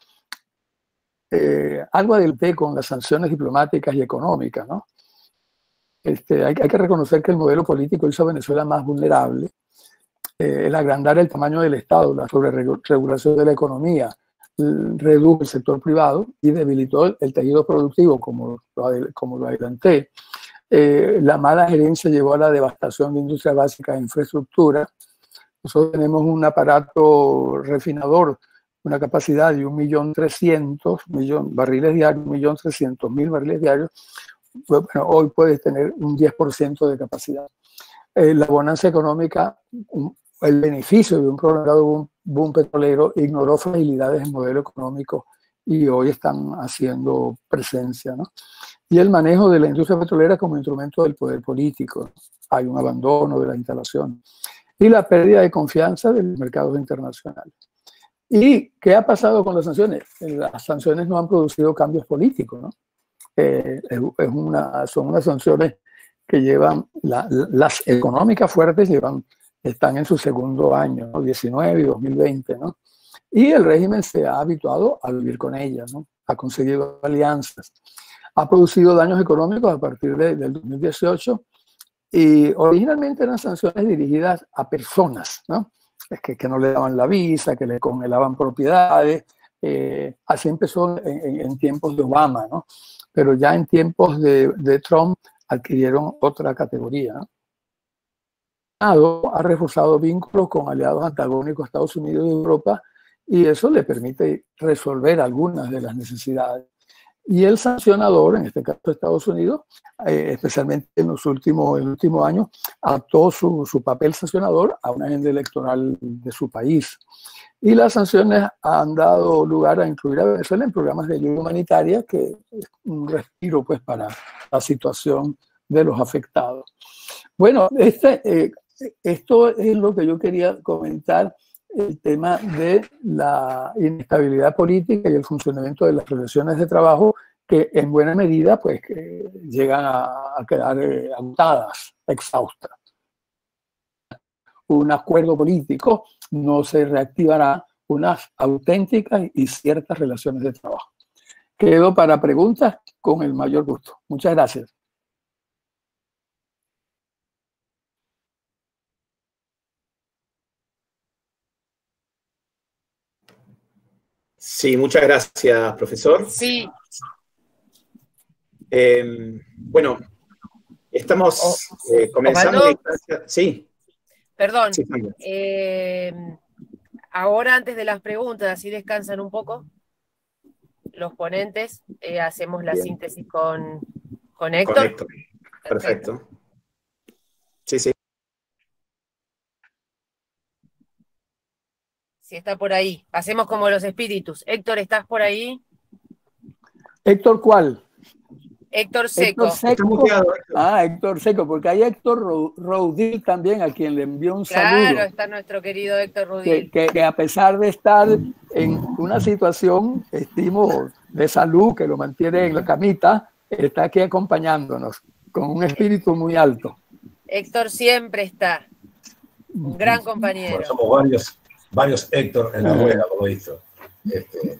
eh, algo del té con las sanciones diplomáticas y económicas, ¿no? Este, hay, hay que reconocer que el modelo político hizo a Venezuela más vulnerable. Eh, el agrandar el tamaño del Estado, la sobreregulación de la economía, redujo el sector privado y debilitó el, el tejido productivo, como lo, como lo adelanté. Eh, la mala gerencia llevó a la devastación de industrias básicas e infraestructura. Nosotros tenemos un aparato refinador, una capacidad de un millón trescientos millón barriles diarios, un millón trescientos mil barriles diarios. Bueno, hoy puedes tener un diez por ciento de capacidad. Eh, la bonanza económica, un, el beneficio de un prolongado boom, boom petrolero ignoró fragilidades del modelo económico y hoy están haciendo presencia, ¿no? Y el manejo de la industria petrolera como instrumento del poder político. Hay un abandono de la instalación y la pérdida de confianza de los mercados internacionales. ¿Y qué ha pasado con las sanciones? Las sanciones no han producido cambios políticos, ¿no? Eh, es una, son unas sanciones que llevan, la, las económicas fuertes llevan, están en su segundo año, ¿no? diecinueve y dos mil veinte, ¿no? Y el régimen se ha habituado a vivir con ellas, ¿no? Ha conseguido alianzas, ha producido daños económicos a partir de, del dos mil dieciocho, y originalmente eran sanciones dirigidas a personas, ¿no? Que, que no le daban la visa, que le congelaban propiedades. Eh, así empezó en, en, en tiempos de Obama, ¿no? Pero ya en tiempos de, de Trump adquirieron otra categoría, ¿no? Ha reforzado vínculos con aliados antagónicos a Estados Unidos y Europa, y eso le permite resolver algunas de las necesidades. Y el sancionador, en este caso Estados Unidos, eh, especialmente en los últimos, en el último año, adaptó su, su papel sancionador a una agenda electoral de su país. Y las sanciones han dado lugar a incluir a Venezuela en programas de ayuda humanitaria, que es un respiro pues, para la situación de los afectados. Bueno, este, eh, esto es lo que yo quería comentar, el tema de la inestabilidad política y el funcionamiento de las relaciones de trabajo, que en buena medida pues, que llegan a, a quedar eh, agotadas, exhaustas. Un acuerdo político no se reactivará unas auténticas y ciertas relaciones de trabajo. Quedo para preguntas con el mayor gusto. Muchas gracias.
Sí, muchas gracias, profesor.
Sí.
Eh, bueno, estamos eh, comenzando. Sí.
Perdón.
Sí,
eh, ahora, antes de las preguntas, así descansan un poco los ponentes, eh, hacemos la
Bien.
síntesis con, con Héctor.
Con Héctor. Perfecto. Perfecto. Sí, sí.
Si está por ahí. Hacemos como los espíritus. Héctor, ¿estás por ahí?
¿Héctor cuál?
Héctor Seco.
Héctor Seco. Ah, Héctor Seco, porque hay Héctor Roudil también, a quien le envió un
claro,
saludo.
Claro, está nuestro querido Héctor Roudil.
Que, que, que a pesar de estar en una situación, estimo, de salud, que lo mantiene en la camita, está aquí acompañándonos con un espíritu muy alto.
Héctor siempre está. Un gran compañero.
Bueno, somos varios, varios Héctor en la rueda, como he visto. Este,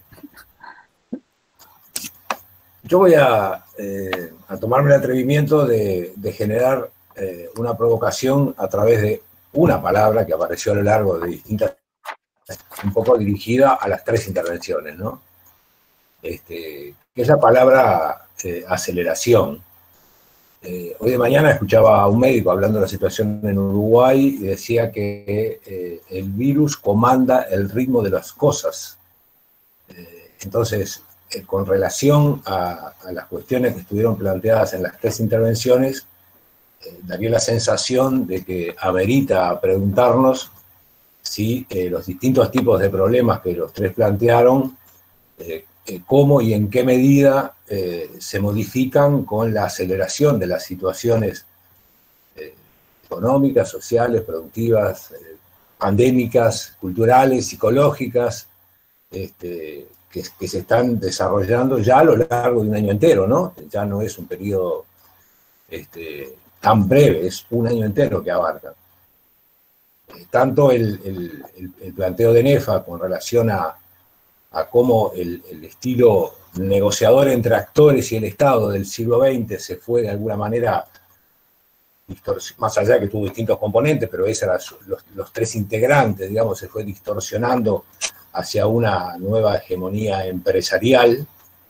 yo voy a, eh, a tomarme el atrevimiento de, de generar eh, una provocación a través de una palabra que apareció a lo largo de distintas, un poco dirigida a las tres intervenciones, ¿no? Este, que es la palabra eh, aceleración. Eh, hoy de mañana escuchaba a un médico hablando de la situación en Uruguay y decía que eh, el virus comanda el ritmo de las cosas. Eh, entonces, eh, con relación a, a las cuestiones que estuvieron planteadas en las tres intervenciones, eh, daría la sensación de que amerita preguntarnos si eh, los distintos tipos de problemas que los tres plantearon, eh, eh, cómo y en qué medida eh, se modifican con la aceleración de las situaciones eh, económicas, sociales, productivas, eh, pandémicas, culturales, psicológicas, este, que, que se están desarrollando ya a lo largo de un año entero, ¿no? Ya no es un periodo este, tan breve, es un año entero que abarca. Tanto el, el, el planteo de Nefa con relación a, a cómo el, el estilo negociador entre actores y el Estado del siglo veinte se fue de alguna manera, más allá de que tuvo distintos componentes, pero esos eran los, los tres integrantes, digamos, se fue distorsionando hacia una nueva hegemonía empresarial.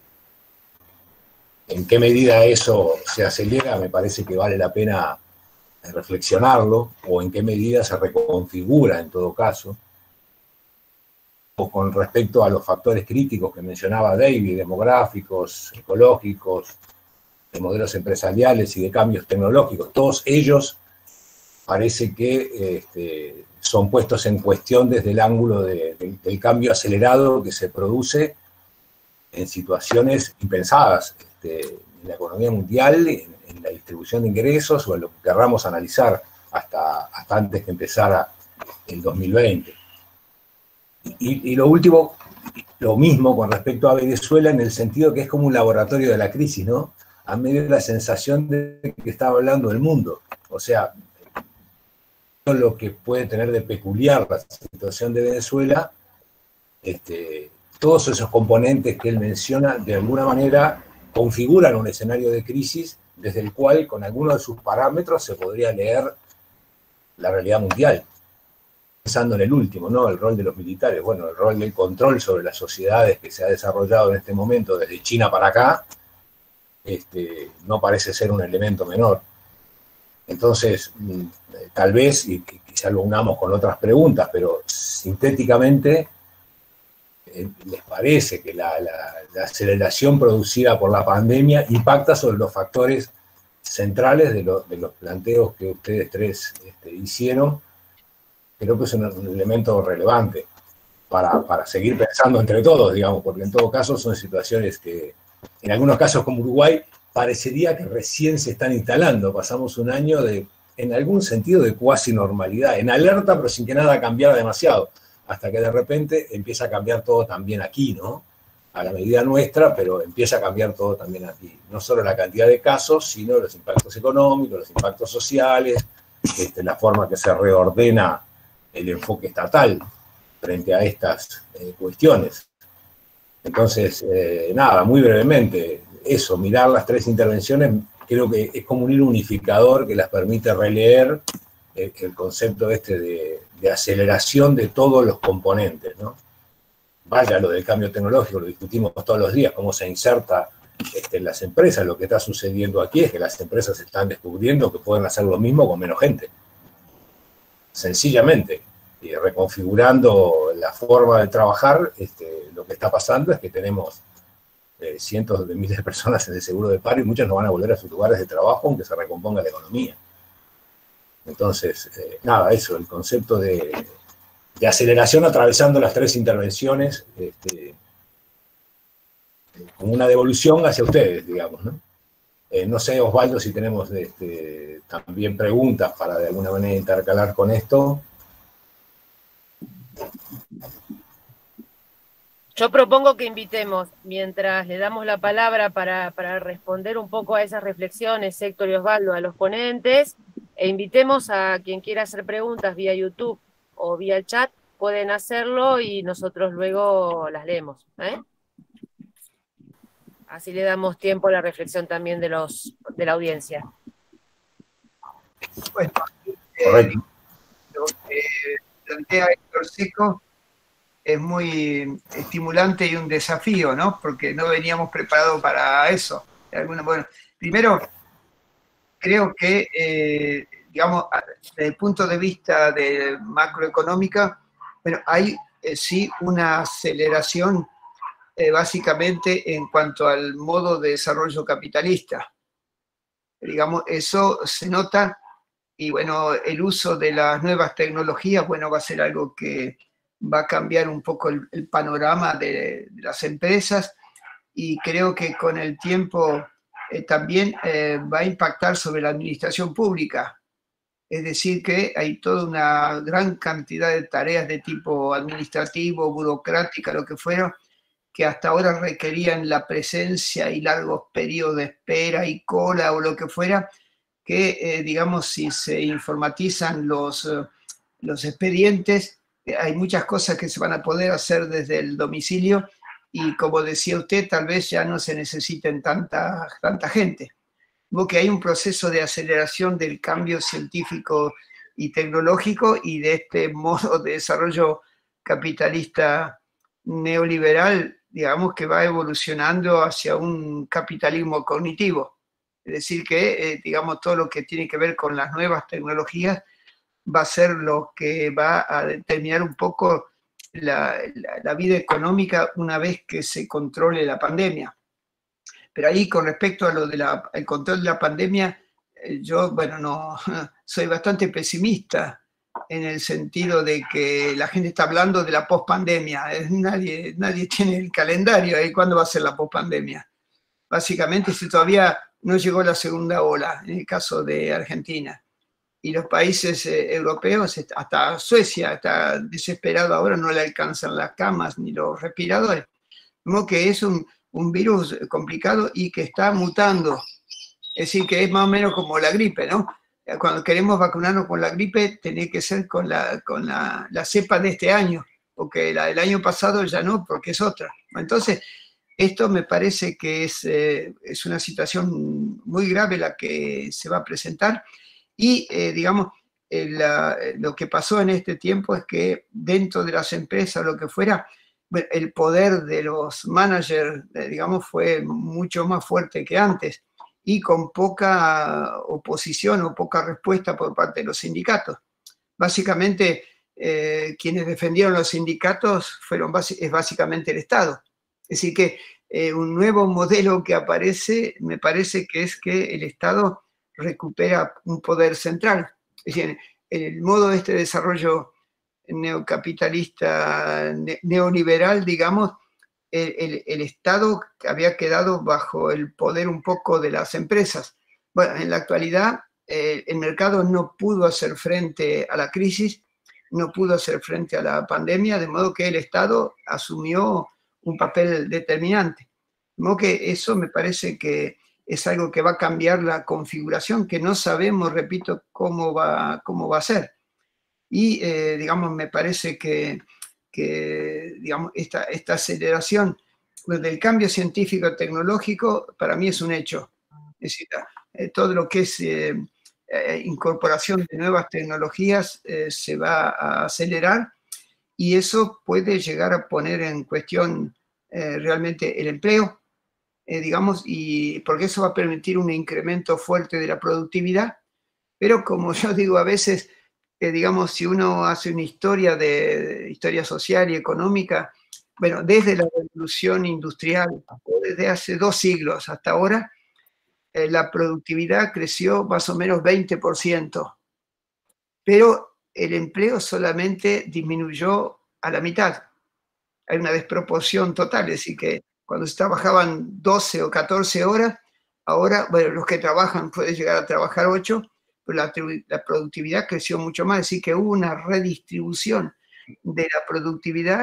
¿En qué medida eso se acelera? Me parece que vale la pena reflexionarlo, o en qué medida se reconfigura en todo caso, o con respecto a los factores críticos que mencionaba David, demográficos, ecológicos, de modelos empresariales y de cambios tecnológicos. Todos ellos parece que este, son puestos en cuestión desde el ángulo de, de, del cambio acelerado que se produce en situaciones impensadas este, en la economía mundial, en, en la distribución de ingresos o en lo que querramos analizar hasta, hasta antes que empezara el dos mil veinte. Y, y lo último, lo mismo con respecto a Venezuela, en el sentido que es como un laboratorio de la crisis, ¿no? A mí me dio la sensación de que estaba hablando del mundo. O sea, lo que puede tener de peculiar la situación de Venezuela, este, todos esos componentes que él menciona, de alguna manera, configuran un escenario de crisis desde el cual, con algunos de sus parámetros, se podría leer la realidad mundial. Pensando en el último, ¿no? El rol de los militares, bueno, el rol del control sobre las sociedades que se ha desarrollado en este momento desde China para acá, este, no parece ser un elemento menor. Entonces, tal vez, y quizá lo unamos con otras preguntas, pero sintéticamente, eh, ¿les parece que la, la, la aceleración producida por la pandemia impacta sobre los factores centrales de, lo, de los planteos que ustedes tres este, hicieron? Creo que es un, un elemento relevante para, para seguir pensando entre todos, digamos, porque en todo caso son situaciones que, en algunos casos como Uruguay, parecería que recién se están instalando. Pasamos un año de, en algún sentido, de cuasi normalidad, en alerta, pero sin que nada cambiara demasiado, hasta que de repente empieza a cambiar todo también aquí, ¿no? A la medida nuestra, pero empieza a cambiar todo también aquí. No solo la cantidad de casos, sino los impactos económicos, los impactos sociales, este, la forma que se reordena el enfoque estatal frente a estas eh, cuestiones. Entonces, eh, nada, muy brevemente, eso, mirar las tres intervenciones, creo que es como un hilo unificador que las permite releer el, el concepto este de, de aceleración de todos los componentes, ¿no? Vaya, lo del cambio tecnológico, lo discutimos todos los días, cómo se inserta este, en las empresas. Lo que está sucediendo aquí es que las empresas están descubriendo que pueden hacer lo mismo con menos gente. Sencillamente, y reconfigurando la forma de trabajar, este, lo que está pasando es que tenemos eh, cientos de miles de personas en el seguro de paro y muchas no van a volver a sus lugares de trabajo aunque se recomponga la economía. Entonces, eh, nada, eso, el concepto de, de aceleración atravesando las tres intervenciones, este, como una devolución hacia ustedes, digamos, ¿no? Eh, no sé, Osvaldo, si tenemos este, también preguntas para de alguna manera intercalar con esto.
Yo propongo que invitemos, mientras le damos la palabra para, para responder un poco a esas reflexiones, Héctor y Osvaldo, a los ponentes, e invitemos a quien quiera hacer preguntas vía YouTube o vía chat, pueden hacerlo y nosotros luego las leemos, ¿eh? Así le damos tiempo a la reflexión también de, los, de la audiencia.
Bueno, eh, lo que plantea Héctor Seco es muy estimulante y un desafío, ¿no? Porque no veníamos preparados para eso. Alguna, bueno, primero, creo que, eh, digamos, desde el punto de vista de macroeconómica, bueno, hay eh, sí una aceleración eh, básicamente en cuanto al modo de desarrollo capitalista. Digamos, eso se nota y, bueno, el uso de las nuevas tecnologías, bueno, va a ser algo que va a cambiar un poco el, el panorama de, de las empresas y creo que con el tiempo eh, también eh, va a impactar sobre la administración pública. Es decir, que hay toda una gran cantidad de tareas de tipo administrativo, burocrática, lo que fuera, que hasta ahora requerían la presencia y largos periodos de espera y cola o lo que fuera, que, eh, digamos, si se informatizan los, eh, los expedientes, eh, hay muchas cosas que se van a poder hacer desde el domicilio y, como decía usted, tal vez ya no se necesiten tanta, tanta gente. Luego que hay un proceso de aceleración del cambio científico y tecnológico y de este modo de desarrollo capitalista neoliberal, digamos, que va evolucionando hacia un capitalismo cognitivo. Es decir, que, eh, digamos, todo lo que tiene que ver con las nuevas tecnologías va a ser lo que va a determinar un poco la, la, la vida económica una vez que se controle la pandemia. Pero ahí, con respecto a lo del control de la pandemia, eh, yo, bueno, no, soy bastante pesimista en el sentido de que la gente está hablando de la pospandemia. Nadie, nadie tiene el calendario ahí cuándo va a ser la pospandemia. Básicamente, si todavía no llegó la segunda ola, en el caso de Argentina. Y los países eh, europeos, hasta Suecia está desesperado ahora, no le alcanzan las camas ni los respiradores. Como que es un, un virus complicado y que está mutando. Es decir, que es más o menos como la gripe, ¿no? Cuando queremos vacunarnos con la gripe, tiene que ser con la, con la, la cepa de este año, porque la del año pasado ya no, porque es otra. Entonces, esto me parece que es, eh, es una situación muy grave la que se va a presentar y, eh, digamos, eh, la, lo que pasó en este tiempo es que dentro de las empresas, lo que fuera, el poder de los managers, eh, digamos, fue mucho más fuerte que antes y con poca oposición o poca respuesta por parte de los sindicatos. Básicamente, eh, quienes defendieron los sindicatos fueron es básicamente el Estado. Es decir, que eh, un nuevo modelo que aparece, me parece que es que el Estado recupera un poder central. Es decir, el modo de este desarrollo neocapitalista, ne neoliberal, digamos, el, el, el Estado había quedado bajo el poder un poco de las empresas. Bueno, en la actualidad eh, el mercado no pudo hacer frente a la crisis, no pudo hacer frente a la pandemia, de modo que el Estado asumió un papel determinante. De modo que eso me parece que es algo que va a cambiar la configuración, que no sabemos, repito, cómo va, cómo va a ser. Y, eh, digamos, me parece que, que digamos, esta, esta aceleración del cambio científico-tecnológico para mí es un hecho. Es decir, eh, todo lo que es eh, eh, incorporación de nuevas tecnologías eh, se va a acelerar y eso puede llegar a poner en cuestión eh, realmente el empleo, eh, digamos, y porque eso va a permitir un incremento fuerte de la productividad, pero como yo digo a veces, eh, digamos, si uno hace una historia de, de historia social y económica, bueno, desde la revolución industrial, o desde hace dos siglos hasta ahora, eh, la productividad creció más o menos veinte por ciento, pero el empleo solamente disminuyó a la mitad. Hay una desproporción total, es decir, que cuando se trabajaban doce o catorce horas, ahora, bueno, los que trabajan pueden llegar a trabajar ocho, pero la, la productividad creció mucho más, es decir, que hubo una redistribución de la productividad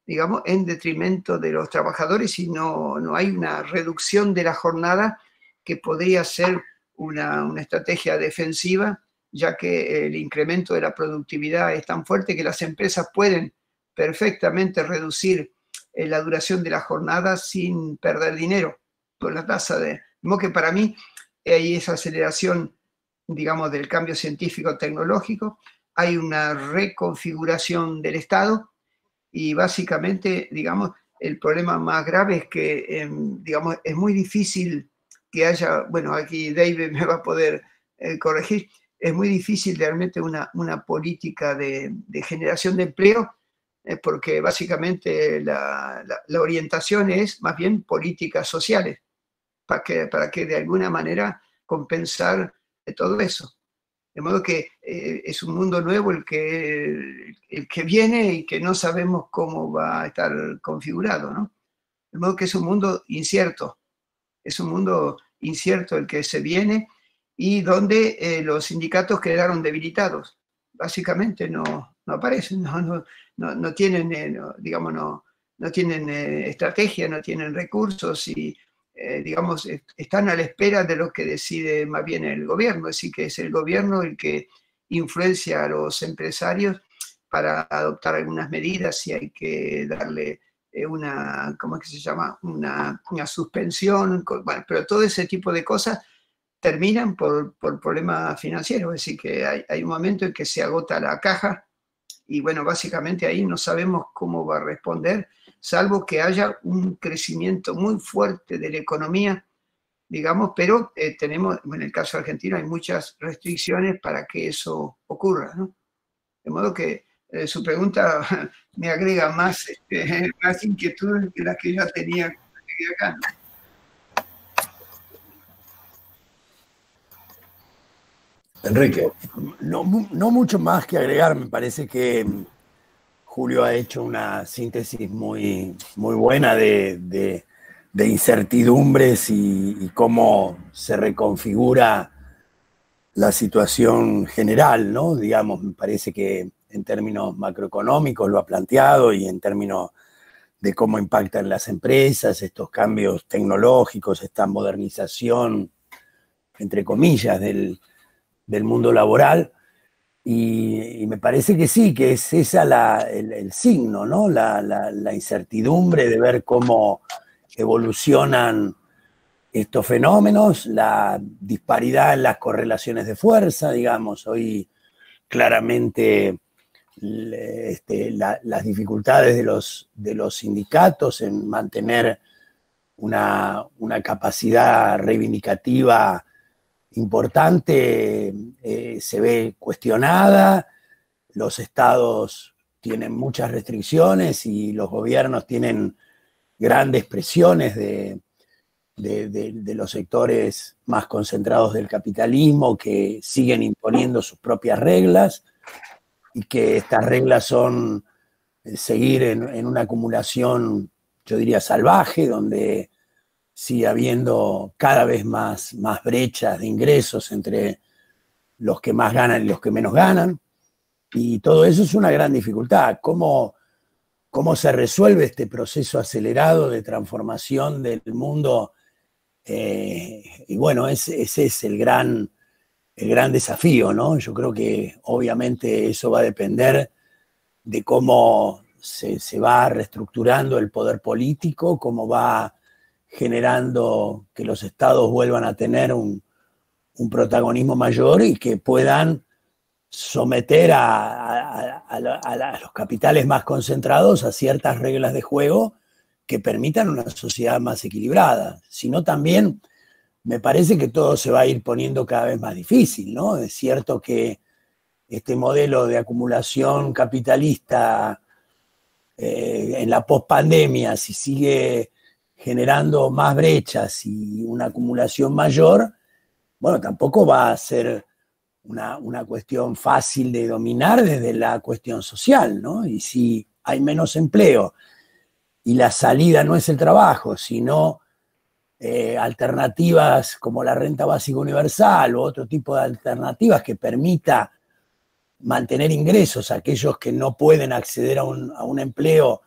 digamos, en detrimento de los trabajadores y no, no hay una reducción de la jornada que podría ser una, una estrategia defensiva, ya que el incremento de la productividad es tan fuerte que las empresas pueden perfectamente reducir eh, la duración de la jornada sin perder dinero con la tasa de... De modo que para mí hay esa aceleración, digamos, del cambio científico-tecnológico, hay una reconfiguración del Estado y básicamente, digamos, el problema más grave es que, eh, digamos, es muy difícil que haya, bueno, aquí David me va a poder eh, corregir, es muy difícil realmente una, una política de, de generación de empleo, eh, porque básicamente la, la, la orientación es más bien políticas sociales, para que, para que de alguna manera compensar todo eso. De modo que eh, es un mundo nuevo el que, el que viene y que no sabemos cómo va a estar configurado, ¿no? De modo que es un mundo incierto, es un mundo incierto el que se viene y donde eh, los sindicatos quedaron debilitados. Básicamente no, no aparecen, no, no, no, no tienen, eh, no, digamos, no, no tienen eh, estrategia, no tienen recursos y Eh, digamos, están a la espera de lo que decide más bien el gobierno, es decir, que es el gobierno el que influencia a los empresarios para adoptar algunas medidas, si hay que darle eh, una, ¿cómo es que se llama? Una, una suspensión, bueno, pero todo ese tipo de cosas terminan por, por problemas financieros, es decir, que hay, hay un momento en que se agota la caja y bueno, básicamente ahí no sabemos cómo va a responder, salvo que haya un crecimiento muy fuerte de la economía, digamos, pero eh, tenemos, en el caso argentino hay muchas restricciones para que eso ocurra, ¿no? De modo que eh, su pregunta me agrega más, este, más inquietudes que las que yo tenía acá, ¿no?
Enrique.
No, no mucho más que agregar, me parece que Julio ha hecho una síntesis muy, muy buena de, de, de incertidumbres y, y cómo se reconfigura la situación general, ¿no? Digamos, me parece que en términos macroeconómicos lo ha planteado y en términos de cómo impactan las empresas, estos cambios tecnológicos, esta modernización, entre comillas, del, del mundo laboral. Y, y me parece que sí, que es esa la, el, el signo, ¿no? La, la, la incertidumbre de ver cómo evolucionan estos fenómenos, la disparidad en las correlaciones de fuerza, digamos, hoy claramente este, la, las dificultades de los, de los sindicatos en mantener una, una capacidad reivindicativa importante eh, se ve cuestionada, los estados tienen muchas restricciones y los gobiernos tienen grandes presiones de, de, de, de los sectores más concentrados del capitalismo que siguen imponiendo sus propias reglas y que estas reglas son seguir en, en una acumulación, yo diría, salvaje, donde sigue habiendo cada vez más, más brechas de ingresos entre los que más ganan y los que menos ganan. Y todo eso es una gran dificultad. ¿Cómo, cómo se resuelve este proceso acelerado de transformación del mundo? Eh, y bueno, ese, ese es el gran, el gran desafío, ¿no? Yo creo que obviamente eso va a depender de cómo se, se va reestructurando el poder político, cómo va generando que los estados vuelvan a tener un, un protagonismo mayor y que puedan someter a, a, a, a, a los capitales más concentrados a ciertas reglas de juego que permitan una sociedad más equilibrada. Si no, también me parece que todo se va a ir poniendo cada vez más difícil, ¿no? Es cierto que este modelo de acumulación capitalista eh, en la pospandemia, si sigue generando más brechas y una acumulación mayor, bueno, tampoco va a ser una, una cuestión fácil de dominar desde la cuestión social, ¿no? Y si hay menos empleo y la salida no es el trabajo, sino eh, alternativas como la renta básica universal u otro tipo de alternativas que permita mantener ingresos a aquellos que no pueden acceder a un, a un empleo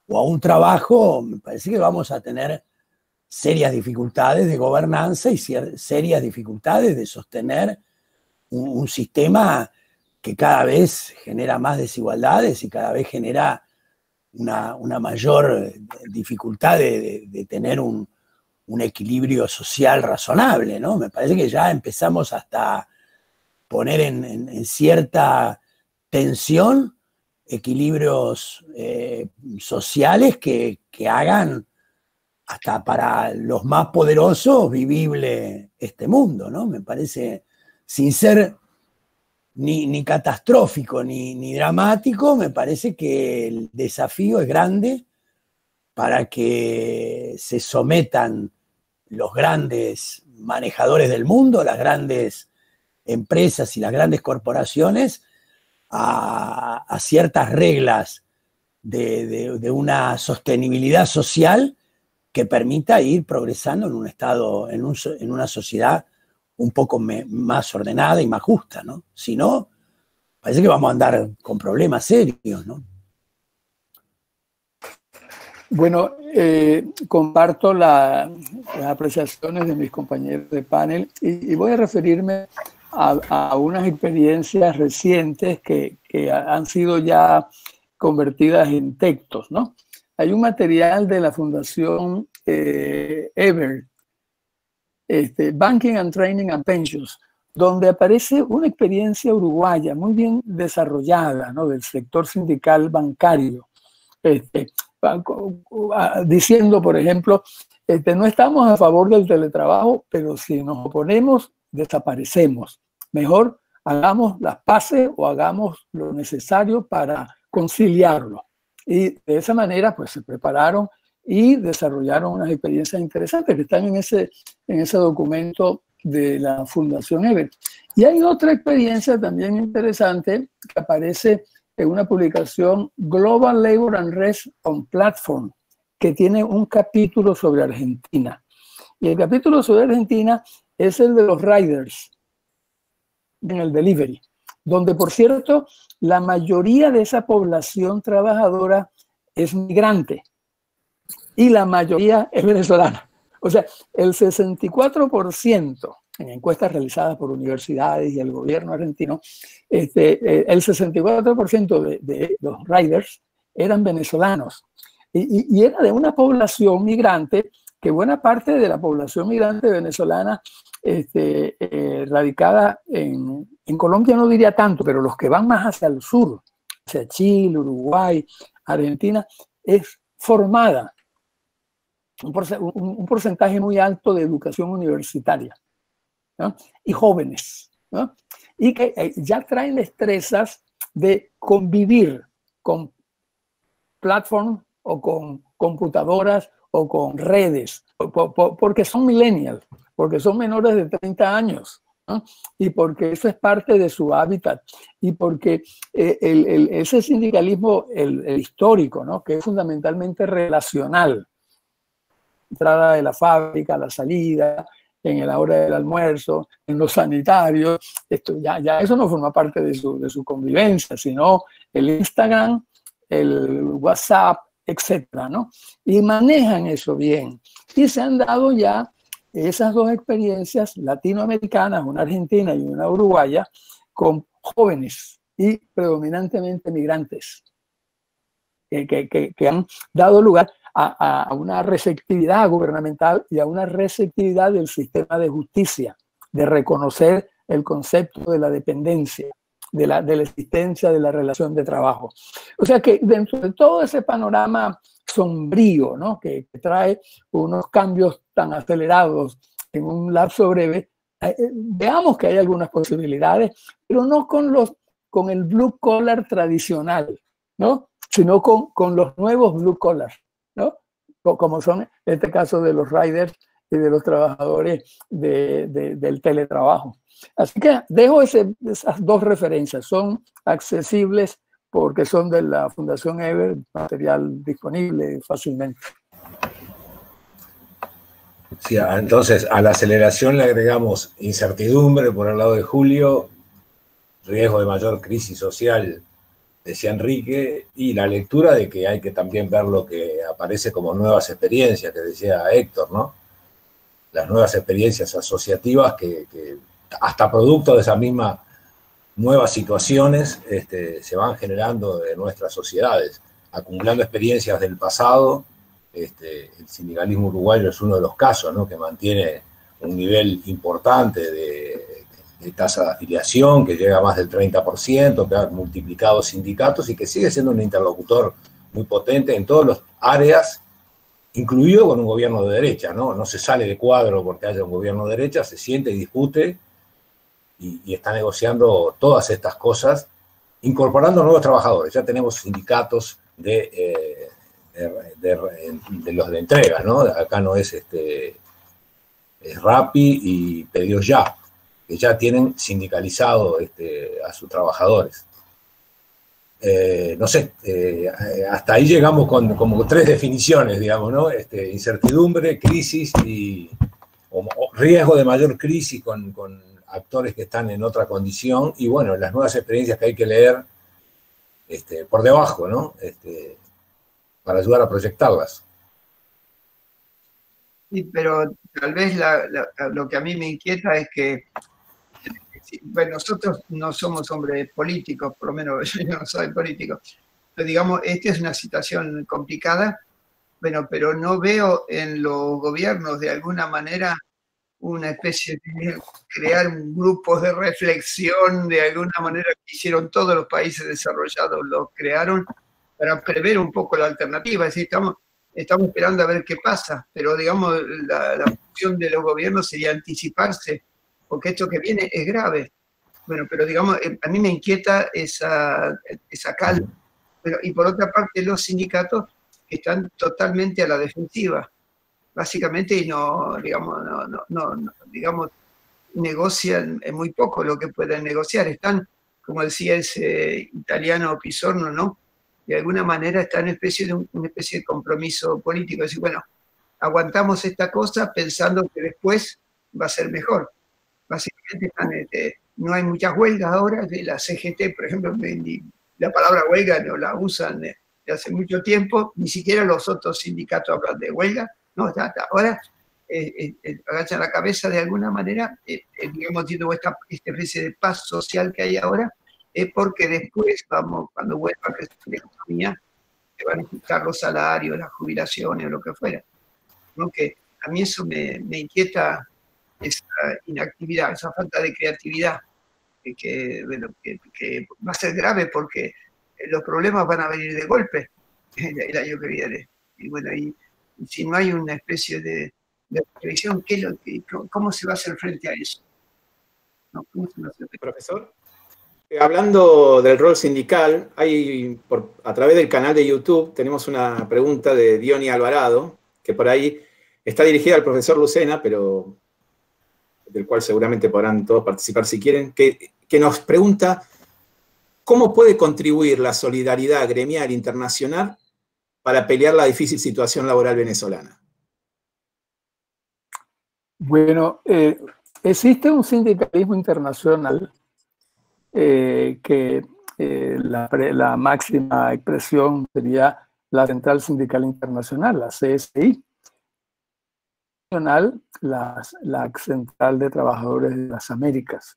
o a un trabajo, me parece que vamos a tener serias dificultades de gobernanza y serias dificultades de sostener un, un sistema que cada vez genera más desigualdades y cada vez genera una, una mayor dificultad de, de, de tener un, un equilibrio social razonable, ¿no? Me parece que ya empezamos hasta a poner en, en, en cierta tensión equilibrios eh, sociales que, que hagan hasta para los más poderosos vivible este mundo, ¿no? Me parece, sin ser ni, ni catastrófico ni, ni dramático, me parece que el desafío es grande para que se sometan los grandes manejadores del mundo, las grandes empresas y las grandes corporaciones a, a ciertas reglas de, de, de una sostenibilidad social que permita ir progresando en un estado, en, un, en una sociedad un poco me, más ordenada y más justa, ¿no? Si no, parece que vamos a andar con problemas serios, ¿no?
Bueno, eh, comparto la, las apreciaciones de mis compañeros de panel y, y voy a referirme a, a unas experiencias recientes que, que han sido ya convertidas en textos, ¿no? Hay un material de la Fundación eh, Ever, este, Banking and Training and Pensions, donde aparece una experiencia uruguaya muy bien desarrollada, ¿no? Del sector sindical bancario, este, diciendo, por ejemplo, este, no estamos a favor del teletrabajo, pero si nos oponemos, desaparecemos. Mejor hagamos las paces o hagamos lo necesario para conciliarlo. Y de esa manera, pues se prepararon y desarrollaron unas experiencias interesantes que están en ese, en ese documento de la Fundación Ever. Y hay otra experiencia también interesante que aparece en una publicación, Global Labor and Rest on Platform, que tiene un capítulo sobre Argentina. Y el capítulo sobre Argentina es el de los riders en el delivery, donde, por cierto, la mayoría de esa población trabajadora es migrante y la mayoría es venezolana. O sea, el sesenta y cuatro por ciento en encuestas realizadas por universidades y el gobierno argentino, este, eh, el sesenta y cuatro por ciento de, de los riders eran venezolanos. Y, y, y era de una población migrante, que buena parte de la población migrante venezolana este, eh, radicada en, en Colombia, no diría tanto, pero los que van más hacia el sur, hacia Chile, Uruguay, Argentina, es formada un, un, un porcentaje muy alto de educación universitaria, ¿no? Y jóvenes, ¿no? Y que eh, ya traen destrezas de convivir con platforms o con computadoras o con redes, por, por, porque son millennials, porque son menores de treinta años, ¿no? Y porque eso es parte de su hábitat, y porque eh, el, el, ese sindicalismo, el, el histórico, ¿no? Que es fundamentalmente relacional, entrada de la fábrica, la salida, en la hora del almuerzo, en los sanitarios, esto ya, ya eso no forma parte de su, de su convivencia, sino el Instagram, el WhatsApp, etcétera, ¿no? Y manejan eso bien. Y se han dado ya esas dos experiencias latinoamericanas, una argentina y una uruguaya, con jóvenes y predominantemente migrantes, que, que, que, que han dado lugar a, a una receptividad gubernamental y a una receptividad del sistema de justicia, de reconocer el concepto de la dependencia, de la, de la existencia de la relación de trabajo. O sea que dentro de todo ese panorama sombrío, ¿no? que, que trae unos cambios tan acelerados en un lapso breve, eh, veamos que hay algunas posibilidades, pero no con, los, con el blue collar tradicional, ¿no? Sino con, con los nuevos blue collars, ¿no? Como son en este caso de los riders y de los trabajadores de, de, del teletrabajo. Así que dejo ese, esas dos referencias, son accesibles porque son de la Fundación Ever, material disponible fácilmente.
Sí, entonces a la aceleración le agregamos incertidumbre por el lado de Julio, riesgo de mayor crisis social decía Enrique, y la lectura de que hay que también ver lo que aparece como nuevas experiencias, que decía Héctor, ¿no? Las nuevas experiencias asociativas que, que hasta producto de esas mismas nuevas situaciones este, se van generando en nuestras sociedades, acumulando experiencias del pasado. Este, el sindicalismo uruguayo es uno de los casos, ¿no?, que mantiene un nivel importante de, de tasa de afiliación, que llega a más del treinta por ciento, que ha multiplicado sindicatos y que sigue siendo un interlocutor muy potente en todas las áreas, incluido con un gobierno de derecha, ¿no? No se sale de cuadro porque haya un gobierno de derecha, se siente y discute y, y está negociando todas estas cosas, incorporando nuevos trabajadores. Ya tenemos sindicatos de... Eh, De, de, de los de entrega, ¿no? Acá no es este es Rappi y Pedidos Ya, que ya tienen sindicalizado este, a sus trabajadores. Eh, no sé, eh, hasta ahí llegamos con como tres definiciones, digamos, ¿no? Este, incertidumbre, crisis y o, o riesgo de mayor crisis con, con actores que están en otra condición y, bueno, las nuevas experiencias que hay que leer este, por debajo, ¿no? Este, para ayudar a proyectarlas.
Sí, pero tal vez la, la, lo que a mí me inquieta es que, bueno, nosotros no somos hombres políticos, por lo menos yo no soy político, pero digamos, esta es una situación complicada, bueno, pero no veo en los gobiernos de alguna manera una especie de crear un grupo de reflexión, de alguna manera que hicieron todos los países desarrollados, lo crearon para prever un poco la alternativa. Es decir, estamos, estamos esperando a ver qué pasa, pero digamos, la, la función de los gobiernos sería anticiparse, porque esto que viene es grave. Bueno, pero digamos, a mí me inquieta esa, esa calma. Pero, y por otra parte, los sindicatos que están totalmente a la defensiva, básicamente, y no, digamos, no, no, no, no digamos, negocian muy poco lo que pueden negociar. Están, como decía ese italiano Pisorno, ¿no?, de alguna manera está en especie de un, una especie de compromiso político, es decir, bueno, aguantamos esta cosa pensando que después va a ser mejor. Básicamente están, este, no hay muchas huelgas ahora, la C G T, por ejemplo, la palabra huelga no la usan de hace mucho tiempo, ni siquiera los otros sindicatos hablan de huelga, no, hasta ahora eh, eh, agachan la cabeza de alguna manera, eh, eh, digamos, viendo esta, esta especie de paz social que hay ahora, es porque después, vamos, cuando vuelva a crecer la economía, se van a ajustar los salarios, las jubilaciones o lo que fuera. ¿No? Que a mí eso me, me inquieta, esa inactividad, esa falta de creatividad, que, que, bueno, que, que va a ser grave porque los problemas van a venir de golpe el, el año que viene. Y bueno, y, y si no hay una especie de, de previsión, ¿qué lo, qué, ¿cómo se va a hacer frente a eso? ¿No? ¿Cómo se va a hacer frente?
Profesor. Hablando del rol sindical, hay, por, a través del canal de YouTube tenemos una pregunta de Diony Alvarado, que por ahí está dirigida al profesor Lucena, pero del cual seguramente podrán todos participar si quieren, que, que nos pregunta ¿cómo puede contribuir la solidaridad gremial internacional para pelear la difícil situación laboral venezolana?
Bueno, eh, existe un sindicalismo internacional Eh, que eh, la, la máxima expresión sería la Central Sindical Internacional, la C S I. La, la Central de Trabajadores de las Américas.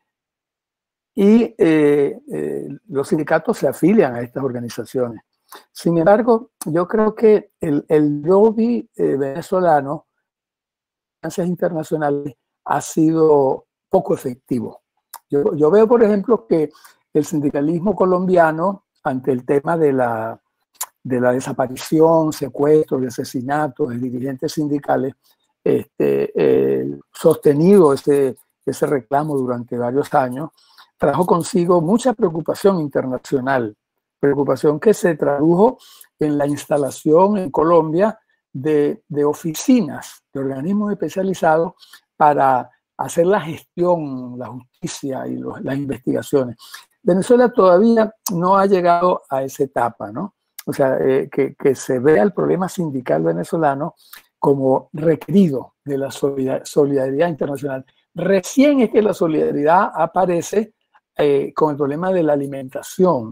Y eh, eh, los sindicatos se afilian a estas organizaciones. Sin embargo, yo creo que el, el lobby eh, venezolano, finanzas internacionales, ha sido poco efectivo. Yo, yo veo, por ejemplo, que el sindicalismo colombiano, ante el tema de la, de la desaparición, secuestros y asesinatos de dirigentes sindicales, este, eh, sostenido ese, ese reclamo durante varios años, trajo consigo mucha preocupación internacional, preocupación que se tradujo en la instalación en Colombia de, de oficinas, de organismos especializados para hacer la gestión, la justicia y los, las investigaciones. Venezuela todavía no ha llegado a esa etapa, ¿no? O sea, eh, que, que se vea el problema sindical venezolano como requerido de la solidaridad internacional. Recién es que la solidaridad aparece eh, con el problema de la alimentación.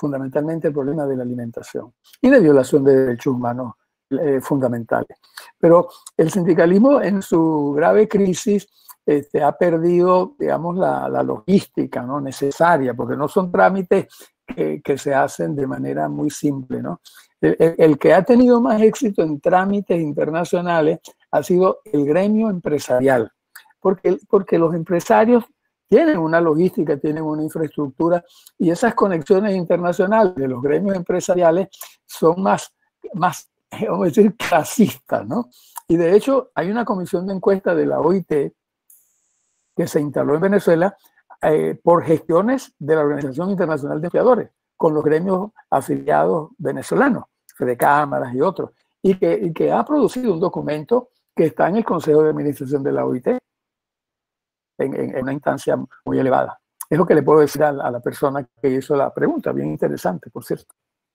fundamentalmente el problema de la alimentación y de violación de derechos humanos eh, fundamentales. Pero el sindicalismo en su grave crisis este, ha perdido, digamos, la, la logística, ¿no?, necesaria, porque no son trámites que, que se hacen de manera muy simple, ¿no? El, el, el que ha tenido más éxito en trámites internacionales ha sido el gremio empresarial, porque, porque los empresarios tienen una logística, tienen una infraestructura, y esas conexiones internacionales de los gremios empresariales son más, más vamos a decir, clasistas, ¿no? Y de hecho hay una comisión de encuesta de la O I T que se instaló en Venezuela eh, por gestiones de la Organización Internacional de Empleadores, con los gremios afiliados venezolanos, de cámaras y otros, y que, y que ha producido un documento que está en el Consejo de Administración de la O I T, en, en, en una instancia muy elevada. Es lo que le puedo decir a la, a la persona que hizo la pregunta, bien interesante, por cierto.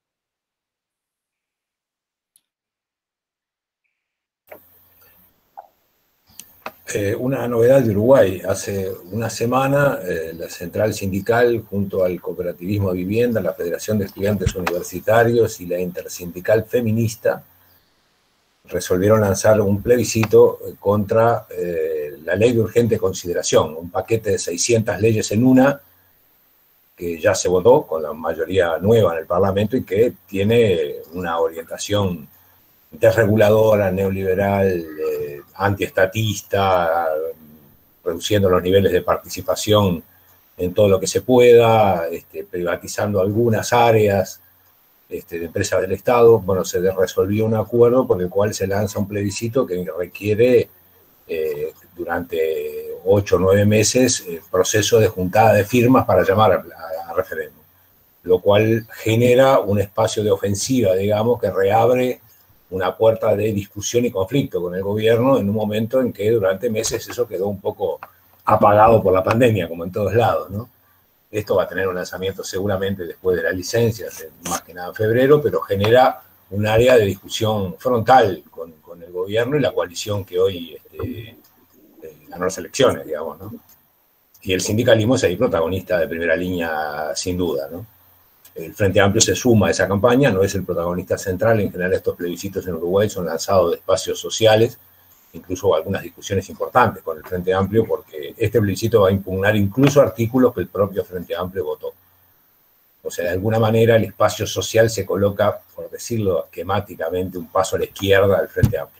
Eh, una novedad de Uruguay. Hace una semana eh, la Central Sindical, junto al Cooperativismo de Vivienda, la Federación de Estudiantes Universitarios y la Intersindical Feminista, resolvieron lanzar un plebiscito contra eh, la ley de urgente consideración, un paquete de seiscientas leyes en una, que ya se votó con la mayoría nueva en el Parlamento y que tiene una orientación desreguladora, neoliberal, eh, antiestatista, reduciendo los niveles de participación en todo lo que se pueda, este, privatizando algunas áreas este, de empresas del Estado. Bueno, se resolvió un acuerdo por el cual se lanza un plebiscito que requiere eh, durante ocho o nueve meses el proceso de juntada de firmas para llamar a, a, a referéndum, lo cual genera un espacio de ofensiva, digamos, que reabre una puerta de discusión y conflicto con el gobierno en un momento en que durante meses eso quedó un poco apagado por la pandemia, como en todos lados, ¿no? Esto va a tener un lanzamiento seguramente después de las licencias, más que nada en febrero, pero genera un área de discusión frontal con, con el gobierno y la coalición que hoy este, ganó las elecciones, digamos, ¿no? Y el sindicalismo es ahí protagonista de primera línea, sin duda, ¿no? El Frente Amplio se suma a esa campaña, no es el protagonista central. En general estos plebiscitos en Uruguay son lanzados de espacios sociales, incluso algunas discusiones importantes con el Frente Amplio, porque este plebiscito va a impugnar incluso artículos que el propio Frente Amplio votó. O sea, de alguna manera el espacio social se coloca, por decirlo esquemáticamente, un paso a la izquierda del Frente Amplio.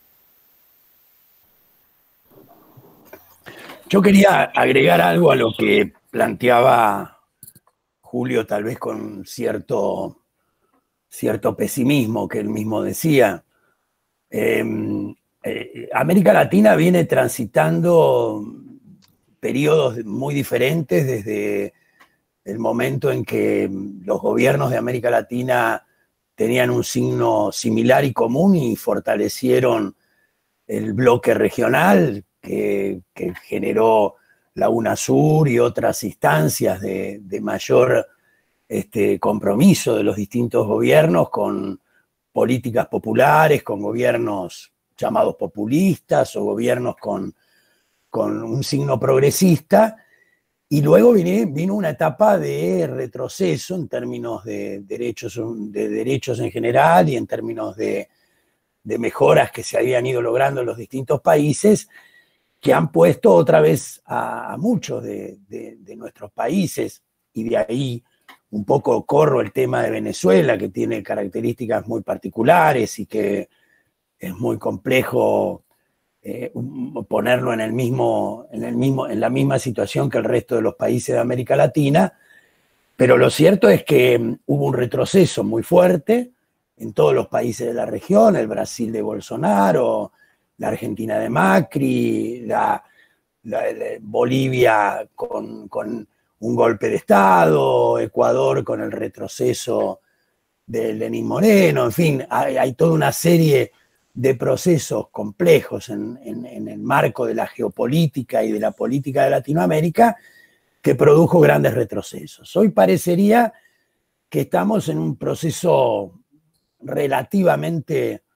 Yo quería agregar algo a lo que planteaba Julio, tal vez con cierto, cierto pesimismo que él mismo decía. Eh, eh, América Latina viene transitando periodos muy diferentes desde el momento en que los gobiernos de América Latina tenían un signo similar y común y fortalecieron el bloque regional que, que generó la UNASUR y otras instancias de, de mayor este, compromiso de los distintos gobiernos con políticas populares, con gobiernos llamados populistas o gobiernos con, con un signo progresista, y luego vino, vino una etapa de retroceso en términos de derechos, de derechos en general y en términos de, de mejoras que se habían ido logrando en los distintos países, que han puesto otra vez a, a muchos de, de, de nuestros países, y de ahí un poco corro el tema de Venezuela, que tiene características muy particulares y que es muy complejo eh, ponerlo en, el mismo, en, el mismo, en la misma situación que el resto de los países de América Latina, pero lo cierto es que hubo un retroceso muy fuerte en todos los países de la región, el Brasil de Bolsonaro, la Argentina de Macri, la, la, la Bolivia con, con un golpe de Estado, Ecuador con el retroceso de Lenín Moreno, en fin, hay, hay toda una serie de procesos complejos en, en, en el marco de la geopolítica y de la política de Latinoamérica que produjo grandes retrocesos. Hoy parecería que estamos en un proceso relativamente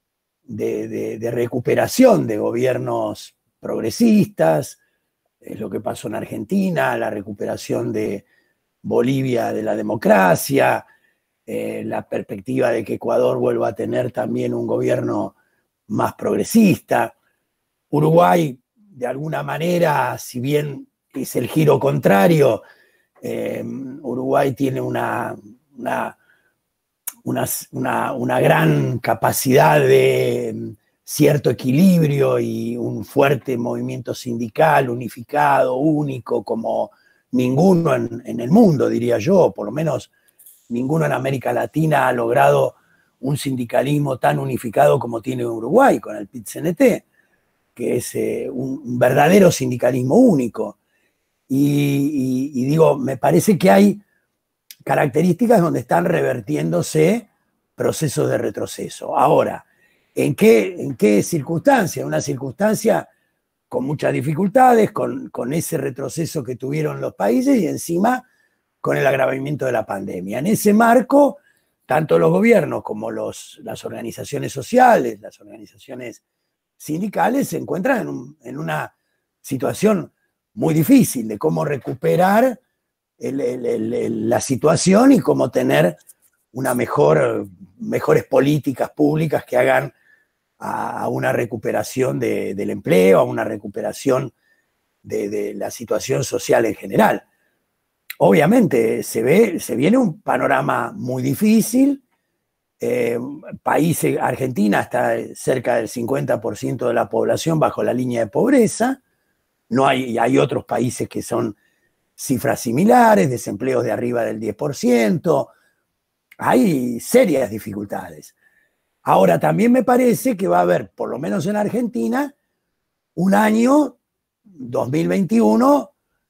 De, de, de recuperación de gobiernos progresistas, es lo que pasó en Argentina, la recuperación de, Bolivia de la democracia, eh, la perspectiva de que Ecuador vuelva a tener también un gobierno más progresista. Uruguay, de alguna manera, si bien es el giro contrario, eh, Uruguay tiene una, una, una, una, una gran capacidad de cierto equilibrio y un fuerte movimiento sindical unificado, único, como ninguno en, en el mundo, diría yo, por lo menos ninguno en América Latina ha logrado un sindicalismo tan unificado como tiene Uruguay con el P I T C N T, que es eh, un, un verdadero sindicalismo único. Y, y, y digo, me parece que hay características donde están revertiéndose procesos de retroceso. Ahora, ¿en qué, en qué circunstancia? Una circunstancia con muchas dificultades, con, con ese retroceso que tuvieron los países y encima con el agravamiento de la pandemia. En ese marco, tanto los gobiernos como los, las organizaciones sociales, las organizaciones sindicales se encuentran en, un, en una situación muy difícil de cómo recuperar el, el, el, el, la situación y cómo tener una mejor, mejores políticas públicas que hagan a, a una recuperación de, del empleo, a una recuperación de, de la situación social en general. Obviamente se ve, se viene un panorama muy difícil. Eh, países, Argentina está cerca del cincuenta por ciento de la población bajo la línea de pobreza. No hay, hay otros países que son cifras similares, desempleos de arriba del diez por ciento. Hay serias dificultades. Ahora, también me parece que va a haber, por lo menos en Argentina, un año dos mil veintiuno,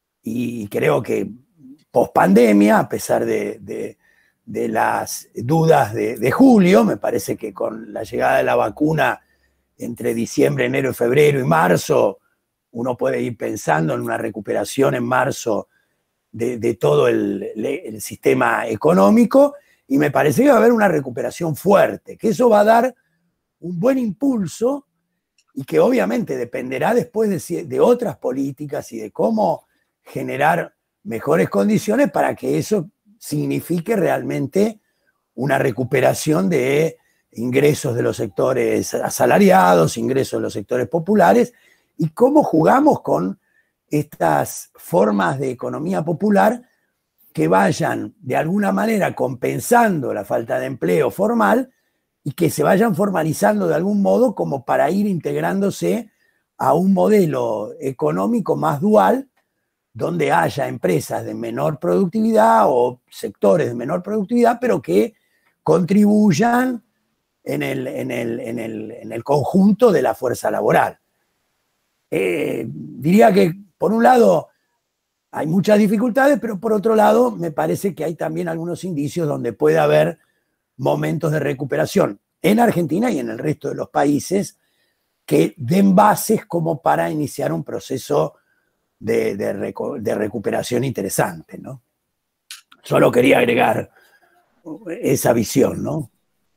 y creo que pospandemia, a pesar de, de, de las dudas de, de julio, me parece que con la llegada de la vacuna entre diciembre, enero, febrero y marzo, uno puede ir pensando en una recuperación en marzo de, de todo el, el sistema económico, y me parece que va a haber una recuperación fuerte, que eso va a dar un buen impulso y que obviamente dependerá después de, de otras políticas y de cómo generar mejores condiciones para que eso signifique realmente una recuperación de ingresos de los sectores asalariados, ingresos de los sectores populares, y cómo jugamos con estas formas de economía popular que vayan de alguna manera compensando la falta de empleo formal y que se vayan formalizando de algún modo como para ir integrándose a un modelo económico más dual, donde haya empresas de menor productividad o sectores de menor productividad, pero que contribuyan en el, en el, en el, en el conjunto de la fuerza laboral. Eh, diría que, por un lado, hay muchas dificultades, pero por otro lado, me parece que hay también algunos indicios donde puede haber momentos de recuperación en Argentina y en el resto de los países que den bases como para iniciar un proceso de, de, recu de recuperación interesante, ¿no? Solo quería agregar esa visión, ¿no?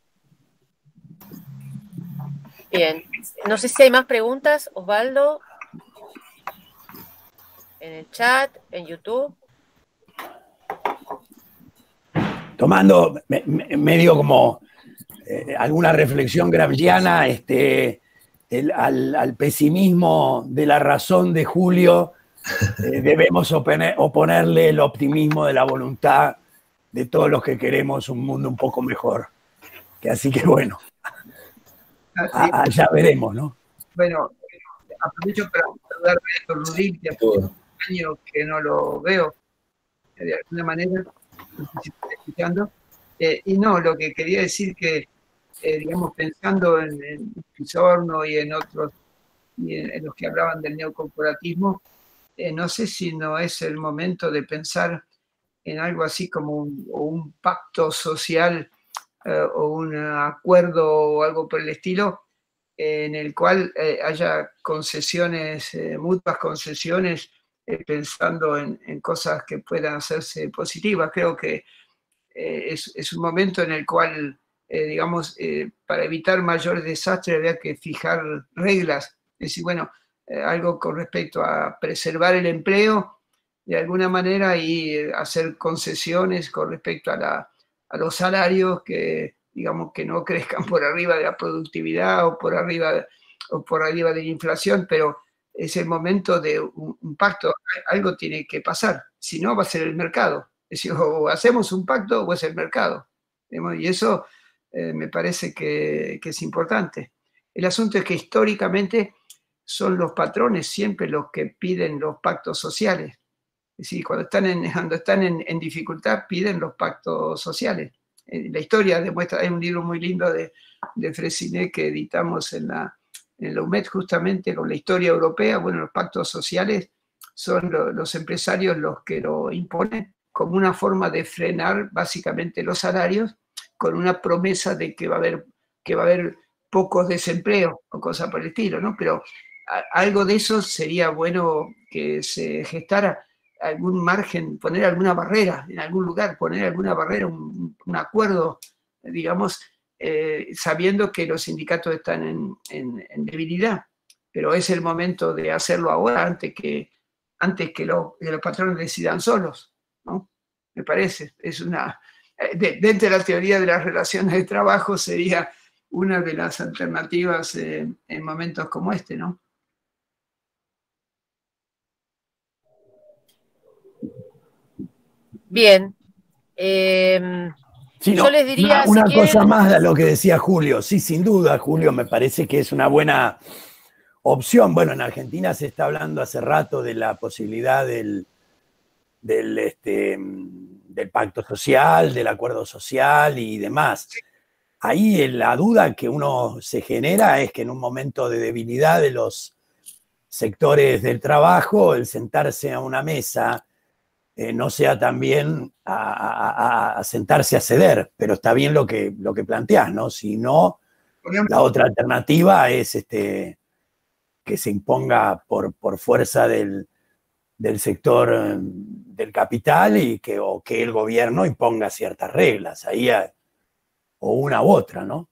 Bien. No sé si hay más preguntas, Osvaldo. En el chat, en YouTube.
Tomando me, me, medio como eh, alguna reflexión gramsciana, este, el, al, al pesimismo de la razón de Julio, eh, debemos oponer, oponerle el optimismo de la voluntad de todos los que queremos un mundo un poco mejor. Que así que bueno, a, allá veremos, ¿no?
Bueno, aprovecho para saludar a Rudín, que hace años que no lo veo, de alguna manera, no sé si está escuchando. Eh, y no, lo que quería decir que, eh, digamos, pensando en, en Pisorno y en otros, y en, en los que hablaban del neocorporatismo, eh, no sé si no es el momento de pensar en algo así como un, o un pacto social eh, o un acuerdo o algo por el estilo, eh, en el cual eh, haya concesiones, eh, mutuas concesiones, eh, pensando en, en cosas que puedan hacerse positivas. Creo que eh, es, es un momento en el cual, eh, digamos, eh, para evitar mayores desastres habría que fijar reglas. Es decir, bueno, eh, algo con respecto a preservar el empleo, de alguna manera y hacer concesiones con respecto a, la, a los salarios que, digamos, que no crezcan por arriba de la productividad o por arriba, o por arriba de la inflación, pero es el momento de un, un pacto, algo tiene que pasar, si no va a ser el mercado. Es decir, o hacemos un pacto o es el mercado. Y eso eh, me parece que, que es importante. El asunto es que históricamente son los patrones siempre los que piden los pactos sociales. Es decir, cuando están en, cuando están en, en dificultad piden los pactos sociales. La historia demuestra, hay un libro muy lindo de, de Freycinet que editamos en la, en la U M E D justamente con la historia europea. Bueno, los pactos sociales son lo, los empresarios los que lo imponen como una forma de frenar básicamente los salarios, con una promesa de que va a haber, que va a haber pocos desempleos o cosas por el estilo, ¿no? Pero a, algo de eso sería bueno que se gestara, algún margen, poner alguna barrera en algún lugar, poner alguna barrera, un, un acuerdo, digamos, eh, sabiendo que los sindicatos están en, en, en debilidad. Pero es el momento de hacerlo ahora, antes que, antes que, lo, que los patrones decidan solos, ¿no? Me parece, es una... De, dentro de la teoría de las relaciones de trabajo sería una de las alternativas eh, en momentos como este, ¿no?
Bien. Eh,
sí, no,
yo les diría...
Una, una
si
cosa
quieren...
más de lo que decía Julio. Sí, sin duda, Julio, me parece que es una buena opción. Bueno, en Argentina se está hablando hace rato de la posibilidad del, del, este, del pacto social, del acuerdo social y demás. Ahí la duda que uno se genera es que en un momento de debilidad de los sectores del trabajo, el sentarse a una mesa eh, no sea también a, a, a sentarse a ceder, pero está bien lo que, lo que planteás, ¿no? Si no, la otra alternativa es este, que se imponga por, por fuerza del, del sector del capital y que, o que el gobierno imponga ciertas reglas, ahí a, o una u otra, ¿no?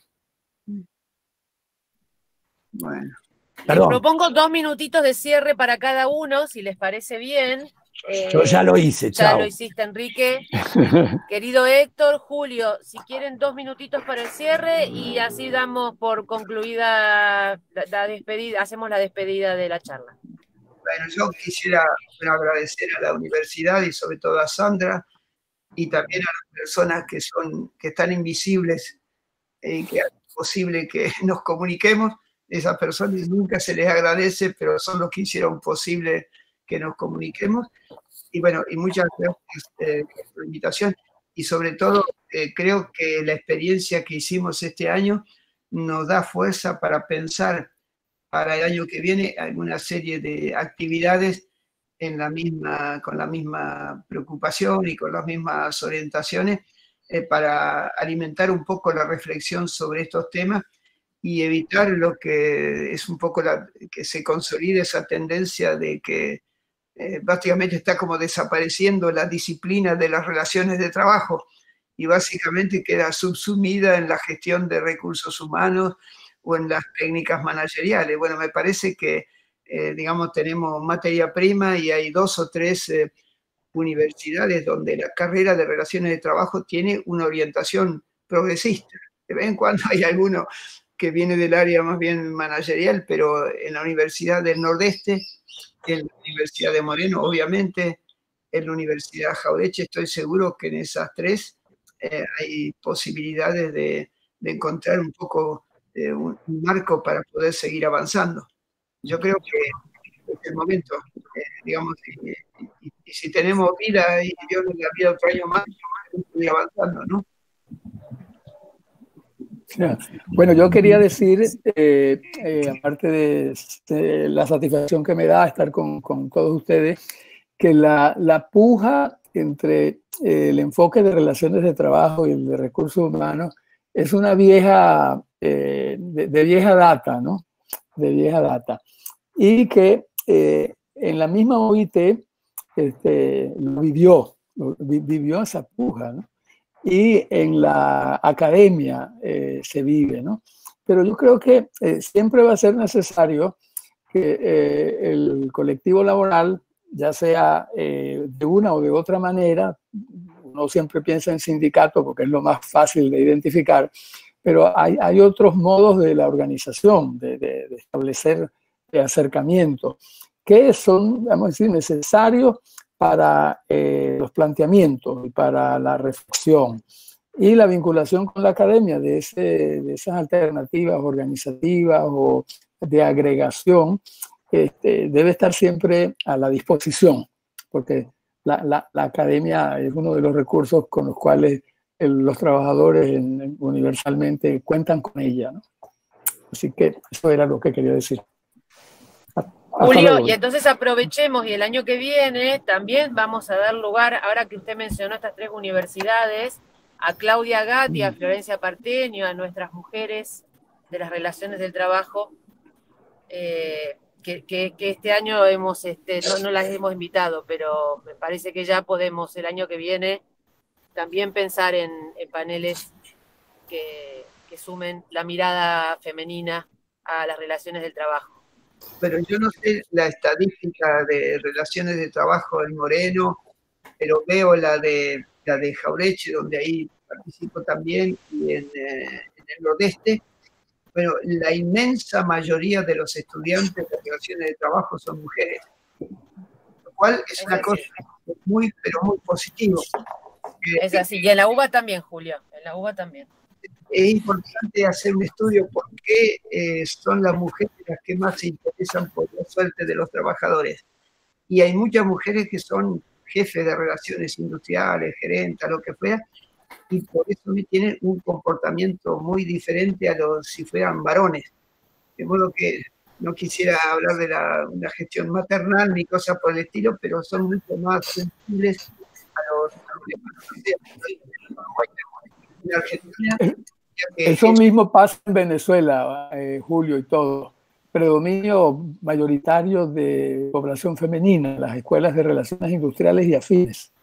Bueno.
Les propongo dos minutitos de cierre para cada uno, si les parece bien.
Yo ya lo hice,
ya
chao.
lo hiciste, Enrique. Querido Héctor, Julio, si quieren dos minutitos para el cierre y así damos por concluida la, la despedida, hacemos la despedida de la charla.
Bueno, yo quisiera bueno, agradecer a la universidad y sobre todo a Sandra y también a las personas que, son, que están invisibles y que hacen posible que nos comuniquemos. Esas personas nunca se les agradece, pero son los que hicieron posible que nos comuniquemos. Y bueno, y muchas gracias eh, por la invitación. Y sobre todo, eh, creo que la experiencia que hicimos este año nos da fuerza para pensar para el año que viene alguna serie de actividades en la misma, con la misma preocupación y con las mismas orientaciones eh, para alimentar un poco la reflexión sobre estos temas y evitar lo que es un poco la, que se consolide esa tendencia de que eh, básicamente está como desapareciendo la disciplina de las relaciones de trabajo y básicamente queda subsumida en la gestión de recursos humanos o en las técnicas manageriales. Bueno, me parece que, eh, digamos, tenemos materia prima y hay dos o tres eh, universidades donde la carrera de relaciones de trabajo tiene una orientación progresista. De vez en cuando hay alguno que viene del área más bien managerial, pero en la Universidad del Nordeste, en la Universidad de Moreno, obviamente, en la Universidad Jaureche, estoy seguro que en esas tres eh, hay posibilidades de, de encontrar un poco eh, un, un marco para poder seguir avanzando. Yo creo que es el momento, eh, digamos, y, y, y si tenemos vida y Dios nos da vida otro año más, seguir avanzando, ¿no?
Bueno, yo quería decir, eh, eh, aparte de, de la satisfacción que me da estar con, con todos ustedes, que la, la puja entre eh, el enfoque de relaciones de trabajo y el de recursos humanos es una vieja, eh, de, de vieja data, ¿no? De vieja data. Y que eh, en la misma O I T este, lo vivió, lo, vivió esa puja, ¿no? Y en la academia eh, se vive, ¿no? Pero yo creo que eh, siempre va a ser necesario que eh, el colectivo laboral ya sea eh, de una o de otra manera. Uno siempre piensa en sindicato porque es lo más fácil de identificar, pero hay, hay otros modos de la organización, de, de, de establecer acercamientos, que son, vamos a decir, necesarios para eh, los planteamientos y para la reflexión. Y la vinculación con la academia de, ese, de esas alternativas organizativas o de agregación este, debe estar siempre a la disposición, porque la, la, la academia es uno de los recursos con los cuales el, los trabajadores en, universalmente cuentan con ella, ¿no? Así que eso era lo que quería decir.
Julio, y entonces aprovechemos y el año que viene también vamos a dar lugar, ahora que usted mencionó estas tres universidades, a Claudia Gatti, a Florencia Parteño, a nuestras mujeres de las relaciones del trabajo, eh, que, que, que este año hemos, este, no, no las hemos invitado, pero me parece que ya podemos el año que viene también pensar en, en paneles que, que sumen la mirada femenina a las relaciones del trabajo.
Pero yo no sé la estadística de relaciones de trabajo en Moreno, pero veo la de, la de Jauretche, donde ahí participo también, y en, eh, en el Nordeste. Bueno, la inmensa mayoría de los estudiantes de relaciones de trabajo son mujeres, lo cual es una cosa muy, pero muy positiva.
Es así, y en la UBA también, Julio, en la UBA también.
Es importante hacer un estudio por qué eh, son las mujeres las que más se interesan por la suerte de los trabajadores. Y hay muchas mujeres que son jefes de relaciones industriales, gerentas, lo que fuera, y por eso tienen un comportamiento muy diferente a los si fueran varones. De modo que no quisiera hablar de la, una gestión maternal ni cosas por el estilo, pero son mucho más sensibles a los problemas. En Argentina,
eso mismo pasa en Venezuela, eh, Julio, y todo. Predominio mayoritario de población femenina en las escuelas de relaciones industriales y afines.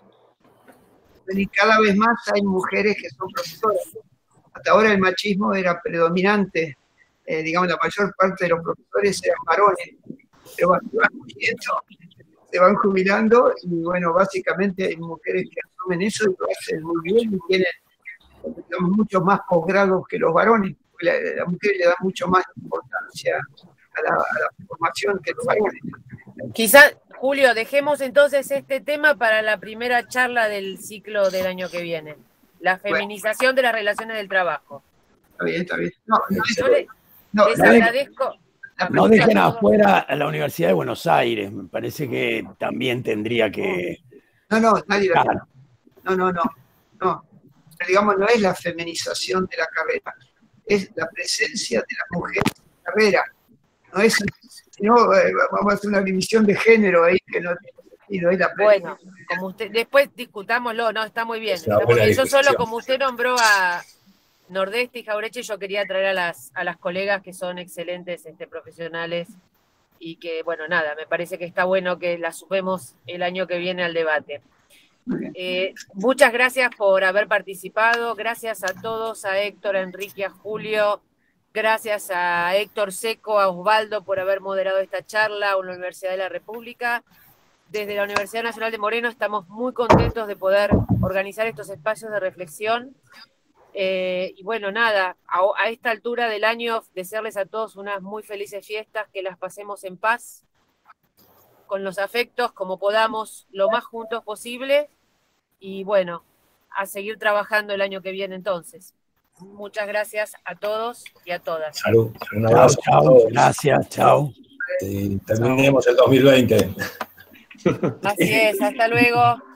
Y cada vez más hay mujeres que son profesoras. Hasta ahora el machismo era predominante. Eh, digamos, la mayor parte de los profesores eran varones. Pero bueno, se van jubilando, se van jubilando y bueno, básicamente hay mujeres que asumen eso y lo hacen muy bien y tienen, digamos, mucho más posgrados que los varones. La, la mujer le da mucho más importancia a la, a la formación que los varones.
Quizás, Julio, dejemos entonces este tema para la primera charla del ciclo del año que viene. La feminización bueno. de las relaciones del trabajo.
Está bien, está bien. No, no,
Yo le, no, les no agradezco.
No dejen afuera a la Universidad de Buenos Aires. Me parece que también tendría que...
No, no, nadie la claro. No, no, no. no. Pero digamos, no es la feminización de la carrera. Es la presencia de la mujer en la carrera. No es, sino eh, vamos a hacer una división de género ahí que no tiene sentido. Es la
bueno, como usted, después discutámoslo, no, está muy bien. Está muy bien. Yo solo, como usted nombró a Nordeste y Jauretche, yo quería traer a las, a las colegas que son excelentes este, profesionales y que, bueno, nada, me parece que está bueno que las subamos el año que viene al debate. Eh, muchas gracias por haber participado, gracias a todos, a Héctor, a Enrique, a Julio, gracias a Héctor Seco, a Osvaldo por haber moderado esta charla a la Universidad de la República. Desde la Universidad Nacional de Moreno estamos muy contentos de poder organizar estos espacios de reflexión. Eh, y bueno, nada, a, a esta altura del año, desearles a todos unas muy felices fiestas, que las pasemos en paz, con los afectos, como podamos, lo más juntos posible. Y bueno, a seguir trabajando el año que viene entonces. Muchas gracias a todos y a todas.
Salud. Un abrazo.
Chao, chao. Gracias, chao.
Y terminemos el dos mil veinte.
Así es, hasta luego.